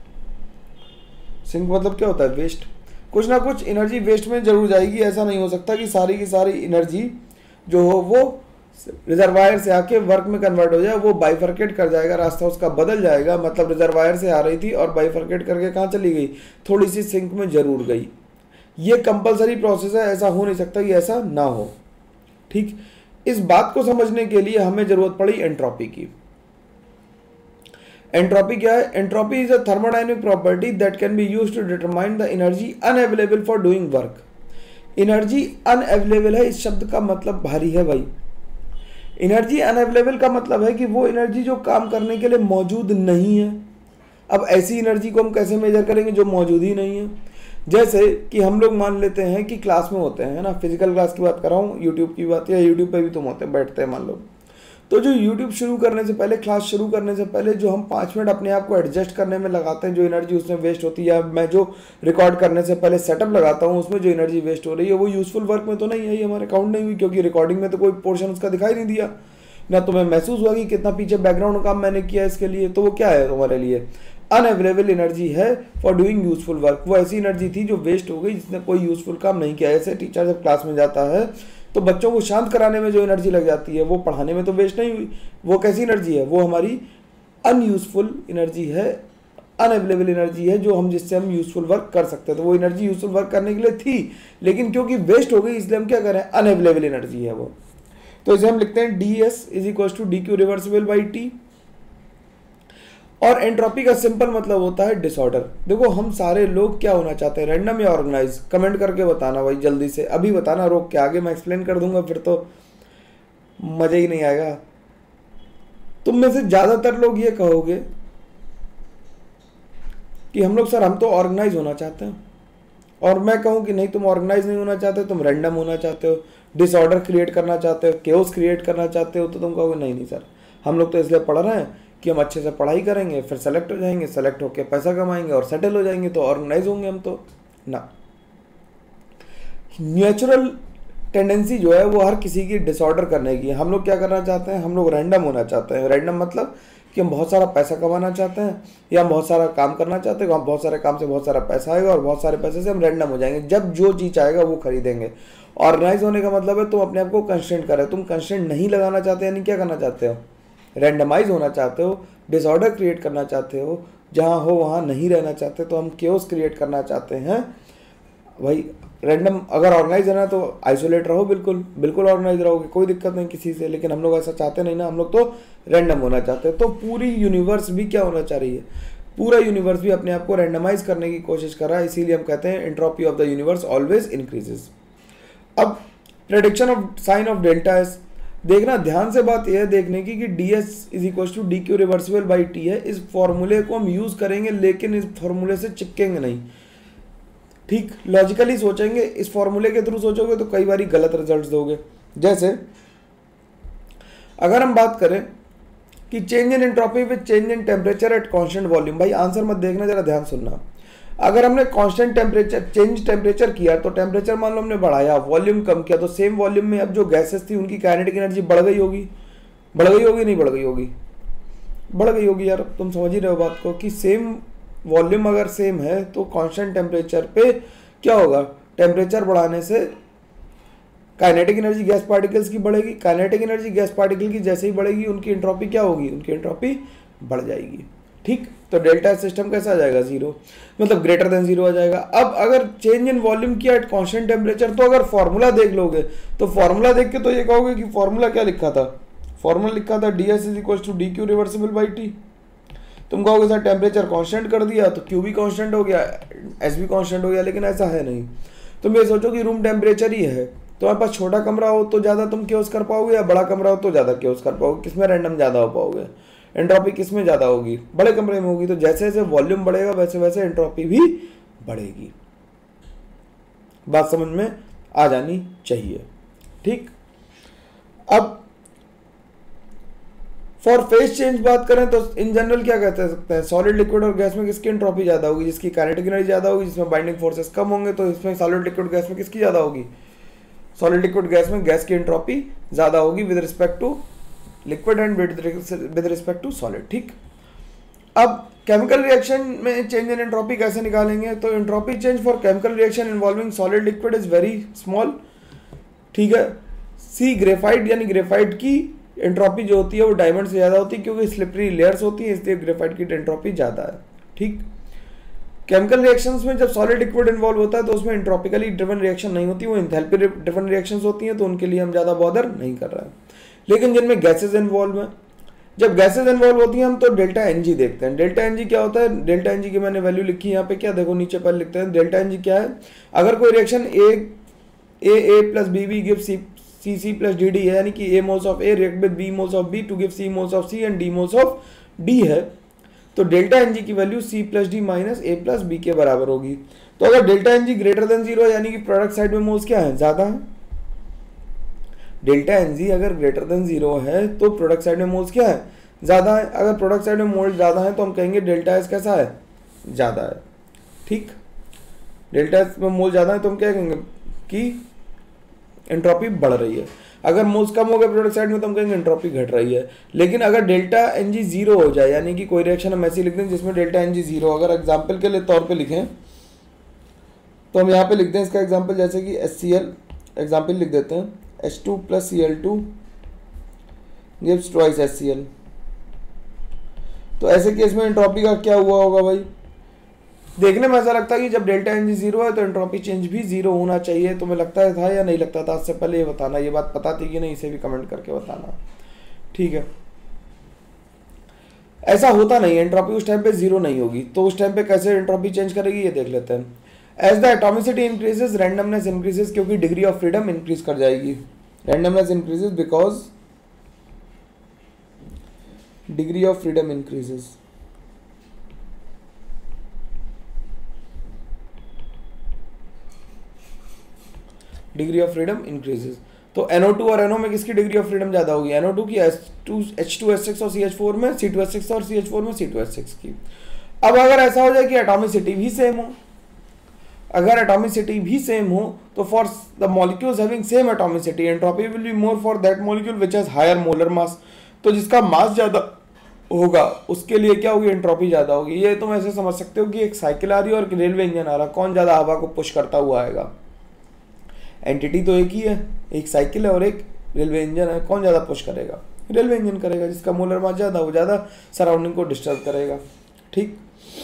सिंक मतलब क्या होता है, वेस्ट। कुछ ना कुछ एनर्जी वेस्ट में जरूर जाएगी। ऐसा नहीं हो सकता कि सारी की सारी एनर्जी जो हो वो रिजर्वायर से आके वर्क में कन्वर्ट हो जाए, वो बाइफर्केट कर जाएगा, रास्ता उसका बदल जाएगा। मतलब रिजर्वायर से आ रही थी और बाइफर्केट करके कहाँ चली गई, थोड़ी सी सिंक में जरूर गई। ये कंपलसरी प्रोसेस है, ऐसा हो नहीं सकता कि ऐसा ना हो। ठीक, इस बात को समझने के लिए हमें जरूरत पड़ी एंट्रोपी की। एंट्रोपी क्या है, entropy is a thermodynamic property that can be used to determine the energy unavailable for doing work. Energy unavailable है, इस शब्द का मतलब भारी है भाई। एनर्जी अनअवेलेबल का मतलब है कि वो एनर्जी जो काम करने के लिए मौजूद नहीं है। अब ऐसी एनर्जी को हम कैसे मेजर करेंगे जो मौजूद ही नहीं है। जैसे कि हम लोग मान लेते हैं कि क्लास में होते हैं, है ना, फिजिकल क्लास की बात कर रहा हूँ, यूट्यूब की बात, या यूट्यूब पे भी तुम होते हैं, बैठते हैं मान लो। तो जो यूट्यूब शुरू करने से पहले, क्लास शुरू करने से पहले जो हम पाँच मिनट अपने आप को एडजस्ट करने में लगाते हैं, जो एनर्जी उसमें वेस्ट होती है, या मैं जो रिकॉर्ड करने से पहले सेटअप लगाता हूँ उसमें जो एनर्जी वेस्ट हो रही है वो यूजफुल वर्क में तो नहीं आई, हमारे काउंट नहीं हुई, क्योंकि रिकॉर्डिंग में तो कोई पोर्शन उसका दिखाई नहीं दिया ना, तुम्हें महसूस हुआ कि कितना पीछे बैकग्राउंड काम मैंने किया इसके लिए। तो वो क्या है तुम्हारे लिए, अनअवेलेबल एनर्जी है फॉर डूइंग यूजफुल वर्क। वो ऐसी एनर्जी थी जो वेस्ट हो गई, जिसने कोई यूजफुल काम नहीं किया। ऐसे टीचर जब क्लास में जाता है तो बच्चों को शांत कराने में जो एनर्जी लग जाती है वो पढ़ाने में तो वेस्ट नहीं हुई। वो कैसी एनर्जी है, वो हमारी अनयूजफुल एनर्जी है, अनअवेलेबल एनर्जी है, जो हम जिससे हम यूजफुल वर्क कर सकते हैं। तो वो एनर्जी यूजफुल वर्क करने के लिए थी, लेकिन क्योंकि वेस्ट हो गई इसलिए हम क्या करें, अनअवेलेबल एनर्जी है वो। तो इसे हम लिखते हैं D S is equal to D Q reversible by T. और एंट्रोपी का सिंपल मतलब होता है डिसऑर्डर। देखो हम सारे लोग क्या होना चाहते हैं, रैंडम या ऑर्गेनाइज, कमेंट करके बताना भाई जल्दी से, अभी बताना, रोक के, आगे मैं एक्सप्लेन कर दूंगा फिर तो मजा ही नहीं आएगा। तुम में से ज्यादातर लोग ये कहोगे कि हम लोग सर हम तो ऑर्गेनाइज होना चाहते हैं, और मैं कहूँ कि नहीं तुम ऑर्गेनाइज नहीं होना चाहते, तुम रैंडम होना चाहते हो, डिसऑर्डर क्रिएट करना चाहते हो, केओस क्रिएट करना चाहते हो। तो तुम कहोगे नहीं नहीं सर हम लोग तो इसलिए पढ़ रहे हैं कि हम अच्छे से पढ़ाई करेंगे, फिर सेलेक्ट हो जाएंगे, सेलेक्ट होकर पैसा कमाएंगे और सेटल हो जाएंगे, तो ऑर्गेनाइज होंगे हम तो ना। नेचुरल टेंडेंसी जो है वो हर किसी की डिसऑर्डर करने की है। हम लोग क्या करना चाहते हैं, हम लोग रैंडम होना चाहते हैं। रैंडम मतलब कि हम बहुत सारा पैसा कमाना चाहते हैं या हम बहुत सारा काम करना चाहते हैं, हम बहुत सारे काम से बहुत सारा पैसा आएगा और बहुत सारे पैसे से हम रैंडम हो जाएंगे। जब जो चीज़ आएगा वो खरीदेंगे। ऑर्गेनाइज होने का मतलब है तुम अपने आप को कंस्ट्रेंट कर रहे हो, तुम कंस्ट्रेंट नहीं लगाना चाहते, यानी क्या करना चाहते हो, रैंडमाइज होना चाहते हो, डिसऑर्डर क्रिएट करना चाहते हो, जहाँ हो वहाँ नहीं रहना चाहते, तो हम केओस क्रिएट करना चाहते हैं भाई। रैंडम अगर ऑर्गेनाइज है ना तो आइसोलेट रहो, बिल्कुल बिल्कुल ऑर्गेनाइज रहोगे, कोई दिक्कत नहीं किसी से। लेकिन हम लोग ऐसा चाहते नहीं ना, हम लोग तो रैंडम होना चाहते हैं। तो पूरी यूनिवर्स भी क्या होना चाहिए, पूरा यूनिवर्स भी अपने आप को रैंडमाइज करने की कोशिश कर रहा है। इसीलिए हम कहते हैं entropy of the universe always increases. अब prediction of sign of delta S देखना, ध्यान से बात यह है देखने की कि D S is equal to D Q reversible by T है। इस फॉर्मूले को हम यूज करेंगे लेकिन इस फॉर्मूले से चिपकेंगे नहीं, ठीक, लॉजिकली सोचेंगे। इस फॉर्मूले के थ्रू सोचोगे तो कई बार गलत रिजल्ट्स दोगे। जैसे अगर हम बात करें कि change in entropy with change in temperature at constant volume, भाई आंसर मत देखना, जरा ध्यान सुनना। अगर हमने कांस्टेंट टेम्परेचर चेंज टेम्परेचर किया तो टेम्परेचर मान लो हमने बढ़ाया, वॉल्यूम कम किया, तो सेम वॉल्यूम में अब जो गैसेस थी उनकी काइनेटिक एनर्जी बढ़ गई होगी, बढ़ गई होगी नहीं बढ़ गई होगी, बढ़ गई होगी यार। तुम समझ ही रहे हो बात को कि सेम वॉल्यूम अगर सेम है तो कांस्टेंट टेम्परेचर पे क्या होगा, टेम्परेचर बढ़ाने से काइनेटिक एनर्जी गैस पार्टिकल्स की बढ़ेगी। काइनेटिक एनर्जी गैस पार्टिकल की जैसे ही बढ़ेगी उनकी एंट्रोपी क्या होगी, उनकी एंट्रोपी बढ़ जाएगी, ठीक। तो डेल्टा सिस्टम कैसा आ जाएगा, जीरो, मतलब ग्रेटर देन जीरो आ जाएगा। अब अगर चेंज इन वॉल्यूम किया एट कांस्टेंट टेम्परेचर, तो अगर फॉर्मूला देख लोगे तो फॉर्मूला देख के तो ये कहोगे कि फॉर्मूला क्या लिखा था, फॉर्मूला लिखा था D S is equal to D Q reversible by T. तुम कहोगे सर टेम्परेचर कांस्टेंट कर दिया तो क्यू भी कांस्टेंट हो गया, एस भी कांस्टेंट हो गया, लेकिन ऐसा है नहीं। तुम ये सोचो कि रूम टेम्परेचर ही है, तुम्हारे पास छोटा कमरा हो तो ज़्यादा तुम क्योस कर पाओगे, या बड़ा कमरा हो तो ज़्यादा क्योस कर पाओगे, किसमें रैंडम ज़्यादा हो पाओगे, एंट्रोपी किसमें ज़्यादा होगी, बड़े कमरे में होगी। तो जैसे जैसे वॉल्यूम बढ़ेगा वैसे वैसे एंट्रोपी भी बढ़ेगी। बात समझ में आ जानी चाहिए, ठीक। अब फॉर फेज चेंज बात करें तो इन जनरल क्या कहते सकते हैं, सॉलिड लिक्विड और गैस में किसकी एंट्रोपी ज़्यादा होगी, जिसकी काइनेटिक एनर्जी ज़्यादा होगी, जिसमें बाइंडिंग फोर्सेस कम होंगे। तो इसमें सॉलिड लिक्विड गैस में किसकी ज़्यादा होगी, सॉलिड लिक्विड गैस में गैस की एंट्रोपी ज़्यादा होगी with respect to liquid and with respect to solid, ठीक। अब केमिकल रिएक्शन में चेंज इन एंट्रोपी कैसे निकालेंगे, तो entropy change for chemical reaction involving solid liquid is very small, ठीक है। सी ग्रेफाइट, यानी ग्रेफाइट की एंट्रोपी जो होती है वो डायमंड से ज़्यादा होती है क्योंकि स्लिपरी लेयर्स होती है, इसलिए ग्रेफाइट की एंट्रोपी ज़्यादा है, ठीक। केमिकल रिएक्शंस में जब सॉलिड लिक्विड इन्वॉल्व होता है तो उसमें एंट्रोपिकली ड्रिवन रिएक्शन नहीं होती, वो एंथैल्पी ड्रिवन रिएक्शंस होती हैं, तो उनके लिए हम ज़्यादा बॉदर नहीं कर रहे हैं। लेकिन जिनमें गैसेज इन्वॉल्व हैं, जब गैसेज इन्वॉल्व होती हैं हम तो डेल्टा एन जी देखते हैं। डेल्टा एन जी क्या होता है, डेल्टा एन जी की मैंने वैल्यू लिखी है यहाँ पे, क्या देखो नीचे पर लिखते हैं। डेल्टा एन जी क्या है, अगर कोई reaction A A A plus B B give C C C plus D D है, यानी कि A moles of A react with B moles of B to give C moles of C and D moles of D है, तो delta N G की value C plus D minus A plus B के बराबर होगी। तो अगर delta N G greater than zero, यानी कि प्रोडक्ट साइड में मोल्स क्या है, ज़्यादा है। डेल्टा एन जी अगर ग्रेटर देन जीरो है तो प्रोडक्ट साइड में मोल्स क्या है, ज़्यादा है। अगर प्रोडक्ट साइड में मोल्स ज़्यादा है तो हम कहेंगे डेल्टा एस कैसा है, ज़्यादा है, ठीक। डेल्टा एस में मोल ज़्यादा है तो हम क्या कहेंगे कि एंट्रोपी बढ़ रही है। अगर मोल्स कम हो गए प्रोडक्ट साइड में तो हम कहेंगे एंट्रोपी घट रही है। लेकिन अगर डेल्टा एन जी जीरो हो जाए, यानी कि कोई रिएक्शन हम ऐसी लिख दें जिसमें डेल्टा एन जी जीरो, अगर एग्जाम्पल के लिए तौर पे लिखें तो हम यहाँ पे लिखते हैं इसका एग्जाम्पल, जैसे कि एच सी एल एग्जाम्पल लिख देते हैं, H two plus C L two gives twice H C L. तो ऐसे केस में एंट्रोपी का क्या हुआ होगा भाई, देखने में ऐसा लगता है कि जब डेल्टा एन जी जीरो है तो एंट्रोपी चेंज भी जीरो होना चाहिए। तुम्हें लगता है था या नहीं लगता था, इससे पहले ये बताना, ये बात पता थी कि नहीं, इसे भी कमेंट करके बताना, ठीक है। ऐसा होता नहीं, एंट्रोपी उस टाइम पे जीरो नहीं होगी, तो उस टाइम पे कैसे एंट्रोपी चेंज करेगी ये देख लेते हैं। As the atomicity increases randomness increases, क्योंकि डिग्री ऑफ फ्रीडम इंक्रीज कर जाएगी। Randomness increases because degree of freedom increases. Degree of freedom increases, तो एन ओ टू और एन ओ में किसकी डिग्री ऑफ फ्रीडम ज़्यादा होगी, एन ओ टू की, H two H two H six और सी एच फोर में, सी to H six और सी एच फोर में सी टू एच सिक्स की। अब अगर ऐसा हो जाए कि एटॉमिसिटी भी सेम हो, अगर एटॉमिसिटी भी सेम हो तो for the molecules having same atomicity entropy will be more for that molecule which has higher molar mass. तो जिसका मास ज़्यादा होगा उसके लिए क्या होगी, एंट्रोपी ज़्यादा होगी। ये तुम ऐसे समझ सकते हो कि एक साइकिल आ रही है और एक रेलवे इंजन आ रहा है, कौन ज़्यादा हवा को पुश करता हुआ आएगा। एंटिटी तो एक ही है, एक साइकिल है और एक रेलवे इंजन है, कौन ज़्यादा पुश करेगा, रेलवे इंजन करेगा। जिसका मोलर मास ज़्यादा वो ज़्यादा सराउंडिंग को डिस्टर्ब करेगा। ठीक,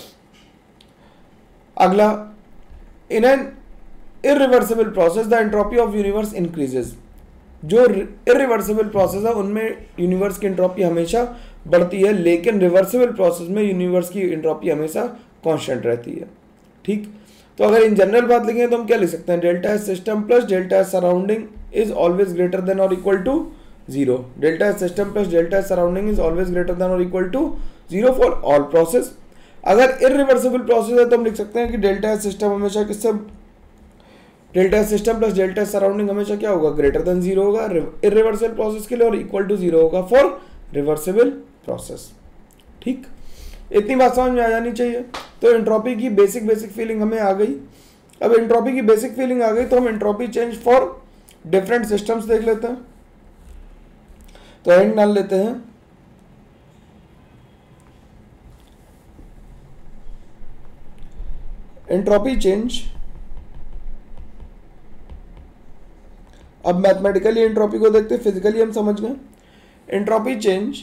अगला, in an irreversible process the entropy of universe increases. जो इरिवर्सिबल प्रोसेस है उनमें यूनिवर्स की एंट्रोपी हमेशा बढ़ती है, लेकिन रिवर्सिबल प्रोसेस में यूनिवर्स की एंट्रोपी हमेशा कांस्टेंट रहती है। ठीक, तो अगर इन जनरल बात लिखेंगे तो हम क्या लिख सकते हैं, delta S system plus delta S surrounding is always greater than और equal to zero. Delta S system plus delta S surrounding is always greater than और equal to zero for all process. अगर irreversible process है तो हम लिख सकते हैं कि डेल्टा एस सिस्टम हमेशा किससे, delta S system plus delta S surrounding हमेशा क्या होगा, ग्रेटर देन जीरो होगा इरिवर्सिबल प्रोसेस के लिए और इक्वल टू जीरो होगा फॉर रिवर्सिबल प्रोसेस। ठीक, इतनी बात समझ में आ जानी चाहिए। तो एंट्रोपी की बेसिक बेसिक फीलिंग हमें आ गई। अब एंट्रोपी की बेसिक फीलिंग आ गई तो हम entropy change for different systems देख लेते हैं। तो एंड डाल लेते हैं, एंट्रोपी चेंज। अब मैथमेटिकली एंट्रोपी को देखते हैं, फिजिकली हम समझ गए। Entropy change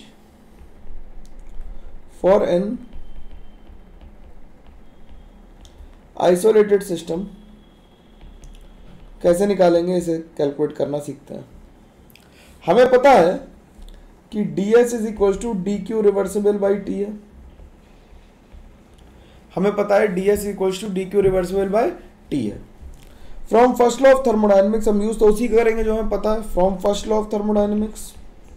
for an isolated system कैसे निकालेंगे, इसे कैलकुलेट करना सीखते हैं। हमें पता है कि D S is equal to D Q reversible by T है। हमें पता है D S equal to D Q reversible by T है। From first law of thermodynamics हम यूज तो उसी करेंगे जो हमें पता है, from first law of thermodynamics.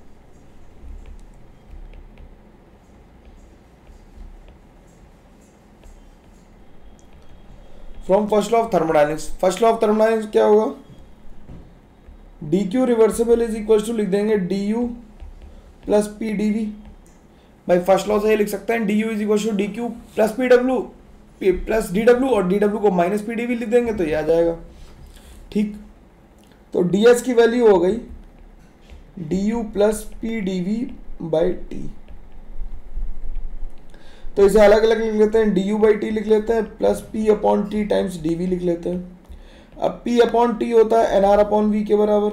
From first law of thermodynamics, first law of thermodynamics क्या होगा, D Q reversible is equal to लिख देंगे D U plus P D V. भाई फर्स्ट लॉ से ये लिख सकते हैं D U is equal to D Q plus P W plus D W और डी डब्ल्यू को माइनस पी डी वी लिख देंगे तो ये आ जाएगा। ठीक, तो डी एस की वैल्यू हो गई D U plus P D V by T. तो इसे अलग अलग लिख लेते हैं, डी यू बाई टी लिख लेते हैं plus P upon T times D V लिख लेते हैं। अब पी अपॉन टी होता है एन आर अपॉन वी के बराबर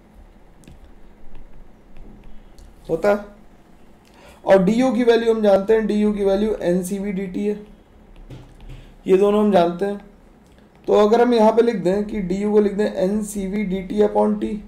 होता है, और डी यू की वैल्यू हम जानते हैं, डी यू की value N C V D T है, ये दोनों हम जानते हैं। तो अगर हम यहाँ पे लिख दें कि डी यू को लिख दें N C V D T upon T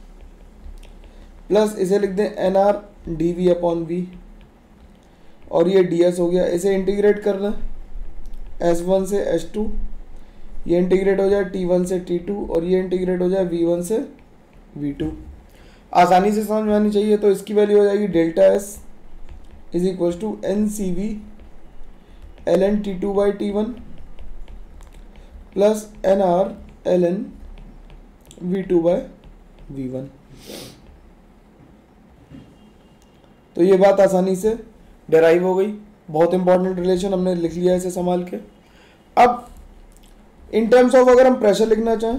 plus इसे लिख दें N R D V upon V, और ये डी एस हो गया। इसे इंटीग्रेट करना एस वन से एस टू, ये इंटीग्रेट हो जाए टी वन से टी टू और ये इंटीग्रेट हो जाए वी वन से वी टू। आसानी से समझ में आनी चाहिए। तो इसकी वैल्यू हो जाएगी delta S is equal to N C V L N T two by T one plus N R L N V two by V one. तो ये बात आसानी से डेराइव हो गई, बहुत इंपॉर्टेंट रिलेशन हमने लिख लिया है इसे संभाल के। अब इन टर्म्स ऑफ अगर हम प्रेशर लिखना चाहें,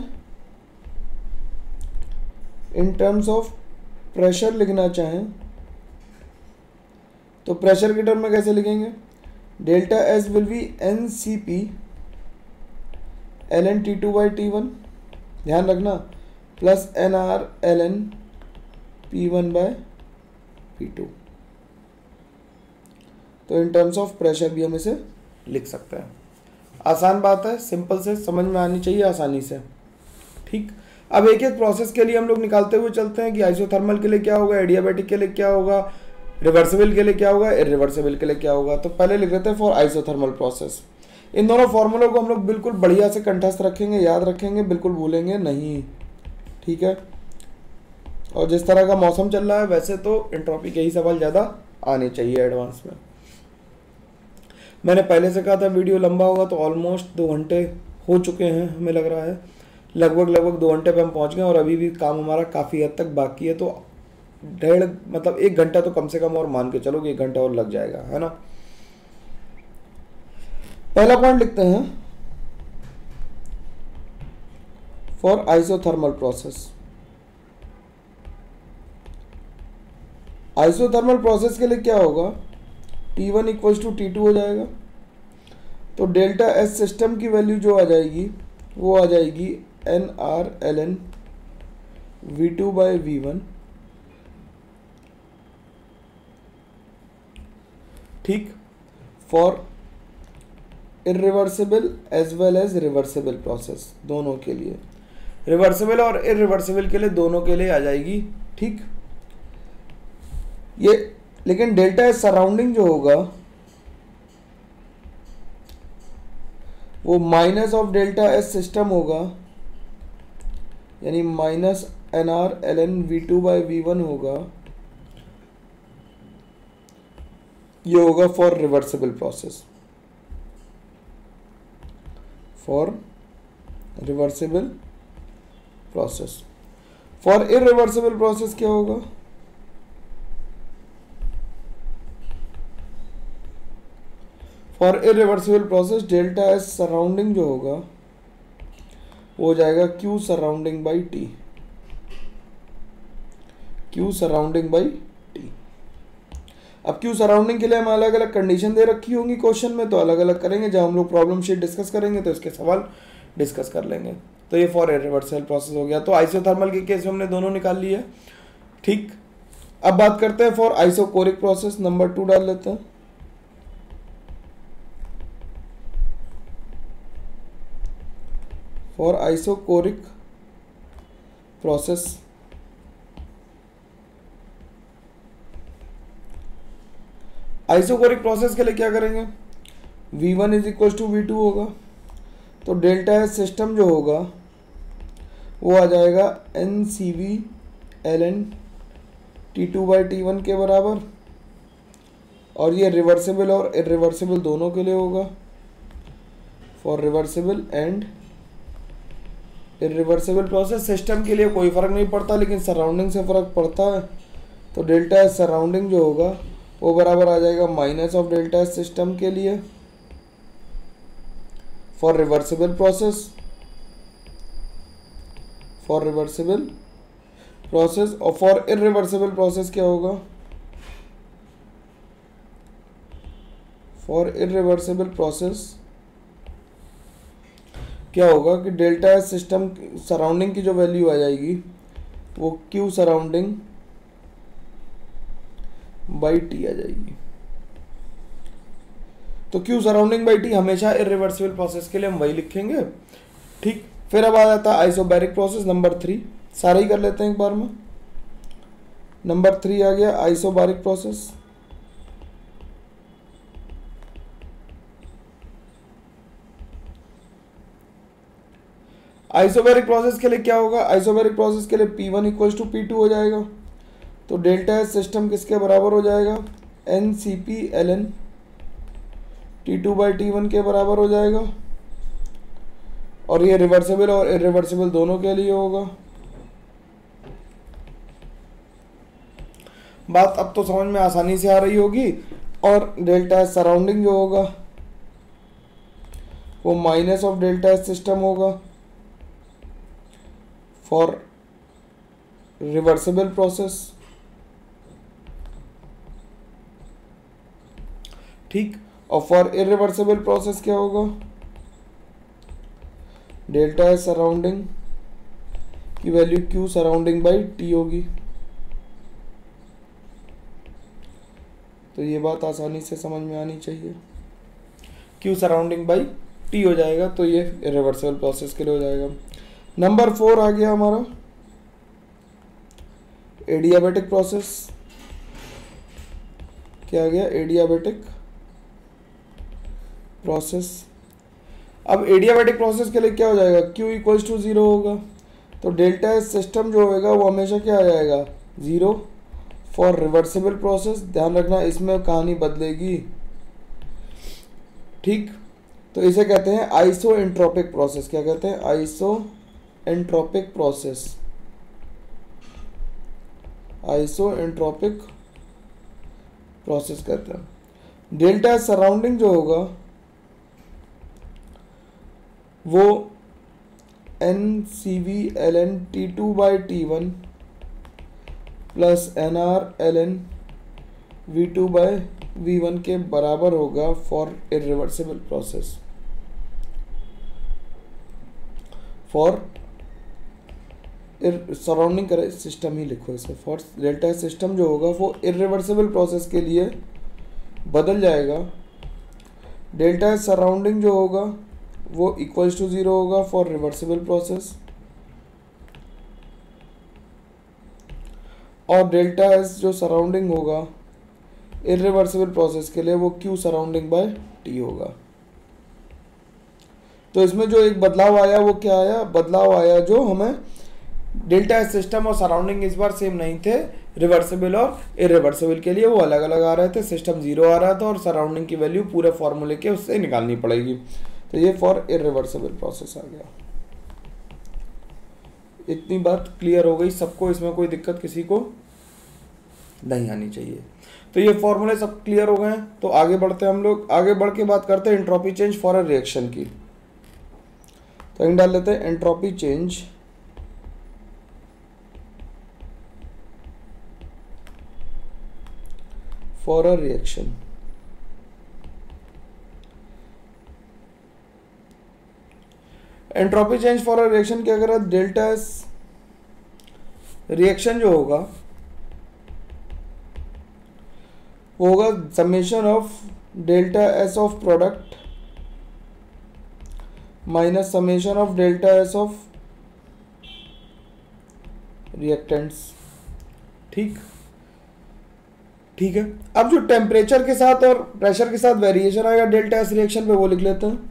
इन टर्म्स ऑफ प्रेशर लिखना चाहें तो प्रेशर के टर्म में कैसे लिखेंगे, delta S will be N C P L N T two by T one, ध्यान रखना, plus N R L N P one by P two. तो इन टर्म्स ऑफ प्रेशर भी हम इसे लिख सकते हैं। आसान बात है, सिंपल से समझ में आनी चाहिए आसानी से। ठीक, अब एक एक प्रोसेस के लिए हम लोग निकालते हुए चलते हैं कि आइसोथर्मल के लिए क्या होगा, एडियाबैटिक के लिए क्या होगा, रिवर्सिबल के लिए क्या होगा, इरिवर्सिबल के लिए क्या होगा। तो पहले लिख लेते हैं फॉर आइसोथर्मल प्रोसेस। इन दोनों फॉर्मूलों को हम लोग बिल्कुल बढ़िया से कंठस्थ रखेंगे, याद रखेंगे, बिल्कुल भूलेंगे नहीं। ठीक है, और जिस तरह का मौसम चल रहा है वैसे तो एंट्रोपी के ही सवाल ज़्यादा आने चाहिए एडवांस में। मैंने पहले से कहा था वीडियो लंबा होगा, तो ऑलमोस्ट दो घंटे हो चुके हैं, हमें लग रहा है लगभग लगभग दो घंटे पे हम पहुंच गए और अभी भी काम हमारा काफ़ी हद तक बाकी है। तो डेढ़ मतलब एक घंटा तो कम से कम और मान के चलो कि एक घंटा और लग जाएगा, है ना। पहला पॉइंट लिखते हैं, for isothermal process. Isothermal process के लिए क्या होगा, T one equals to T two हो जाएगा। तो डेल्टा एस सिस्टम की वैल्यू जो आ जाएगी वो आ जाएगी N R L N V two by V one. ठीक, for irreversible as well as reversible process, दोनों के लिए, रिवर्सिबल और इरिवर्सिबल के लिए दोनों के लिए आ जाएगी। ठीक, ये लेकिन डेल्टा एस सराउंडिंग जो होगा वो minus of delta S system होगा, यानी minus N R L N V two by V one होगा। ये होगा for reversible process, for reversible process. For irreversible process क्या होगा, for irreversible process delta S surrounding जो होगा वो हो जाएगा Q surrounding by T, Q surrounding by T. अब क्यू सराउंडिंग के लिए हम अलग अलग कंडीशन दे रखी होंगी क्वेश्चन में, तो अलग अलग करेंगे। जब हम लोग प्रॉब्लम शीट डिस्कस करेंगे तो इसके सवाल डिस्कस कर लेंगे। तो ये फॉर इरिवर्सिबल प्रोसेस हो गया। तो आइसोथर्मल के केस में हमने दोनों निकाल लिया। ठीक, अब बात करते हैं for isochoric process. Number two डाल लेते हैं। For isochoric process isochoric process के लिए क्या करेंगे, V one is equal to V two होगा। तो डेल्टा एस सिस्टम जो होगा वो आ जाएगा N C V L N T two by T one के बराबर, और ये रिवर्सिबल और इरिवर्सिबल दोनों के लिए होगा, for reversible and irreversible process. System के लिए कोई फर्क नहीं पड़ता, लेकिन सराउंडिंग से फर्क पड़ता है। तो डेल्टा एस सराउंडिंग जो होगा वो बराबर आ जाएगा minus of delta S system के लिए for reversible process, for reversible process. और फॉर इरिवर्सिबल प्रोसेस क्या होगा, फॉर इरिवर्सिबल प्रोसेस क्या होगा कि डेल्टा एस सिस्टम सराउंडिंग की जो वैल्यू आ जाएगी वो क्यू सराउंडिंग बाई टी आ जाएगी। तो क्यू सराउंडिंग बाई टी हमेशा इरिवर्सिबल प्रोसेस के लिए हम वही लिखेंगे। ठीक, फिर अब आ जाता है आइसोबैरिक प्रोसेस नंबर थ्री। सारे ही कर लेते हैं एक बार में। नंबर थ्री आ गया आइसोबैरिक प्रोसेस। आइसोबैरिक प्रोसेस के लिए क्या होगा, आइसोबैरिक प्रोसेस के लिए P one equal to P two हो जाएगा। तो डेल्टा एस सिस्टम किसके बराबर हो जाएगा, N C P L N T two by T one के बराबर हो जाएगा, और ये रिवर्सिबल और इरिवर्सिबल दोनों के लिए होगा। बात अब तो समझ में आसानी से आ रही होगी। और डेल्टा एस सराउंडिंग जो होगा वो minus of delta S system होगा फॉर रिवर्सिबल प्रोसेस। ठीक, और फॉर इरिवर्सिबल प्रोसेस क्या होगा, डेल्टा एस सराउंडिंग की value Q surrounding by T होगी। तो ये बात आसानी से समझ में आनी चाहिए, क्यू सराउंडिंग बाई टी हो जाएगा। तो ये इरिवर्सिबल प्रोसेस के लिए हो जाएगा। नंबर फोर आ गया हमारा एडियाबेटिक प्रोसेस। क्या आ गया, एडियाबेटिक प्रोसेस। अब एडियाबेटिक प्रोसेस के लिए क्या हो जाएगा, Q इक्वल्स टू जीरो होगा। तो डेल्टा एस सिस्टम जो होगा वो हमेशा क्या आ जाएगा, जीरो फॉर रिवर्सिबल प्रोसेस। ध्यान रखना इसमें कहानी बदलेगी। ठीक, तो इसे कहते हैं आइसो एंट्रोपिक प्रोसेस। क्या कहते हैं, iso entropic process, iso entropic process कहते हैं। डेल्टा सराउंडिंग जो होगा वो N C V L N T two by T one plus N R L N V two by V one के बराबर होगा for irreversible process. For surrounding करे system ही लिखो इसे, फॉर डेल्टा सिस्टम जो होगा वो इरिवर्सिबल प्रोसेस के लिए बदल जाएगा। डेल्टा सराउंडिंग जो होगा वो इक्वल्स टू ज़ीरो होगा फॉर रिवर्सिबल प्रोसेस, और डेल्टा एस जो सराउंडिंग होगा इरिवर्सिबल प्रोसेस के लिए वो क्यू सराउंडिंग बाय टी होगा। तो इसमें जो एक बदलाव आया वो क्या आया, बदलाव आया जो हमें डेल्टा सिस्टम और सराउंडिंग इस बार सेम नहीं थे, रिवर्सिबल और इरिवर्सिबल के लिए वो अलग अलग आ रहे थे। सिस्टम जीरो आ रहा था और सराउंडिंग की वैल्यू पूरे फॉर्मूले के उससे निकालनी पड़ेगी। तो ये फॉर इरिवर्सिबल प्रोसेस आ गया। इतनी बात क्लियर हो गई सबको, इसमें कोई दिक्कत किसी को नहीं आनी चाहिए। तो ये फॉर्मूले सब क्लियर हो गए हैं। तो आगे बढ़ते हैं हम लोग, आगे बढ़ के बात करते हैं entropy change for a reaction की। तो इन डाल लेते हैं entropy change for a reaction. Entropy change for a reaction क्या करा, डेल्टा एस रिएक्शन जो होगा वो होगा summation of delta S of product minus summation of delta S of reactants. ठीक ठीक है। अब जो टेम्परेचर के साथ और प्रेशर के साथ वेरिएशन आएगा डेल्टा एस रिएक्शन पे वो लिख लेते हैं।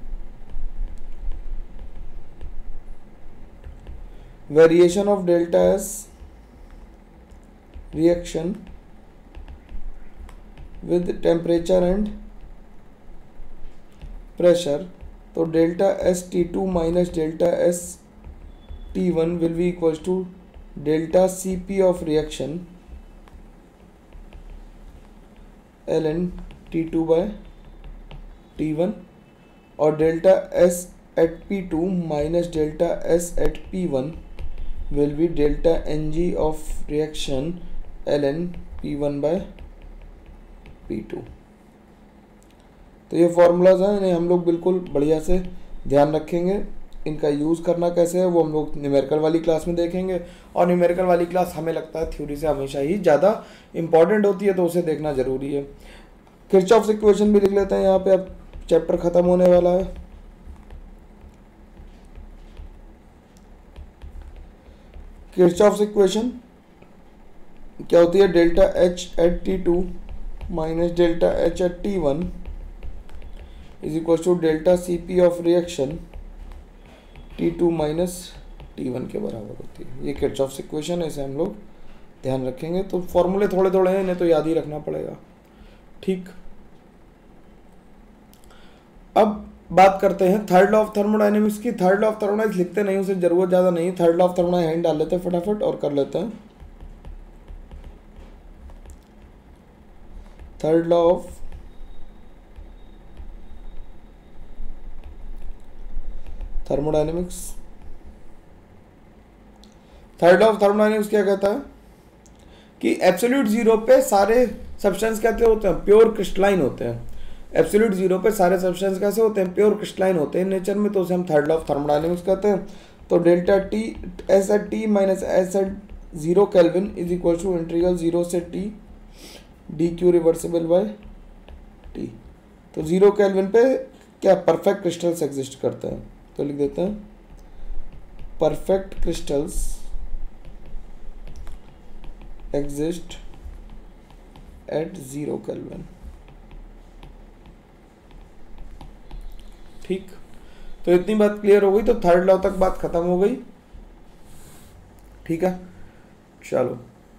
Variation of delta S reaction with temperature and pressure, तो delta S T two minus delta S T one will be equals to delta C P of reaction L N T two by T one, और delta S at P two minus delta S at P one will be delta N G of reaction L N P one by P two. तो ये formulas हैं, इन्हें हम लोग बिल्कुल बढ़िया से ध्यान रखेंगे। इनका यूज़ करना कैसे है वो हम लोग न्यूमेरिकल वाली क्लास में देखेंगे, और न्यूमेरिकल वाली क्लास हमें लगता है थ्योरी से हमेशा ही ज़्यादा इंपॉर्टेंट होती है, तो उसे देखना जरूरी है। किरचॉफ्स इक्वेशन भी लिख लेते हैं यहाँ पे, अब चैप्टर खत्म होने वाला है। किरचॉफ्स इक्वेशन क्या होती है, delta H at T two minus delta H at T one is equal to delta C P of reaction T two minus T one के बराबर होती है। ये किरचॉफ्स इक्वेशन है, इसे हम लोग ध्यान रखेंगे। तो फॉर्मूले थोड़े थोड़े हैं, इन्हें तो याद ही रखना पड़ेगा। ठीक, अब बात करते हैं थर्ड लॉ ऑफ थर्मोडायनेमिक्स की। थर्ड लॉ ऑफ थर्मोडायनेमिक्स लिखते नहीं, उसे जरूरत ज़्यादा नहीं। थर्ड लॉ ऑफ थर्मोडायनेमिक्स डाल लेते हैं फटाफट और कर लेते हैं। Third law of thermodynamics. Third law of thermodynamics क्या कहता है कि एब्सोल्यूट जीरो पे सारे सब्सटेंस कैसे होते हैं, प्योर क्रिस्टलाइन होते हैं। एब्सोल्यूट जीरो पे सारे सब्सटेंस कैसे होते हैं, प्योर क्रिस्टलाइन होते हैं नेचर में, तो उसे हम थर्ड लॉ ऑफ थर्मोडायनेमिक्स कहते हैं। तो delta T S at T minus S at zero kelvin is equal to integral zero से T D Q reversible by T. तो जीरो केल्विन पे क्या परफेक्ट क्रिस्टल्स एग्जिस्ट करते हैं, तो लिख देते हैं perfect crystals exist at zero kelvin. ठीक, तो इतनी बात क्लियर हो गई। तो थर्ड लॉ तक बात खत्म हो गई। ठीक है, चलो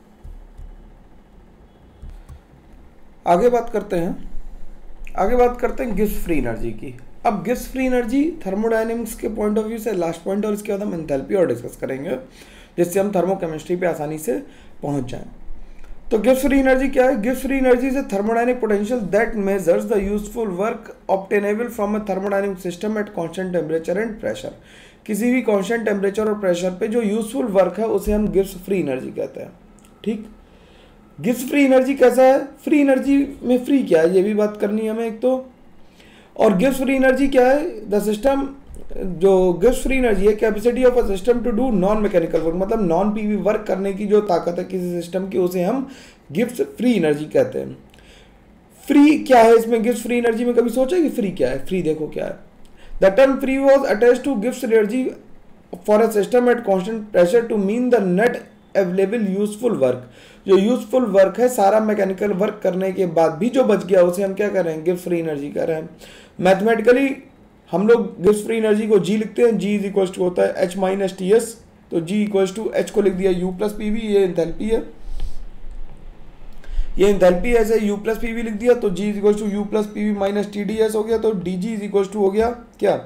आगे बात करते हैं। आगे बात करते हैं गिब्स फ्री एनर्जी की। अब गिब्स फ्री एनर्जी थर्मोडायनेमिक्स के पॉइंट ऑफ व्यू से लास्ट पॉइंट, और इसके बाद हम एंथैल्पी और डिस्कस करेंगे, जिससे हम थर्मोकेमिस्ट्री पे आसानी से पहुंच जाएं। तो गिब्स फ्री एनर्जी क्या है? Gibbs free energy is a thermodynamic potential that measures the useful work obtainable from a thermodynamic system at constant temperature and pressure. किसी भी कांस्टेंट टेम्परेचर और प्रेशर पे जो यूजफुल वर्क है उसे हम गिब्स फ्री एनर्जी कहते हैं। ठीक, गिब्स फ्री एनर्जी कैसा है, फ्री एनर्जी में फ्री क्या है ये भी बात करनी है हमें एक तो, और गिब्स फ्री एनर्जी क्या है, द सिस्टम जो गिब्स फ्री एनर्जी है capacity of a system to do non mechanical work, मतलब नॉन पीवी वर्क करने की जो ताकत है किसी सिस्टम की उसे हम गिब्स फ्री एनर्जी कहते हैं। फ्री क्या है इसमें, गिब्स फ्री एनर्जी में कभी सोचा कि फ्री क्या है, फ्री देखो क्या है, the term free was attached to Gibbs energy for a system at constant pressure to mean the net available useful work, जो यूजफुल वर्क है सारा मैकेनिकल वर्क करने के बाद भी जो बच गया उसे हम क्या कर रहे हैं, गिब्स फ्री एनर्जी कह रहे हैं। मैथमेटिकली हम लोग गिब्स फ्री एनर्जी को जी लिखते हैं, जी इज इक्वल टू होता है एच माइनस टी एस, तो जी इक्वल टू एच को लिख दिया यू प्लस पी वी, ये एंथैल्पी है, ये एंथैल्पी ऐसे यू प्लस पी वी लिख दिया, तो G is equal to U plus P V minus T D S हो गया, तो D G is equal to हो गया क्या,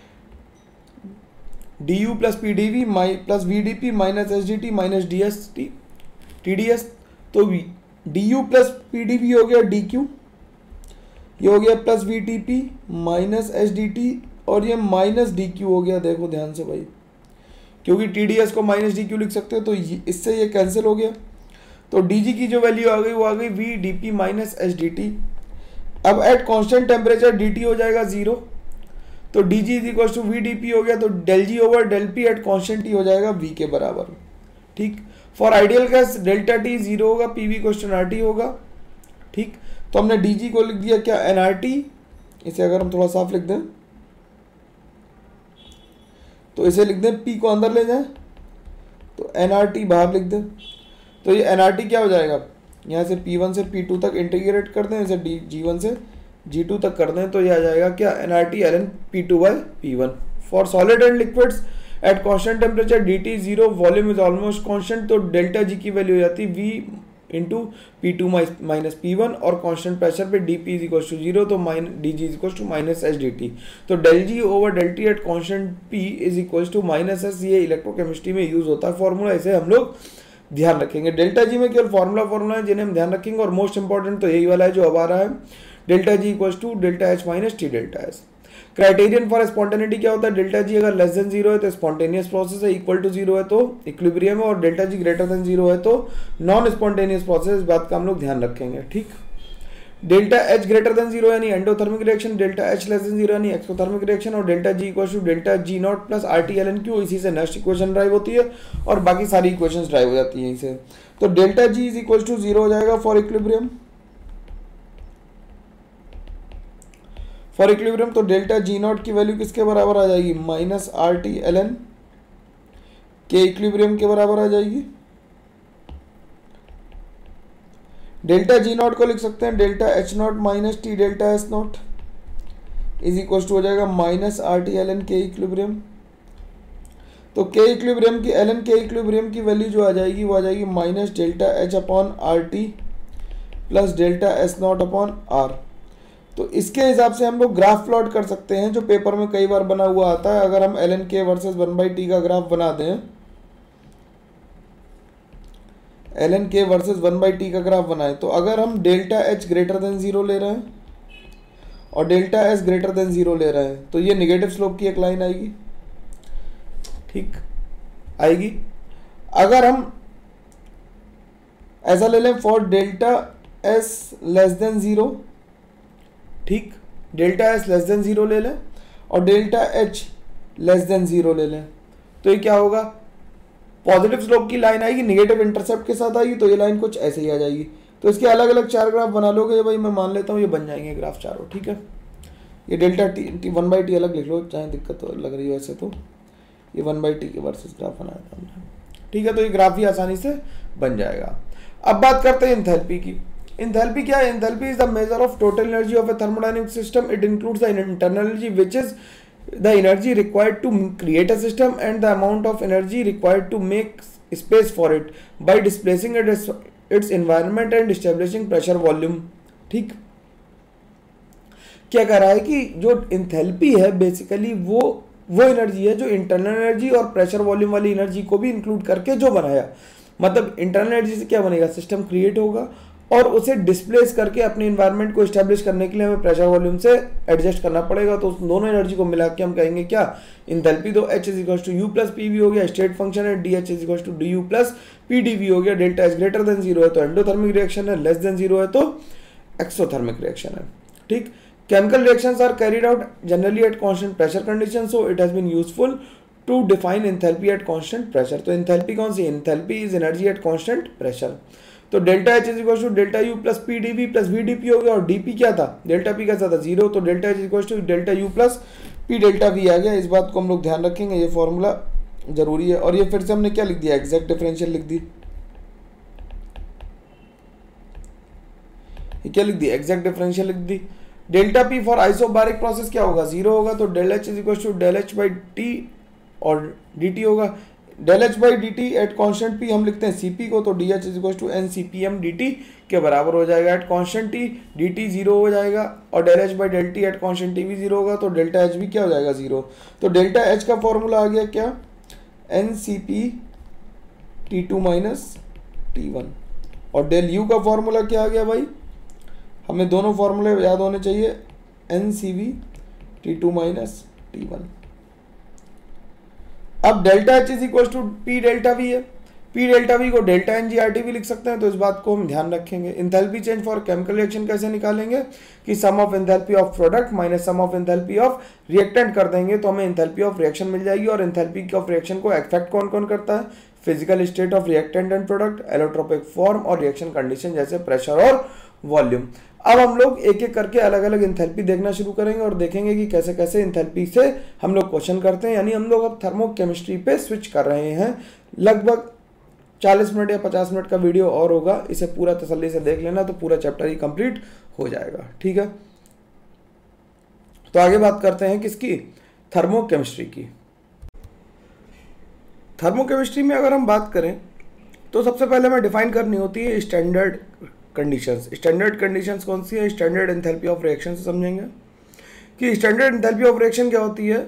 D U plus P D V my plus V D P minus S D T minus D S T T D S, तो V D U plus P D V हो गया D Q, ये हो गया plus V T P minus S D T, और ये minus D Q हो गया, देखो ध्यान से भाई, क्योंकि टी डी एस को माइनस डी क्यू लिख सकते हो, तो इससे ये कैंसिल हो गया, तो डी जी की जो वैल्यू आ गई वो आ गई V D P minus S D T. अब at constant temperature D T हो जाएगा जीरो, तो D G is equal to V D P हो गया, तो del G over del P at constant T हो जाएगा वी के बराबर। ठीक, for ideal gas delta T zero होगा, P V question R T होगा। ठीक, तो हमने डी जी को लिख दिया क्या, एन आर टी, इसे अगर हम थोड़ा साफ लिख दें तो इसे लिख दें, पी को अंदर ले जाएं तो एन आर टी बाहर लिख दें, तो ये एन आर टी क्या हो जाएगा, यहाँ से पी वन से पी टू तक इंटीग्रेट कर दें, इसे डी जी वन से जी टू तक कर दें, तो ये आ जाएगा क्या, N R T L N P two by P one. For solid and liquids at constant temperature D T zero, volume is almost constant, तो डेल्टा जी की वैल्यू हो जाती है V into P two minus P one, और constant pressure पे D P is equal to zero, तो mine D G is equal to minus S D T, तो del G over del T eight constant P is equal to minus S, ये electrochemistry में use होता है formula, इसे हम लोग ध्यान रखेंगे। डेल्टा जी में केवल फॉर्मूला फॉर्मूला है जिन्हें हम ध्यान रखेंगे, और मोस्ट इंपॉर्टेंट तो यही वाला है जो अब आ रहा है, delta G equal to delta H minus T delta S. Criterion for spontaneity क्या होता है, डेल्टा जी अगर लेस देन जीरो है तो स्पॉन्टेनियस प्रोसेस है, इक्वल टू जीरो है तो इक्विलिब्रियम है, और delta G greater than zero है तो नॉन स्पॉन्टेनियस प्रोसेस, इस बात का हम लोग ध्यान रखेंगे। ठीक, delta H greater than zero यानी endothermic reaction, delta H less than zero यानी एक्सोथर्मिक रिएक्शन, और delta G equal to delta G naught plus R T L N Q, इसी से नेक्स्ट इक्वेशन ड्राइव होती है और बाकी सारी इक्वेशन ड्राइव हो जाती है इसे, तो delta G is equal to zero हो जाएगा फॉर इक्विलिब्रियम, फॉर इक्विलिब्रियम, तो डेल्टा जी नॉट की वैल्यू किसके बराबर आ जाएगी, minus R T L N K equilibrium के बराबर आ जाएगी। डेल्टा जी नॉट को लिख सकते हैं delta H naught minus T delta S naught is equal to हो जाएगा minus R T L N K equilibrium, तो के इक्विलिब्रियम की एल एन के इक्विलिब्रियम की वैल्यू जो आ जाएगी वो आ जाएगी minus delta H upon R T plus delta S naught upon R. तो इसके हिसाब से हम लोग ग्राफ प्लॉट कर सकते हैं जो पेपर में कई बार बना हुआ आता है। अगर हम L N K versus one by T का ग्राफ बना दें, L N K versus one by T का ग्राफ बनाए, तो अगर हम delta H greater than zero ले रहे हैं और delta S greater than zero ले रहे हैं, तो ये निगेटिव स्लोप की एक लाइन आएगी। ठीक आएगी। अगर हम ऐसा ले लें for delta S less than zero, ठीक, delta S less than zero ले लें और delta H less than zero ले लें, तो ये क्या होगा, पॉजिटिव स्लोप की लाइन आएगी, निगेटिव इंटरसेप्ट के साथ आएगी, तो ये लाइन कुछ ऐसे ही आ जाएगी। तो इसके अलग अलग चार ग्राफ बना लोगे भाई, मैं मान लेता हूँ ये बन जाएंगे ग्राफ चारों। ठीक है, ये delta T T one by T अलग लिख लो, चाहे दिक्कत तो लग रही है वैसे, तो ये वन बाई टी के वर्सेस ग्राफ बनाया था हमने। ठीक है, तो ये ग्राफ भी आसानी से बन जाएगा। अब बात करते हैं एंथैल्पी की। एंथैल्पी क्या है? Enthalpy is the measure of total energy of a thermodynamic system. It includes the internal energy which is the energy required to create a system and the amount of energy required to make space for it by displacing it its environment and establishing pressure volume। ठीक, क्या कह रहा है कि जो enthalpy है basically वो वो एनर्जी है जो इंटरनल एनर्जी और प्रेशर वॉल्यूम वाली एनर्जी को भी इंक्लूड करके जो बनाया। मतलब इंटरनल एनर्जी से क्या बनेगा, सिस्टम क्रिएट होगा और उसे डिस्प्लेस करके अपने इन्वायरमेंट को इस्टेब्लिश करने के लिए हमें प्रेशर वॉल्यूम से एडजस्ट करना पड़ेगा। तो उस दोनों एनर्जी को मिला के हम कहेंगे क्या, इंथैल्पी। तो H is equals to U plus P V हो गया, स्टेट फंक्शन है, D H is equals to D U plus P D V हो गया। Delta H greater than zero है तो एंडोथर्मिक रिएक्शन है, लेस देन जीरो है तो एक्सोथर्मिक रिएक्शन है। ठीक, chemical reactions are carried out generally at constant pressure conditions, so it has been useful to define enthalpy at constant pressure। तो enthalpy कौन सी, enthalpy is energy at constant pressure। तो delta H is equal to delta U plus P D V plus V D P हो गया, और D P क्या था, delta P कैसा था, जीरो, तो delta H is equal to delta U plus P delta V आ गया। इस बात को हम लोग ध्यान रखेंगे, ये फॉर्मूला जरूरी है। और ये फिर से हमने क्या लिख दिया, एग्जैक्ट डिफरेंशियल लिख दी, ये क्या लिख दी, एग्जैक्ट डिफरेंशियल लिख दी। Delta P for isobaric process क्या होगा, जीरो होगा, तो del H is equal to del H by T और डी टी होगा। Del H by D T at constant P हम लिखते हैं सी पी को, तो D H is equal to N C P M D T के बराबर हो जाएगा। At constant T D T zero हो जाएगा, और del H by del T at constant T भी जीरो होगा, तो डेल्टा एच भी क्या हो जाएगा, जीरो। तो डेल्टा एच का फॉर्मूला आ गया क्या, N C P T two minus T one. और डेल यू का फॉर्मूला क्या आ गया भाई, हमें दोनों फॉर्मूले याद होने चाहिए, N C V T two minus T one. अब delta H is equal to P delta V है, पी डेल्टा वी को delta N G R T भी लिख सकते हैं, तो इस बात को हम ध्यान रखेंगे। Enthalpy change for chemical reaction कैसे निकालेंगे, कि sum of enthalpy of product minus sum of enthalpy of reactant कर देंगे, तो हमें इंथैल्पी ऑफ रिएक्शन मिल जाएगी। और इंथैल्पी ऑफ रिएक्शन को इफेक्ट कौन कौन करता है, physical state of reactant and product, allotropic form और रिएक्शन कंडीशन जैसे प्रेशर और वॉल्यूम। अब हम लोग एक एक करके अलग अलग इंथैल्पी देखना शुरू करेंगे और देखेंगे कि कैसे कैसे इंथैल्पी से हम लोग क्वेश्चन करते हैं। यानी हम लोग अब थर्मोकेमिस्ट्री पे स्विच कर रहे हैं। लगभग चालीस मिनट या पचास मिनट का वीडियो और होगा, इसे पूरा तसल्ली से देख लेना तो पूरा चैप्टर ही कंप्लीट हो जाएगा। ठीक है, तो आगे बात करते हैं किसकी, थर्मोकेमिस्ट्री की। थर्मोकेमिस्ट्री में अगर हम बात करें तो सबसे पहले हमें डिफाइन करनी होती है स्टैंडर्ड कंडीशंस। स्टैंडर्ड कंडीशंस कौन सी है, स्टैंडर्ड एंथैल्पी ऑफ रिएक्शन से समझेंगे कि स्टैंडर्ड एंथैल्पी ऑफ रिएक्शन क्या होती है।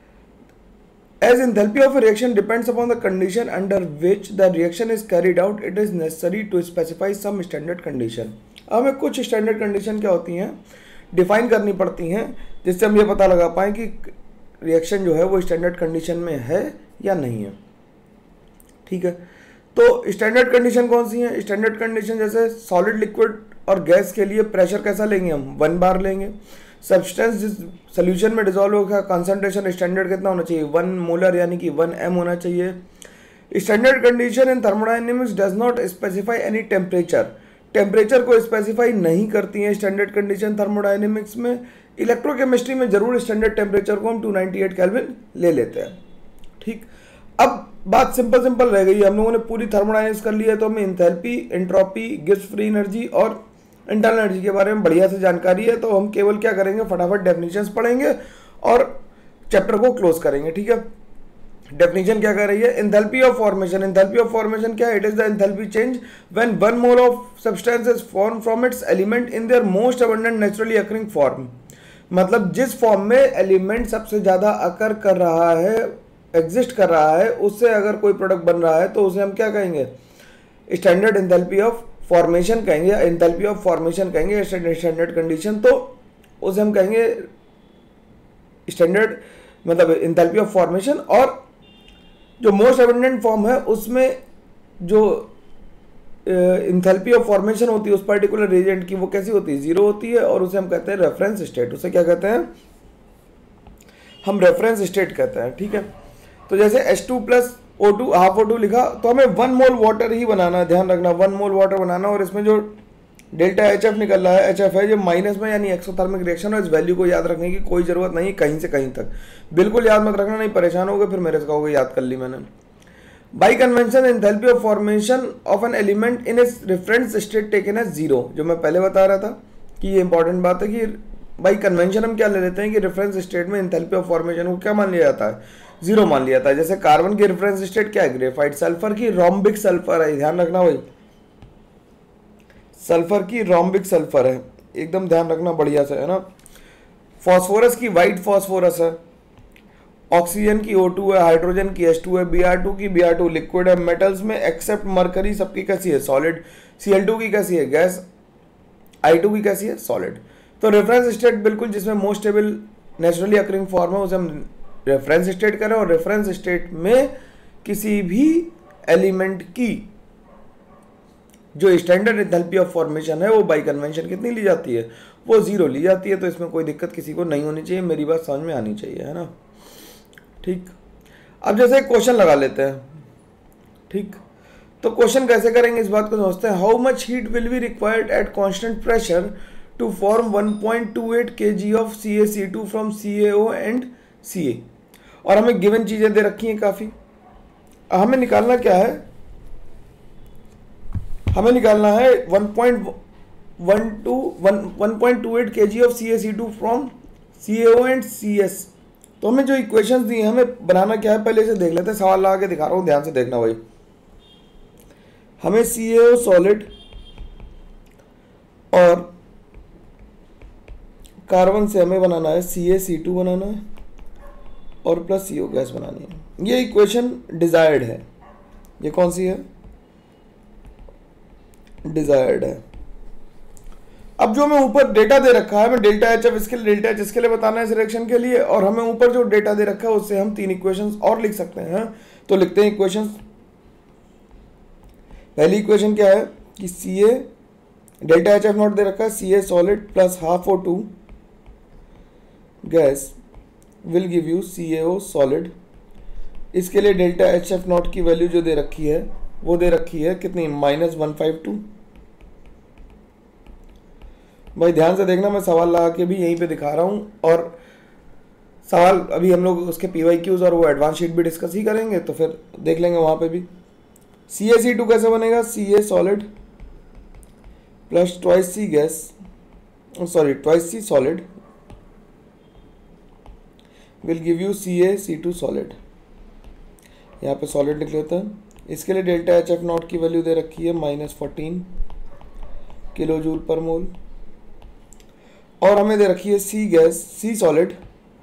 As enthalpy of reaction depends upon the condition under which the reaction is carried out, it is necessary to specify some standard condition. हमें कुछ standard condition क्या होती हैं डिफाइन करनी पड़ती हैं, जिससे हम ये पता लगा पाएँ कि रिएक्शन जो है वो स्टैंडर्ड कंडीशन में है या नहीं है। ठीक है, तो स्टैंडर्ड कंडीशन कौन सी है, स्टैंडर्ड कंडीशन जैसे सॉलिड, लिक्विड और गैस के लिए प्रेशर कैसा लेंगे हम, वन बार लेंगे। सब्सटेंस जिस सोल्यूशन में डिजोल्व होगा कंसंट्रेशन स्टैंडर्ड कितना होना चाहिए, वन मोलर यानी कि वन एम होना चाहिए। Standard condition in thermodynamics does not specify any temperature, temperature को स्पेसिफाई नहीं करती है स्टैंडर्ड कंडीशन थर्मोडायनेमिक्स में। इलेक्ट्रोकेमिस्ट्री में जरूर स्टैंडर्ड टेम्परेचर को हम टू नाइंटी एट केल्विन ले लेते हैं। ठीक, अब बात सिंपल सिंपल रह गई है, हम लोगों ने पूरी थर्मोडायनेमिक्स कर लिया है, तो हमें enthalpy, entropy, Gibbs free energy और इंटरनल एनर्जी के बारे में बढ़िया से जानकारी है। तो हम केवल क्या करेंगे, फटाफट डेफिनेशंस पढ़ेंगे और चैप्टर को क्लोज करेंगे। ठीक है, डेफिनेशन क्या कह रही है, enthalpy of formation. Enthalpy of formation क्या है, it is the enthalpy change when one mole of substance is form from its element in their most abundant naturally occurring form. मतलब जिस फॉर्म में एलिमेंट सबसे ज्यादा अकर कर रहा है, एग्जिस्ट कर रहा है, उससे अगर कोई प्रोडक्ट बन रहा है तो उसे हम क्या कहेंगे, स्टैंडर्ड एंथैल्पी ऑफ फॉर्मेशन कहेंगे, एंथैल्पी ऑफ फॉर्मेशन कहेंगे। स्टैंडर्ड कंडीशन तो उसे हम कहेंगे स्टैंडर्ड मतलब एंथैल्पी ऑफ फॉर्मेशन। और जो मोस्ट अबंडेंट फॉर्म है उसमें जो एंथैल्पी ऑफ फॉर्मेशन होती है उस पर्टिकुलर रिएजेंट की, वो कैसी होती है, जीरो होती है, और उसे हम कहते हैं रेफरेंस स्टेट। उसे क्या कहते हैं, हम रेफरेंस स्टेट कहते हैं। ठीक है, तो जैसे H two plus O two half O two लिखा, तो हमें वन मोल वाटर ही बनाना है, ध्यान रखना वन मोल वाटर बनाना। और इसमें जो डेल्टा एच एफ निकल रहा है, एच एफ है जो माइनस में यानी एक्सोथर्मिक रिएक्शन, और इस वैल्यू को याद रखने की कोई जरूरत नहीं कहीं से कहीं तक, बिल्कुल याद मत रखना, नहीं परेशान होगे फिर मेरे से कहोगे याद कर ली मैंने। By convention enthalpy of formation of an element in its reference state taken as zero, जो मैं पहले बता रहा था कि ये इंपॉर्टेंट बात है कि बाई कन्वेंशन हम क्या ले लेते हैं कि रेफरेंस स्टेट में एंथैल्पी ऑफ फॉर्मेशन को क्या मान लिया जाता है, जीरो मान लिया जाता है। जैसे कार्बन की रेफरेंस स्टेट क्या है, ग्रेफाइट, सल्फर की रोम्बिक सल्फर है, ध्यान रखना भाई, सल्फर की रोम्बिक सल्फर है, एकदम ध्यान रखना बढ़िया से, है ना। फॉस्फोरस की व्हाइट फॉस्फोरस है, ऑक्सीजन की ओ टू है, हाइड्रोजन की एच टू है, बी आर टू की बी आर टू लिक्विड है, मेटल्स में एक्सेप्ट मरकरी सबकी कैसी है सॉलिड, सी एल टू की कैसी है गैस, आई टू की कैसी है सॉलिड। तो रेफरेंस स्टेट बिल्कुल जिसमें most stable naturally occurring form है उसे हम रेफरेंस स्टेट करें, और रेफरेंस स्टेट में किसी भी एलिमेंट की जो स्टैंडर्ड एंथैल्पी ऑफ फॉर्मेशन है वो बाई कन्वेंशन कितनी ली जाती है, वो जीरो ली जाती है। तो इसमें कोई दिक्कत किसी को नहीं होनी चाहिए, मेरी बात समझ में आनी चाहिए, है ना। ठीक, अब जैसे एक क्वेश्चन लगा लेते हैं। ठीक, तो क्वेश्चन कैसे करेंगे इस बात को समझते हैं। How much heat will be required at constant pressure to form one point two eight kg of C A C two from C A O and C A. और हमें गिवन चीजें दे रखी हैं काफी, हमें निकालना क्या है, हमें निकालना है one point one two one point two eight kg of C A C two from C A O and C S. तो हमें जो इक्वेशंस दी हैं हमें बनाना क्या है, पहले इसे देख लेते हैं। सवाल लगा के दिखा रहा हूं, ध्यान से देखना भाई। हमें सी ए ओ सॉलिड और कार्बन से हमें बनाना है सी ए सी टू बनाना है और प्लस सी ओ गैस बनानी है। ये इक्वेशन डिजायर्ड है। ये कौन सी है, डिजायर्ड है। अब जो हमें ऊपर डेटा दे रखा है, हमें डेल्टा एच एफ इसके लिए, डेल्टा एच इसके लिए बताना है इस रिएक्शन के लिए, और हमें ऊपर जो डेटा दे रखा है उससे हम तीन इक्वेशंस और लिख सकते हैं। तो लिखते हैं इक्वेशंस। पहली इक्वेशन क्या है कि C A delta H F not दे रखा है, C A solid plus half O two gas will give you C A O solid. इसके लिए डेल्टा एच एफ नॉट की वैल्यू जो दे रखी है वो दे रखी है कितनी, माइनस वन फाइव टू। भाई ध्यान से देखना, मैं सवाल लगा के भी यहीं पे दिखा रहा हूँ, और सवाल अभी हम लोग उसके पी वाई क्यूज और वो एडवांस शीट भी डिस्कस ही करेंगे, तो फिर देख लेंगे वहाँ पे भी। सी ए सी टू कैसे बनेगा, C A solid plus twice C gas, sorry twice C solid will give you C A C two solid. यहाँ पे सॉलिड लिख लेते हैं। इसके लिए डेल्टा एच एफ नॉट की वैल्यू दे रखी है minus fourteen kilo joule per mole, और हमें दे रखी है C gas, C solid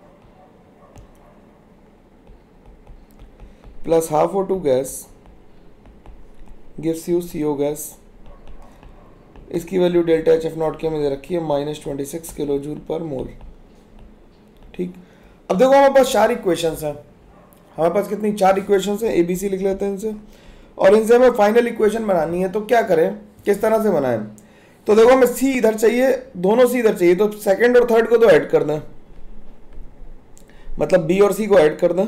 plus half O two gas gives you C O gas. इसकी value delta H F not की हमें दे रखी है minus twenty six kilo joule per mole. ठीक, अब देखो हमारे पास चार इक्वेशंस हैं, हमारे पास कितनी, चार इक्वेशंस हैं, एबीसी लिख लेते हैं इनसे, और इनसे हमें फाइनल इक्वेशन बनानी है। तो क्या करें, किस तरह से बनाएं। तो देखो हमें सी इधर चाहिए, दोनों सी इधर चाहिए, तो सेकंड और थर्ड को तो ऐड कर दें, मतलब बी और सी को ऐड कर दें।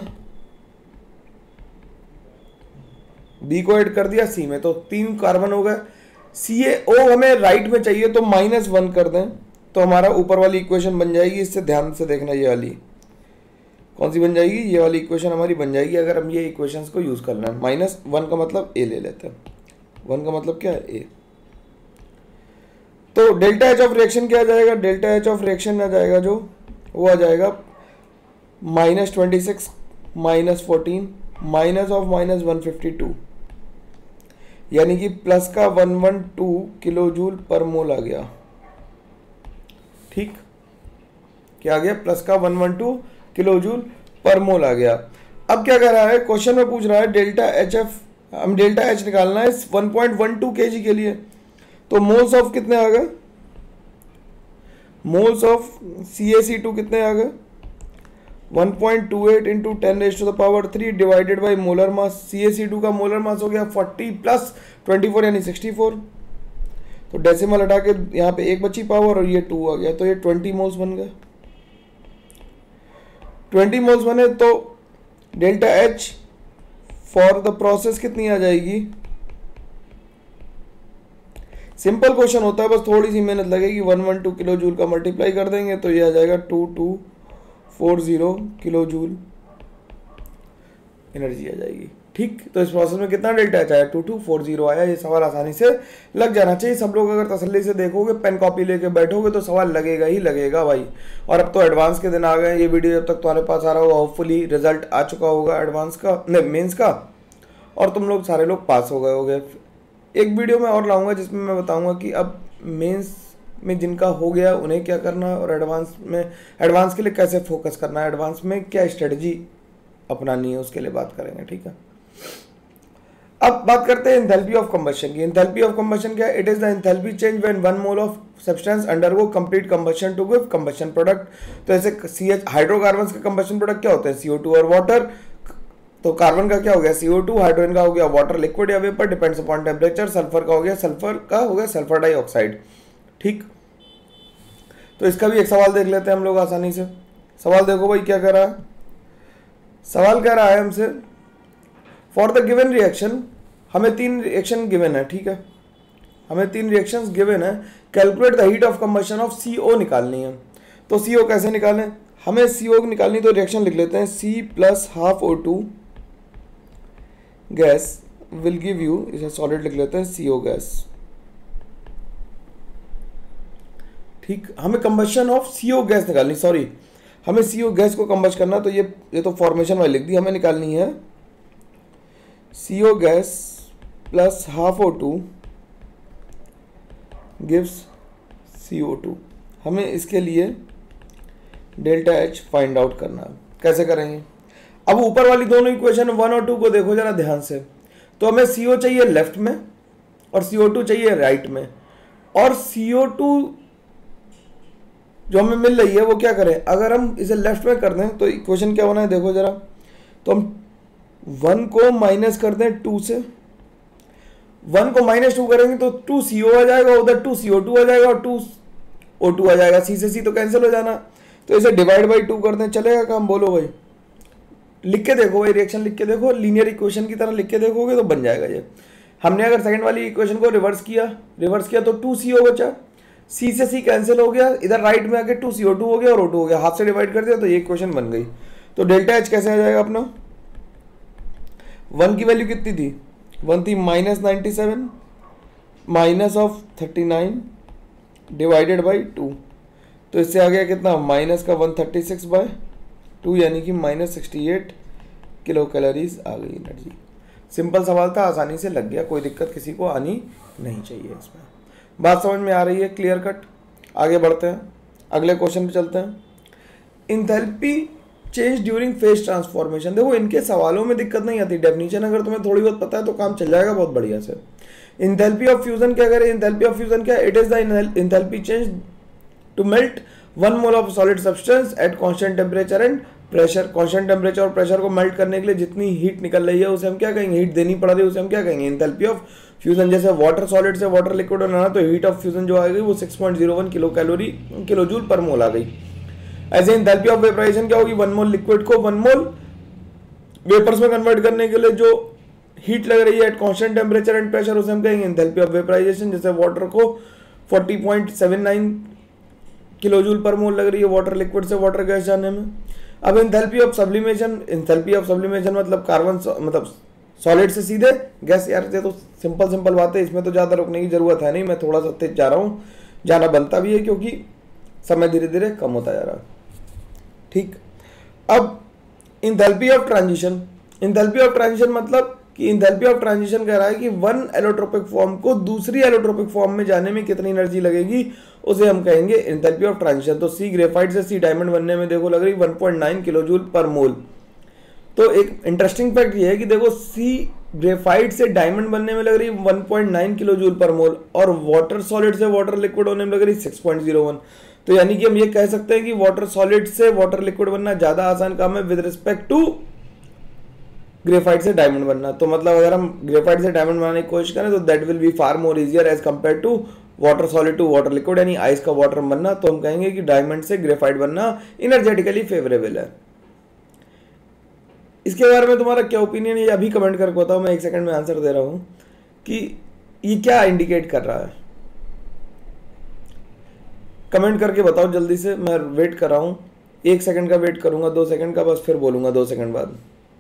बी को ऐड कर दिया सी में, तो तीन कार्बन हो गए। सी ए ओ हमें राइट में चाहिए, तो माइनस वन कर दें, तो हमारा ऊपर वाली इक्वेशन बन जाएगी। इससे ध्यान से देखना, ये वाली कौन सी बन जाएगी, ये वाली इक्वेशन हमारी बन जाएगी अगर हम ये इक्वेशंस को यूज करना है। माइनस वन का मतलब ए ले लेते हैं, वन का मतलब क्या है, ए। तो डेल्टा एच ऑफ रिएक्शन क्या आ जाएगा, डेल्टा एच ऑफ रिएक्शन आ जाएगा जो वो आ जाएगा minus twenty six minus fourteen minus of minus one fifty two, यानी कि प्लस का one one two kilo joule per mole आ गया। ठीक, क्या आ गया, प्लस का one one two kilo joule per mole आ गया। अब क्या कर रहा है, क्वेश्चन में पूछ रहा है डेल्टा एच एफ, हम डेल्टा एच निकालना है one point one two kg के लिए। तो मोल्स ऑफ कितने आ गए, moles of C A C two कितने आ गए, one point two eight into ten raise to the power three divided by molar mass. C A C two का मोलर मास हो गया फोर्टी प्लस ट्वेंटी फोर यानी sixty four. तो decimal हटा के यहाँ पे एक बची पावर और ये टू आ गया, तो ये ट्वेंटी मोल्स बन गए। ट्वेंटी मोल्स बने तो delta H for the process कितनी आ जाएगी। सिंपल क्वेश्चन होता है, बस थोड़ी सी मेहनत लगेगी। One one two kilo joule का मल्टीप्लाई कर देंगे तो ये आ जाएगा two two four zero kilo joule energy आ जाएगी। ठीक, तो इस प्रोसेस में कितना डेल्टा एच आया, टू टू फोर जीरो आया। ये सवाल आसानी से लग जाना चाहिए। सब लोग अगर तसल्ली से देखोगे, पेन कॉपी लेके बैठोगे तो सवाल लगेगा ही लगेगा भाई। और अब तो एडवांस के दिन आ गए, ये वीडियो जब तक तुम्हारे पास आ रहा होगा होपफुली रिजल्ट आ चुका होगा एडवांस का, नहीं मेंस का, और तुम लोग सारे लोग पास हो गए होगे। एक वीडियो में और लाऊंगा जिसमें मैं बताऊंगा कि अब मेंस में जिनका हो गया उन्हें क्या करना है, और एडवांस में एडवांस के लिए कैसे फोकस करना है, एडवांस में क्या स्ट्रेटजी अपनानी है उसके लिए बात करेंगे, ठीक है। अब बात करते हैं एंथैल्पी ऑफ कंबशन की। एंथैल्पी ऑफ कंबशन क्या है? It is the enthalpy change when one mole of substance undergo complete combustion to give combustion product. तो ऐसे सी एच हाइड्रोकार्बन्स के कंबशन प्रोडक्ट क्या होते हैं? सी ओ टू और वाटर। तो कार्बन का क्या हो गया? सी ओ टू, हाइड्रोजन का हो गया वाटर लिक्विड या vapour, depends upon temperature. Sulphur का हो गया सल्फर का हो गया सल्फर डाइऑक्साइड, ठीक। तो इसका भी एक सवाल देख लेते हैं हम लोग आसानी से। सवाल देखो भाई क्या कह रहा है। सवाल कह रहा है हमसे फॉर द गिवन रिएक्शन, हमें तीन रिएक्शन गिवन है, ठीक है, हमें तीन रिएक्शंस गिवन है। Calculate the heat of combustion of C O निकालनी है। तो सी ओ कैसे निकालें? हमें सी ओ निकालनी, तो रिएक्शन लिख लेते हैं C plus half O two gas will give you, इसे सॉलिड लिख लेते हैं सी ओ गैस, ठीक। हमें combustion of C O gas निकालनी, सॉरी हमें सी ओ गैस को कंबश करना, तो ये ये तो फॉर्मेशन वाली लिख दी। हमें निकालनी है C O gas plus half O two gives C O two. हमें इसके लिए डेल्टा एच फाइंड आउट करना है। कैसे करेंगे? अब ऊपर वाली दोनों इक्वेशन वन और टू को देखो जरा ध्यान से। तो हमें सी ओ चाहिए लेफ्ट में और सी ओ टू चाहिए राइट में, और सी ओ टू जो हमें मिल रही है वो क्या करें? अगर हम इसे लेफ्ट में कर दें तो इक्वेशन क्या होना है देखो जरा। तो हम वन को माइनस कर दें टू से, वन को माइनस टू करेंगे तो टू सी ओ आ जाएगा, उधर टू सी ओ टू आ जाएगा और टू ओ टू आ जाएगा। सी से सी तो कैंसिल हो जाना। तो इसे डिवाइड बाई टू कर दें, चलेगा काम? बोलो भाई, लिख के देखो भाई, रिएक्शन लिख के देखो, लीनियर इक्वेशन की तरह लिख के देखोगे तो बन जाएगा ये। हमने अगर सेकंड वाली इक्वेशन को रिवर्स किया रिवर्स किया तो टू सी ओ बचा, सी से सी कैंसिल हो गया, इधर राइट में आके टू सी ओ टू हो गया और ओ टू हो गया, हाफ से डिवाइड कर दिया तो ये इक्वेशन बन गई। तो डेल्टा एच कैसे आ जाएगा अपना? वन की वैल्यू कितनी थी? वन थी minus ninety seven minus of thirty nine divided by two. तो इससे आ गया कितना? माइनस का one thirty six by two, यानी कि minus sixty eight kilo calories आ गई एनर्जी। सिंपल सवाल था, आसानी से लग गया, कोई दिक्कत किसी को आनी नहीं चाहिए इसमें। बात समझ में आ रही है? Clear cut. आगे बढ़ते हैं, अगले क्वेश्चन पे चलते हैं। Enthalpy change during phase transformation. देखो इनके सवालों में दिक्कत नहीं आती, डेफिनेशन अगर तुम्हें थोड़ी बहुत पता है तो काम चल जाएगा बहुत बढ़िया से। इंथैल्पी ऑफ फ्यूजन क्या करें? इंथैल्पी ऑफ फ्यूजन क्या? It is the enthalpy change to melt one mole of solid substance at constant temperature and pressure. Constant temperature और प्रेशर को मेल्ट करने के लिए जितनी हीट निकल रही है उसे हम क्या कहेंगे? हीट देनी पड़ रही है उसे हम क्या कहेंगे? Enthalpy of fusion. जैसे वाटर सॉलिड से वाटर लिक्विड बनाना तो हीट ऑफ फ्यूजन जो आ गई वो six point zero one kilo calorie kilo joule per mole आ गई। ऐसे इंथैल्पी ऑफ वेपराइजेशन क्या होगी? वन मोल लिक्विड को वन मोल वेपर्स में कन्वर्ट करने के लिए जो हीट लग रही है at constant temperature and pressure उसे हम कहेंगे इंथैल्पी ऑफ वेपराइजेशन। जैसे वाटर को forty point seven nine kilo joule per mole लग रही है वाटर लिक्विड से वाटर गैस जाने में। अब enthalpy of sublimation, enthalpy of sublimation मतलब कार्बन मतलब सॉलिड से सीधे गैस। यार ये तो सिंपल सिंपल बात है, इसमें तो ज़्यादा रुकने की जरूरत है नहीं। मैं थोड़ा सा तेज जा रहा हूँ, जाना बनता भी है क्योंकि समय धीरे धीरे कम होता जा रहा है, ठीक। अब enthalpy of transition, enthalpy of transition मतलब कि इंथैल्पी ऑफ ट्रांजिशन कह रहा है कि वन एलोट्रोपिक फॉर्म को दूसरी एलोट्रोपिक फॉर्म में जाने में कितनी एनर्जी लगेगी उसे हम कहेंगे इंथैल्पी ऑफ ट्रांजिशन। तो सी ग्रेफाइट से सी डायमंड बनने में देखो लग रही one point nine kilo joule per mole. तो एक इंटरेस्टिंग फैक्ट ये है कि देखो सी ग्रेफाइट से डायमंड बनने में लग रही one point nine kilo joule per mole और वाटर सॉलिड से वाटर लिक्विड होने में लग रही सिक्स पॉइंट जीरो वन। तो यानी कि हम ये कह सकते हैं कि वाटर सॉलिड से वाटर लिक्विड बनना ज्यादा आसान काम है विद रिस्पेक्ट टू ग्रेफाइट से डायमंड बनना। तो मतलब अगर हम ग्रेफाइट से डायमंड बनाने की कोशिश करें तो that will be far more easier as compare to water solid to water liquid, यानी आइस का वाटर बनना। तो हम कहेंगे कि डायमंड से ग्रेफाइट बनना इनर्जेटिकली फेवरेबल है। इसके बारे में तुम्हारा क्या ओपिनियन है, अभी कमेंट करके बताओ। मैं एक सेकंड में आंसर दे रहा हूं कि ये क्या इंडिकेट कर रहा है। कमेंट करके बताओ जल्दी से, मैं वेट कर रहा हूं। एक सेकंड का वेट करूंगा, दो सेकंड का, बस फिर बोलूंगा दो सेकंड बाद।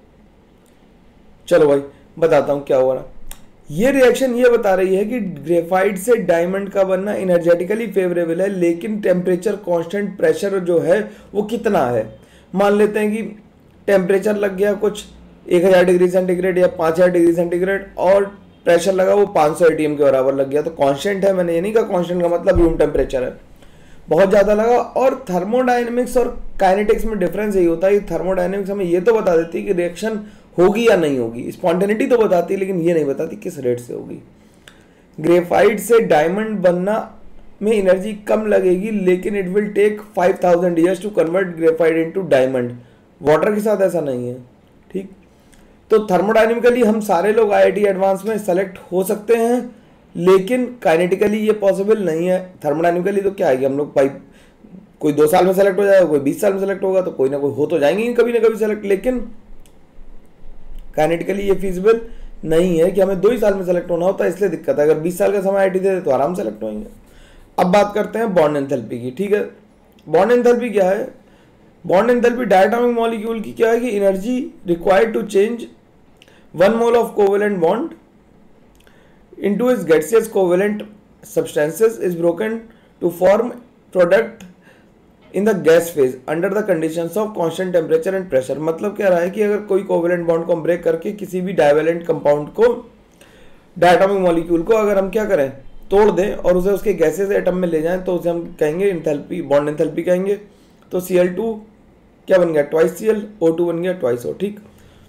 चलो भाई बताता हूं क्या हो रहा। ये रिएक्शन ये बता रही है कि ग्रेफाइट से डायमंड का बनना इनर्जेटिकली फेवरेबल है, लेकिन टेम्परेचर कांस्टेंट प्रेशर जो है वो कितना है। मान लेते हैं कि टेम्परेचर लग गया कुछ एक हज़ार डिग्री सेंटीग्रेड या पाँच हज़ार डिग्री सेंटीग्रेड और प्रेशर लगा वो पाँच सौ एटीएम के बराबर लग गया। तो कांस्टेंट है, मैंने ये नहीं कहा कांस्टेंट का मतलब रूम टेम्परेचर है। बहुत ज़्यादा लगा। और थर्मोडाइनमिक्स और काइनेटिक्स में डिफरेंस यही होता है कि थर्मोडाइनमिक्स हमें ये तो बता देती है कि रिएक्शन होगी या नहीं होगी, स्पॉन्टेनिटी तो बताती है लेकिन ये नहीं बताती किस रेट से होगी। ग्रेफाइट से डायमंड बनना में एनर्जी कम लगेगी लेकिन it will take five thousand years to convert graphite into diamond. Water के साथ ऐसा नहीं है, ठीक। तो थर्मोडाइनमिकली हम सारे लोग आईआईटी एडवांस में सेलेक्ट हो सकते हैं लेकिन काइनेटिकली ये पॉसिबल नहीं है। थर्मोडाइनमिकली तो क्या है कि हम लोग भाई कोई दो साल में सेलेक्ट हो जाएगा, कोई बीस साल में सेलेक्ट होगा, तो कोई ना कोई हो तो जाएंगे कभी ना कभी सेलेक्ट, लेकिन काइनेटिकली ये फिजिबल नहीं है कि हमें दो ही साल में सेलेक्ट होना होता है, इसलिए दिक्कत है। अगर बीस साल का समय आईआईटी दे दे तो आराम सेलेक्ट होंगे। अब बात करते हैं बॉन्ड एंथैल्पी की, ठीक है। बॉन्ड एंथैल्पी क्या है? बॉन्ड एंथैल्पी डायटोमिक मॉलिक्यूल की क्या है कि energy required to change one mole of covalent bond into its gaseous covalent substances is broken to form product in the gas phase under the conditions of constant temperature and pressure। मतलब क्या रहा है कि अगर कोई covalent bond को हम break करके किसी भी डाइवेलेंट कंपाउंड को, डायटोमिक मॉलिक्यूल को अगर हम क्या करें, तोड़ दें और उसे उसके गैसेस एटम में ले जाएं तो उसे हम कहेंगे एंथैल्पी, बॉन्ड एंथैल्पी कहेंगे। तो सी एल टू क्या बन गया, twice C L, O two बन गया ट्वाइस ओ, ठीक।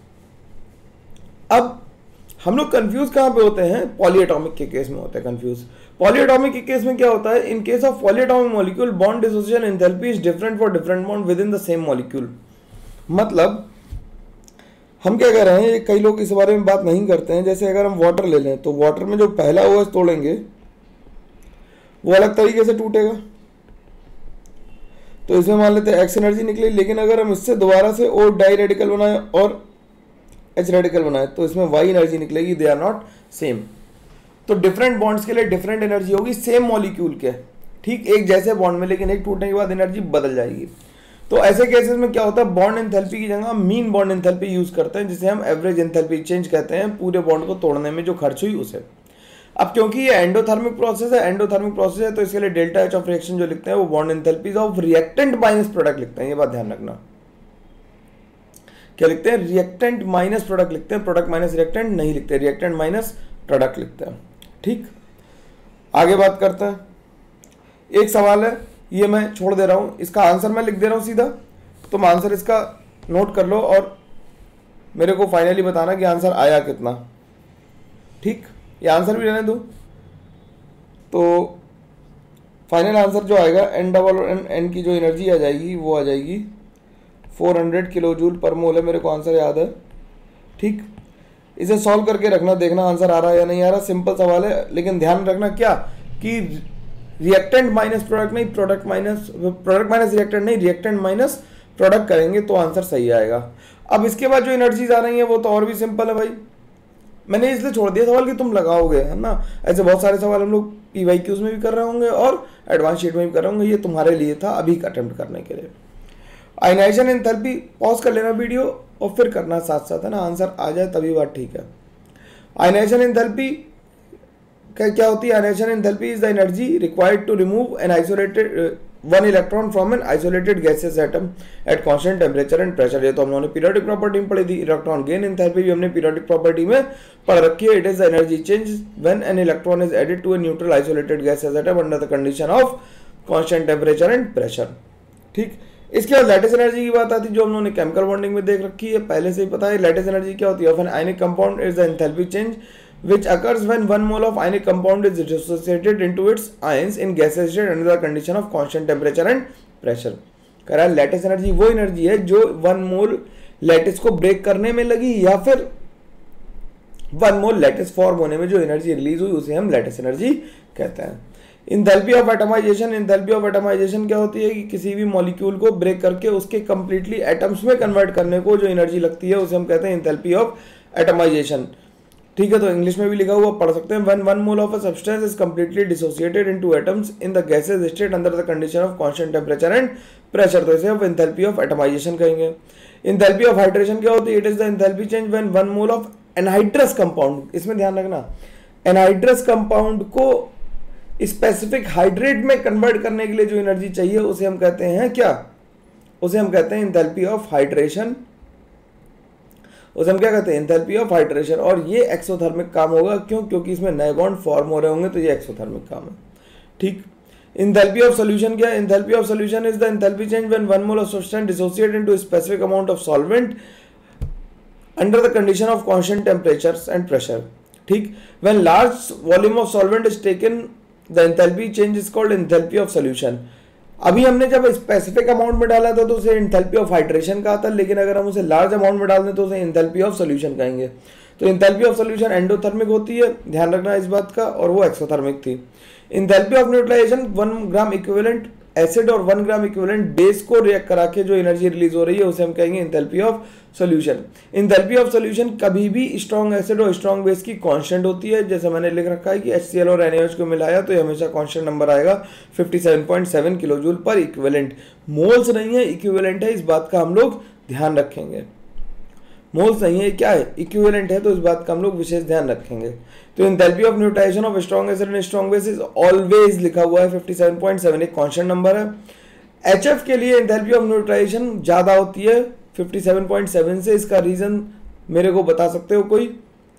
अब हम लोग कंफ्यूज कहाँ पे होते हैं? पॉलीएटॉमिक के केस में होते हैं कंफ्यूज। पॉलीएटॉमिक के केस में क्या होता है? In case of polyatomic molecule bond dissociation enthalpy is different for different bond within the same molecule. मतलब हम क्या कह रहे हैं, कई लोग इस बारे में बात नहीं करते हैं। जैसे अगर हम वाटर ले लें तो वाटर में जो पहला ओ एच तोड़ेंगे वो अलग तरीके से टूटेगा, तो इसमें मान लेते हैं एक्स एनर्जी निकली। लेकिन अगर हम इससे दोबारा से ओ डाई रेडिकल बनाए और एच रेडिकल बनाए तो इसमें वाई एनर्जी निकलेगी, दे आर नॉट सेम। तो डिफरेंट बॉन्ड्स के लिए डिफरेंट एनर्जी होगी सेम मॉलिक्यूल के, ठीक, एक जैसे बॉन्ड में, लेकिन एक टूटने के बाद एनर्जी बदल जाएगी। तो ऐसे केसेस में क्या होता है, बॉन्ड एंथैल्पी की जगह मीन बॉन्ड एंथैल्पी यूज करते हैं, जिसे हम एवरेज एंथैल्पी चेंज कहते हैं, पूरे बॉन्ड को तोड़ने में जो खर्च हुई उसे। अब क्योंकि ये एंडोथर्मिक प्रोसेस है, एंडोथर्मिक प्रोसेस है तो इसके लिए डेल्टा एच ऑफ रिएक्शन जो लिखते हैं वो bond enthalpies of reactant minus product लिखते हैं। ये बात ध्यान रखना, क्या लिखते हैं? रिएक्टेंट माइनस प्रोडक्ट लिखते हैं, प्रोडक्ट माइनस रिएक्टेंट नहीं लिखते, रिएक्टेंट माइनस प्रोडक्ट लिखते हैं, ठीक। आगे बात करते हैं। एक सवाल है, ये मैं छोड़ दे रहा हूं, इसका आंसर मैं लिख दे रहा हूं सीधा, तुम आंसर इसका नोट कर लो और मेरे को फाइनली बताना कि आंसर आया कितना, ठीक। ये आंसर भी रहने दो। तो फाइनल आंसर जो आएगा एन डबल एन एन की जो एनर्जी आ जाएगी वो आ जाएगी four hundred kilo joule per मोल है, मेरे को आंसर याद है, ठीक। इसे सॉल्व करके रखना, देखना आंसर आ रहा है या नहीं आ रहा। सिंपल सवाल है, लेकिन ध्यान रखना क्या कि रिएक्टेंट माइनस प्रोडक्ट नहीं, product minus product minus reactant नहीं, रिएक्टेंट माइनस प्रोडक्ट करेंगे तो आंसर सही आएगा। अब इसके बाद जो एनर्जीज आ रही है वो तो और भी सिंपल है भाई, मैंने इसलिए छोड़ दिया सवाल कि तुम लगाओगे, है ना। ऐसे बहुत सारे सवाल हम लोग पीवाईक्यूज में भी कर रहे होंगे और एडवांस शीट में भी कर रहे होंगे, ये तुम्हारे लिए था अभी अटेम्प्ट करने के लिए। आयनाइजेशन एंथैल्पी पॉज कर लेना वीडियो और फिर करना साथ साथ, है ना, आंसर आ जाए तभी बात ठीक है। आयनाइजेशन एंथैल्पी क्या क्या होती है? Ionization enthalpy is the energy required to remove an isolated one electron from an isolated gaseous atom at constant temperature and pressure. ये तो हम लोगों ने पीरियोडिक प्रॉपर्टी में पढ़ी थी। इलेक्ट्रॉन गेन एंथैल्पी भी हमने पीरियोडिक प्रॉपर्टी में पढ़ रखी है। It is the energy change when an electron is added to a neutral isolated gaseous atom under the condition of constant temperature and pressure, ठीक। इसके बाद लैटिस एनर्जी की बात आती है जो हम लोगों ने केमिकल बॉन्डिंग में देख रखी है, पहले से ही पता है। लैटिस एनर्जी क्या होती है? Of an ionic compound is the enthalpy change which occurs when one mole of ionic compound is dissociated into its ions in gaseous state under the condition of constant temperature and pressure। कह रहा है lattice energy वो energy है जो one mole lattice को break करने में लगी या फिर वन मोल लैटिस फॉर्म होने में जो एनर्जी रिलीज हुई उसे हम लैटिस एनर्जी कहते हैं। Enthalpy of atomization, enthalpy of atomization क्या होती है कि किसी भी मॉलिक्यूल को ब्रेक करके उसके कंप्लीटली एटम्स में कन्वर्ट करने को जो एनर्जी लगती है उसे हम कहते हैं इंथैल्पी ऑफ एटमाइजेशन, ठीक है। तो इंग्लिश में भी लिखा हुआ पढ़ सकते हैं। When one mole of a substance is completely dissociated into atoms in the gaseous state under the condition of constant temperature and pressure, तो इसे हम एंथैल्पी ऑफ एटमाइजेशन कहेंगे। एंथैल्पी ऑफ हाइड्रेशन क्या होती है? It is the enthalpy change when one mole of anhydrous compound, इसमें ध्यान रखना, एनहाइड्रस कंपाउंड को स्पेसिफिक हाइड्रेट में कन्वर्ट करने के लिए जो एनर्जी चाहिए उसे हम कहते हैं क्या? उसे हम कहते हैं एंथैल्पी ऑफ हाइड्रेशन, उसे हम क्या कहते हैं? Enthalpy of hydration. और ये एक्सोथर्मिक काम होगा, क्यों? क्योंकि इसमें नए बॉन्ड फॉर्म हो रहे होंगे तो ये एक्सोथर्मिक काम है, ठीक। Enthalpy of solution क्या है? Enthalpy of solution is the enthalpy change when one mole of substance dissociate into a specific amount of solvent under the condition of constant temperatures and pressure. ठीक, when large volume of solvent is taken, the enthalpy change is called enthalpy of solution. अभी हमने जब specific amount में डाला था तो उसे enthalpy of hydration कहा था, लेकिन अगर हम उसे लार्ज अमाउंट में डाल दें तो उसे एंथैल्पी ऑफ सॉल्यूशन कहेंगे। तो एंथैल्पी ऑफ सॉल्यूशन एंडोथर्मिक होती है, ध्यान रखना इस बात का, और वो एक्सोथर्मिक थी। Enthalpy of neutralization one gram equivalent acid और वन ग्राम इक्विवेलेंट बेस को रिएक्ट करा के जो एनर्जी रिलीज हो रही है उसे हम कहेंगे enthalpy of solution. Enthalpy of solution कभी भी स्ट्रॉन्ग एसिड और स्ट्रॉन्ग बेस की कांस्टेंट होती है, जैसे मैंने लिख रखा है कि HCl और NaOH को मिलाया तो ये हमेशा कांस्टेंट नंबर आएगा सत्तावन पॉइंट सात kilo joule per equivalent. Moles नहीं है, इक्विवेलेंट है, इस बात का हम लोग ध्यान रखेंगे। मोल्स नहीं है, क्या है? इक्विवेलेंट है, तो इस बात का हम लोग विशेष ध्यान रखेंगे। तो enthalpy of neutralization of strong acid and strong base is always लिखा हुआ है सत्तावन पॉइंट सात, एक कांस्टेंट नंबर है। एच एफ के लिए एंथैल्पी ऑफ न्यूट्रलाइजेशन ज्यादा होती है सत्तावन पॉइंट सात से। इसका रीजन मेरे को बता सकते हो कोई?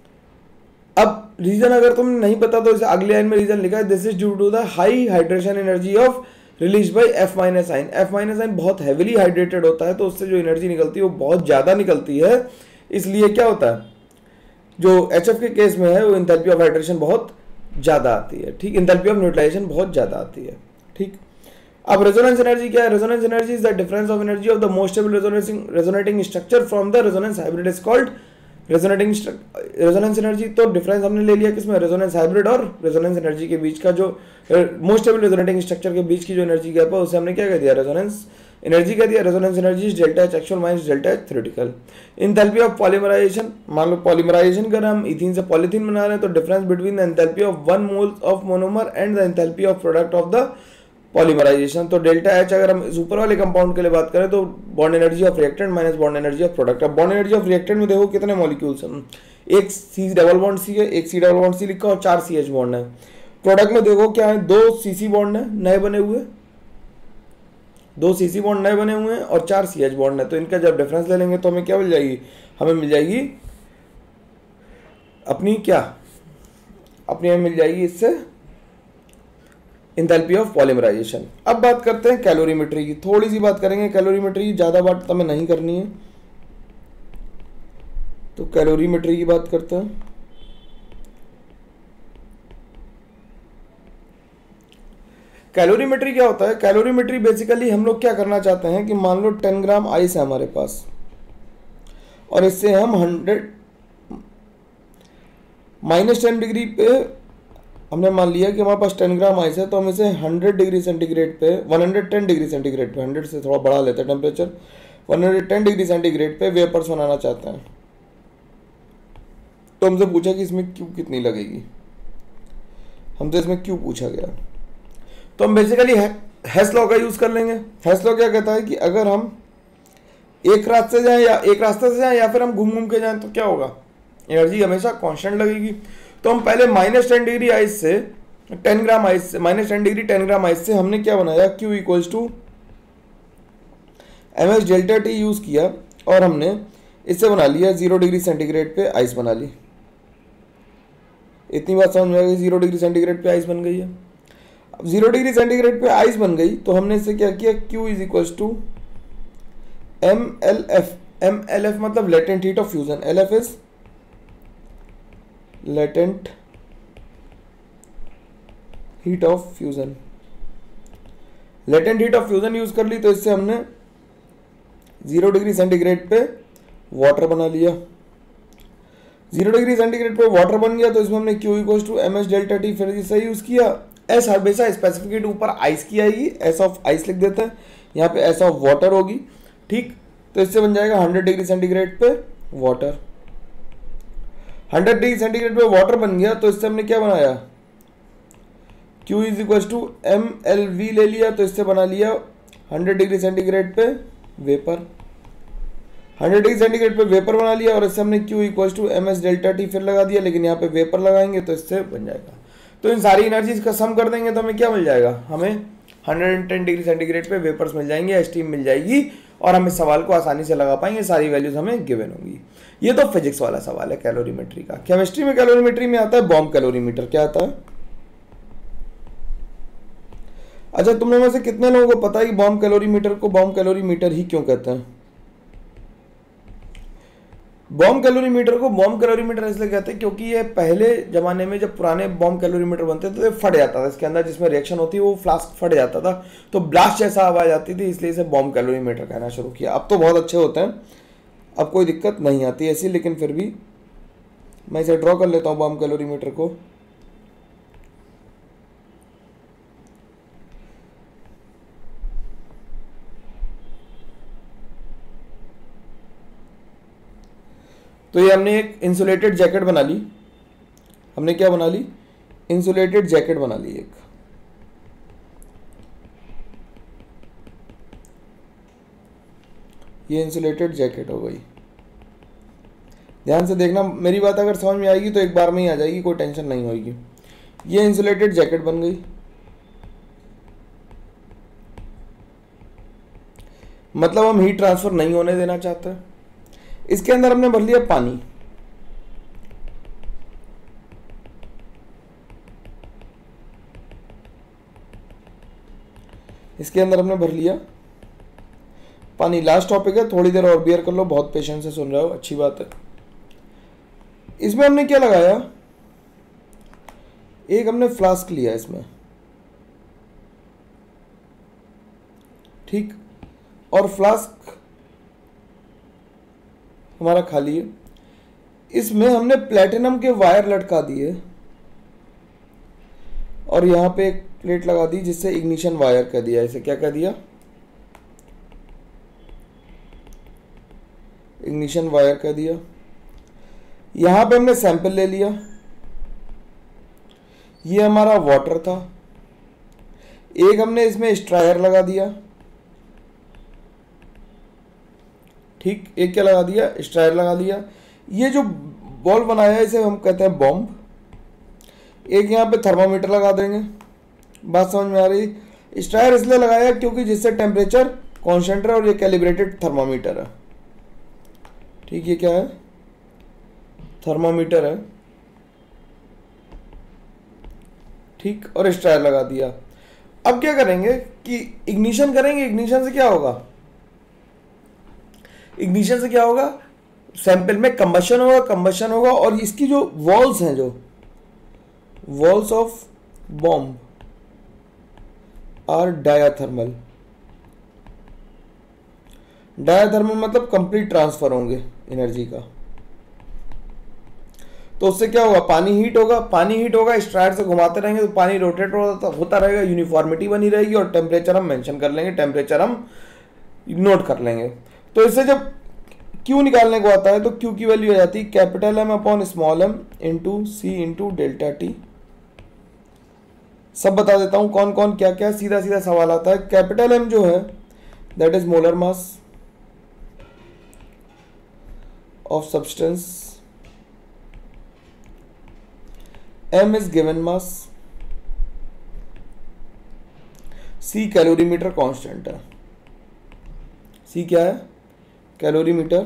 अब रीजन अगर तुम नहीं पता तो इसे अगले लाइन में रीजन लिखा है, this is due to the high hydration energy of release by F minus ion. F minus ion बहुत हैविली हाइड्रेटेड होता है, तो उससे जो एनर्जी निकलती है वो बहुत ज्यादा निकलती है, इसलिए क्या होता है, जो एच एफ के केस में है वो एंथैल्पी ऑफ हाइड्रेशन बहुत ज्यादा आती है। ठीक, एंथैल्पी ऑफ न्यूट्रलाइजेशन बहुत ज्यादा आती है। ठीक, अब रेजोनेंस एनर्जी क्या है? Resonance energy is the difference of energy of the most stable resonating resonating structure from the resonance hybrid is called resonating resonance energy. तो डिफरेंस हमने ले लिया किसमें? रेजोनेंस हाइब्रिड और रेजोनेंस एनर्जी के बीच का जो मोस्ट स्टेबल रेजोनेटिंग स्ट्रक्चर के बीच की जो एनर्जी गैप है उसे हमने क्या कह दिया? रेजोनेंस एनर्जी कह दिया। Resonance energy is delta H actual minus delta H theoretical. Enthalpy of polymerization, मान लो पॉलीमराइजेशन कर हम इथीन से पॉलीथीन बना रहे हैं, तो difference between the enthalpy of one mole of monomer and the enthalpy of product of the polymerization. तो डेल्टा एच अगर हम इस ऊपर वाले कंपाउंड के लिए बात करें तो bond energy of reactant minus bond energy of product. अब बॉन्ड एनर्जी ऑफ रिएक्टेंट में देखो कितने मॉलिक्यूल्स हैं, एक सी डबल बॉन्ड सी है, एक सी डबल बॉन्ड सी लिखा और चार सी एच बॉन्ड है। प्रोडक्ट में देखो क्या है, दो सी सी बॉन्ड है नए बने हुए, दो सी सी बॉन्ड नए बने हुए हैं और चार सी एच बॉन्ड है। तो इनका जब डिफरेंस ले लेंगे तो हमें क्या मिल जाएगी? हमें मिल जाएगी अपनी क्या अपनी हमें मिल जाएगी इससे एंथैल्पी ऑफ पॉलीमराइजेशन। अब बात करते हैं कैलोरीमेट्री की, थोड़ी सी बात करेंगे कैलोरीमेट्री की, ज्यादा बात हमें नहीं करनी है। तो कैलोरीमेट्री की बात करते हैं। कैलोरीमेट्री क्या होता है? कैलोरीमेट्री बेसिकली हम लोग क्या करना चाहते हैं कि मान लो टेन ग्राम आइस है हमारे पास और इससे हम हंड्रेड माइनस टेन डिग्री पे हमने मान लिया कि हमारे पास टेन ग्राम आइस है, तो हम इसे हंड्रेड डिग्री सेंटीग्रेड पे one hundred ten degree centigrade पे, हंड्रेड से थोड़ा बढ़ा लेते हैं temperature, one hundred ten degree centigrade पे वेपर्स बनाना चाहते हैं। तो हमसे पूछा कि इसमें क्यू कितनी लगेगी, हमसे इसमें क्यू पूछा गया। तो हम बेसिकली हेस लॉ का यूज कर लेंगे। हेस लॉ क्या कहता है कि अगर हम एक रास्ते से जाएं या एक रास्ते से जाएं या फिर हम घूम घूम के जाएं तो क्या होगा? एनर्जी हमेशा कांस्टेंट लगेगी। तो हम पहले माइनस टेन डिग्री आइस से टेन ग्राम आइस से minus ten degree ten gram ice से हमने क्या बनाया? Q equals to M S delta T use किया और हमने इससे बना लिया जीरो डिग्री सेंटीग्रेड पे आइस बना ली। इतनी बात समझ में आ गई? जीरो डिग्री सेंटीग्रेड पे आइस बन गई है। अब जीरो डिग्री सेंटीग्रेड पे आइस बन गई तो हमने इससे क्या किया? Q is equals to M L F. M L F मतलब latent heat of fusion. L F is latent heat of fusion. Latent heat of fusion use कर ली तो इससे हमने जीरो डिग्री सेंटीग्रेड पे वाटर बना लिया। जीरो डिग्री सेंटीग्रेड पे वाटर बन गया तो इसमें हमने Q equals to M S delta T फिर इसे यूज किया। एस हमेशा स्पेसिफिकेट ऊपर आइस की आएगी, एस ऑफ आइस लिख देते हैं, यहाँ पे एस ऑफ वाटर होगी। ठीक, तो इससे बन जाएगा हंड्रेड डिग्री सेंटीग्रेड पे वाटर। हंड्रेड डिग्री सेंटीग्रेड पे वाटर बन गया तो इससे हमने क्या बनाया? Q is equal to M L V ले लिया तो इससे बना लिया हंड्रेड डिग्री सेंटीग्रेड पे वेपर। हंड्रेड डिग्री सेंटीग्रेड पे वेपर बना लिया और इससे हमने Q equal to M S delta T फिर लगा दिया, लेकिन यहाँ पे वेपर लगाएंगे तो इससे बन जाएगा। तो इन सारी एनर्जीज का सम कर देंगे तो हमें क्या मिल जाएगा? हमें हंड्रेड टेन डिग्री सेंटीग्रेड पे वेपर्स मिल जाएंगे या स्टीम मिल जाएगी और हम इस सवाल को आसानी से लगा पाएंगे, सारी वैल्यूज हमें गिवन होंगी। ये तो फिजिक्स वाला सवाल है कैलोरीमेट्री का। केमिस्ट्री में कैलोरीमेट्री में आता है बॉम्ब कैलोरीमीटर। क्या आता है? अच्छा, तुम लोगों में से कितने लोगों को पता है कि बॉम्ब कैलोरी मीटर को बॉम्ब कैलोरी मीटर ही क्यों कहते हैं? बॉम्ब कैलोरी मीटर को बॉम्ब कैलोरी मीटर इसलिए कहते हैं क्योंकि ये पहले जमाने में जब पुराने बॉम्ब कैलोरी मीटर बनते थे तो ये फट जाता था, इसके अंदर जिसमें रिएक्शन होती है वो फ्लास्क फट जाता था, तो ब्लास्ट जैसा आवाज आती थी, इसलिए इसे बॉम्ब कैलोरी मीटर कहना शुरू किया। अब तो बहुत अच्छे होते हैं, अब कोई दिक्कत नहीं आती ऐसी, लेकिन फिर भी मैं इसे ड्रॉ कर लेता हूँ बॉम्ब कैलोरी मीटर को। तो ये हमने एक इंसुलेटेड जैकेट बना ली। हमने क्या बना ली? इंसुलेटेड जैकेट बना ली एक। ये इंसुलेटेड जैकेट हो गई। ध्यान से देखना, मेरी बात अगर समझ में आएगी तो एक बार में ही आ जाएगी, कोई टेंशन नहीं होगी। ये इंसुलेटेड जैकेट बन गई। मतलब हम हीट ट्रांसफर नहीं होने देना चाहते। इसके अंदर हमने भर लिया पानी। इसके अंदर हमने भर लिया पानी। लास्ट टॉपिक है, थोड़ी देर और बियर कर लो, बहुत पेशेंस से सुन रहे हो, अच्छी बात है। इसमें हमने क्या लगाया? एक हमने फ्लास्क लिया इसमें, ठीक, और फ्लास्क हमारा खाली है। इसमें हमने प्लेटिनम के वायर लटका दिए और यहां पे एक प्लेट लगा दी जिससे इग्निशन वायर कह दिया। इसे क्या कह दिया? इग्निशन वायर कह दिया। यहां पे हमने सैंपल ले लिया। ये हमारा वाटर था। एक हमने इसमें स्ट्रायर लगा दिया, ठीक, एक क्या लगा दिया? स्ट्रायर लगा दिया। ये जो बॉल बनाया है इसे हम कहते हैं बॉम्ब। एक यहाँ पे थर्मामीटर लगा देंगे। बात समझ में आ रही? स्ट्रायर इसलिए लगाया क्योंकि जिससे टेम्परेचर कांस्टेंट है और ये कैलिब्रेटेड थर्मामीटर है, ठीक। ये क्या है? थर्मामीटर है, ठीक, और स्ट्रायर लगा दिया। अब क्या करेंगे कि इग्निशन करेंगे। इग्निशन से क्या होगा? इग्निशन से क्या होगा? सैंपल में कंबशन होगा, कंबशन होगा और इसकी जो वॉल्स हैं, जो walls of bomb are diathermal. Diathermal मतलब कंप्लीट ट्रांसफर होंगे एनर्जी का। तो उससे क्या होगा? पानी हीट होगा। पानी हीट होगा, स्ट्रायर से घुमाते रहेंगे तो पानी रोटेट होता रहेगा, यूनिफॉर्मिटी बनी रहेगी और टेम्परेचर हम मेंशन कर लेंगे, टेम्परेचर हम नोट कर लेंगे। तो इससे जब Q निकालने को आता है तो Q की वैल्यू आ जाती है capital M upon small M into C into delta T. सब बता देता हूं कौन कौन क्या क्या, सीधा सीधा सवाल आता है। कैपिटल एम जो है that is molar mass of substance, M is given mass, C calorimeter constant है। सी क्या है? कैलोरीमीटर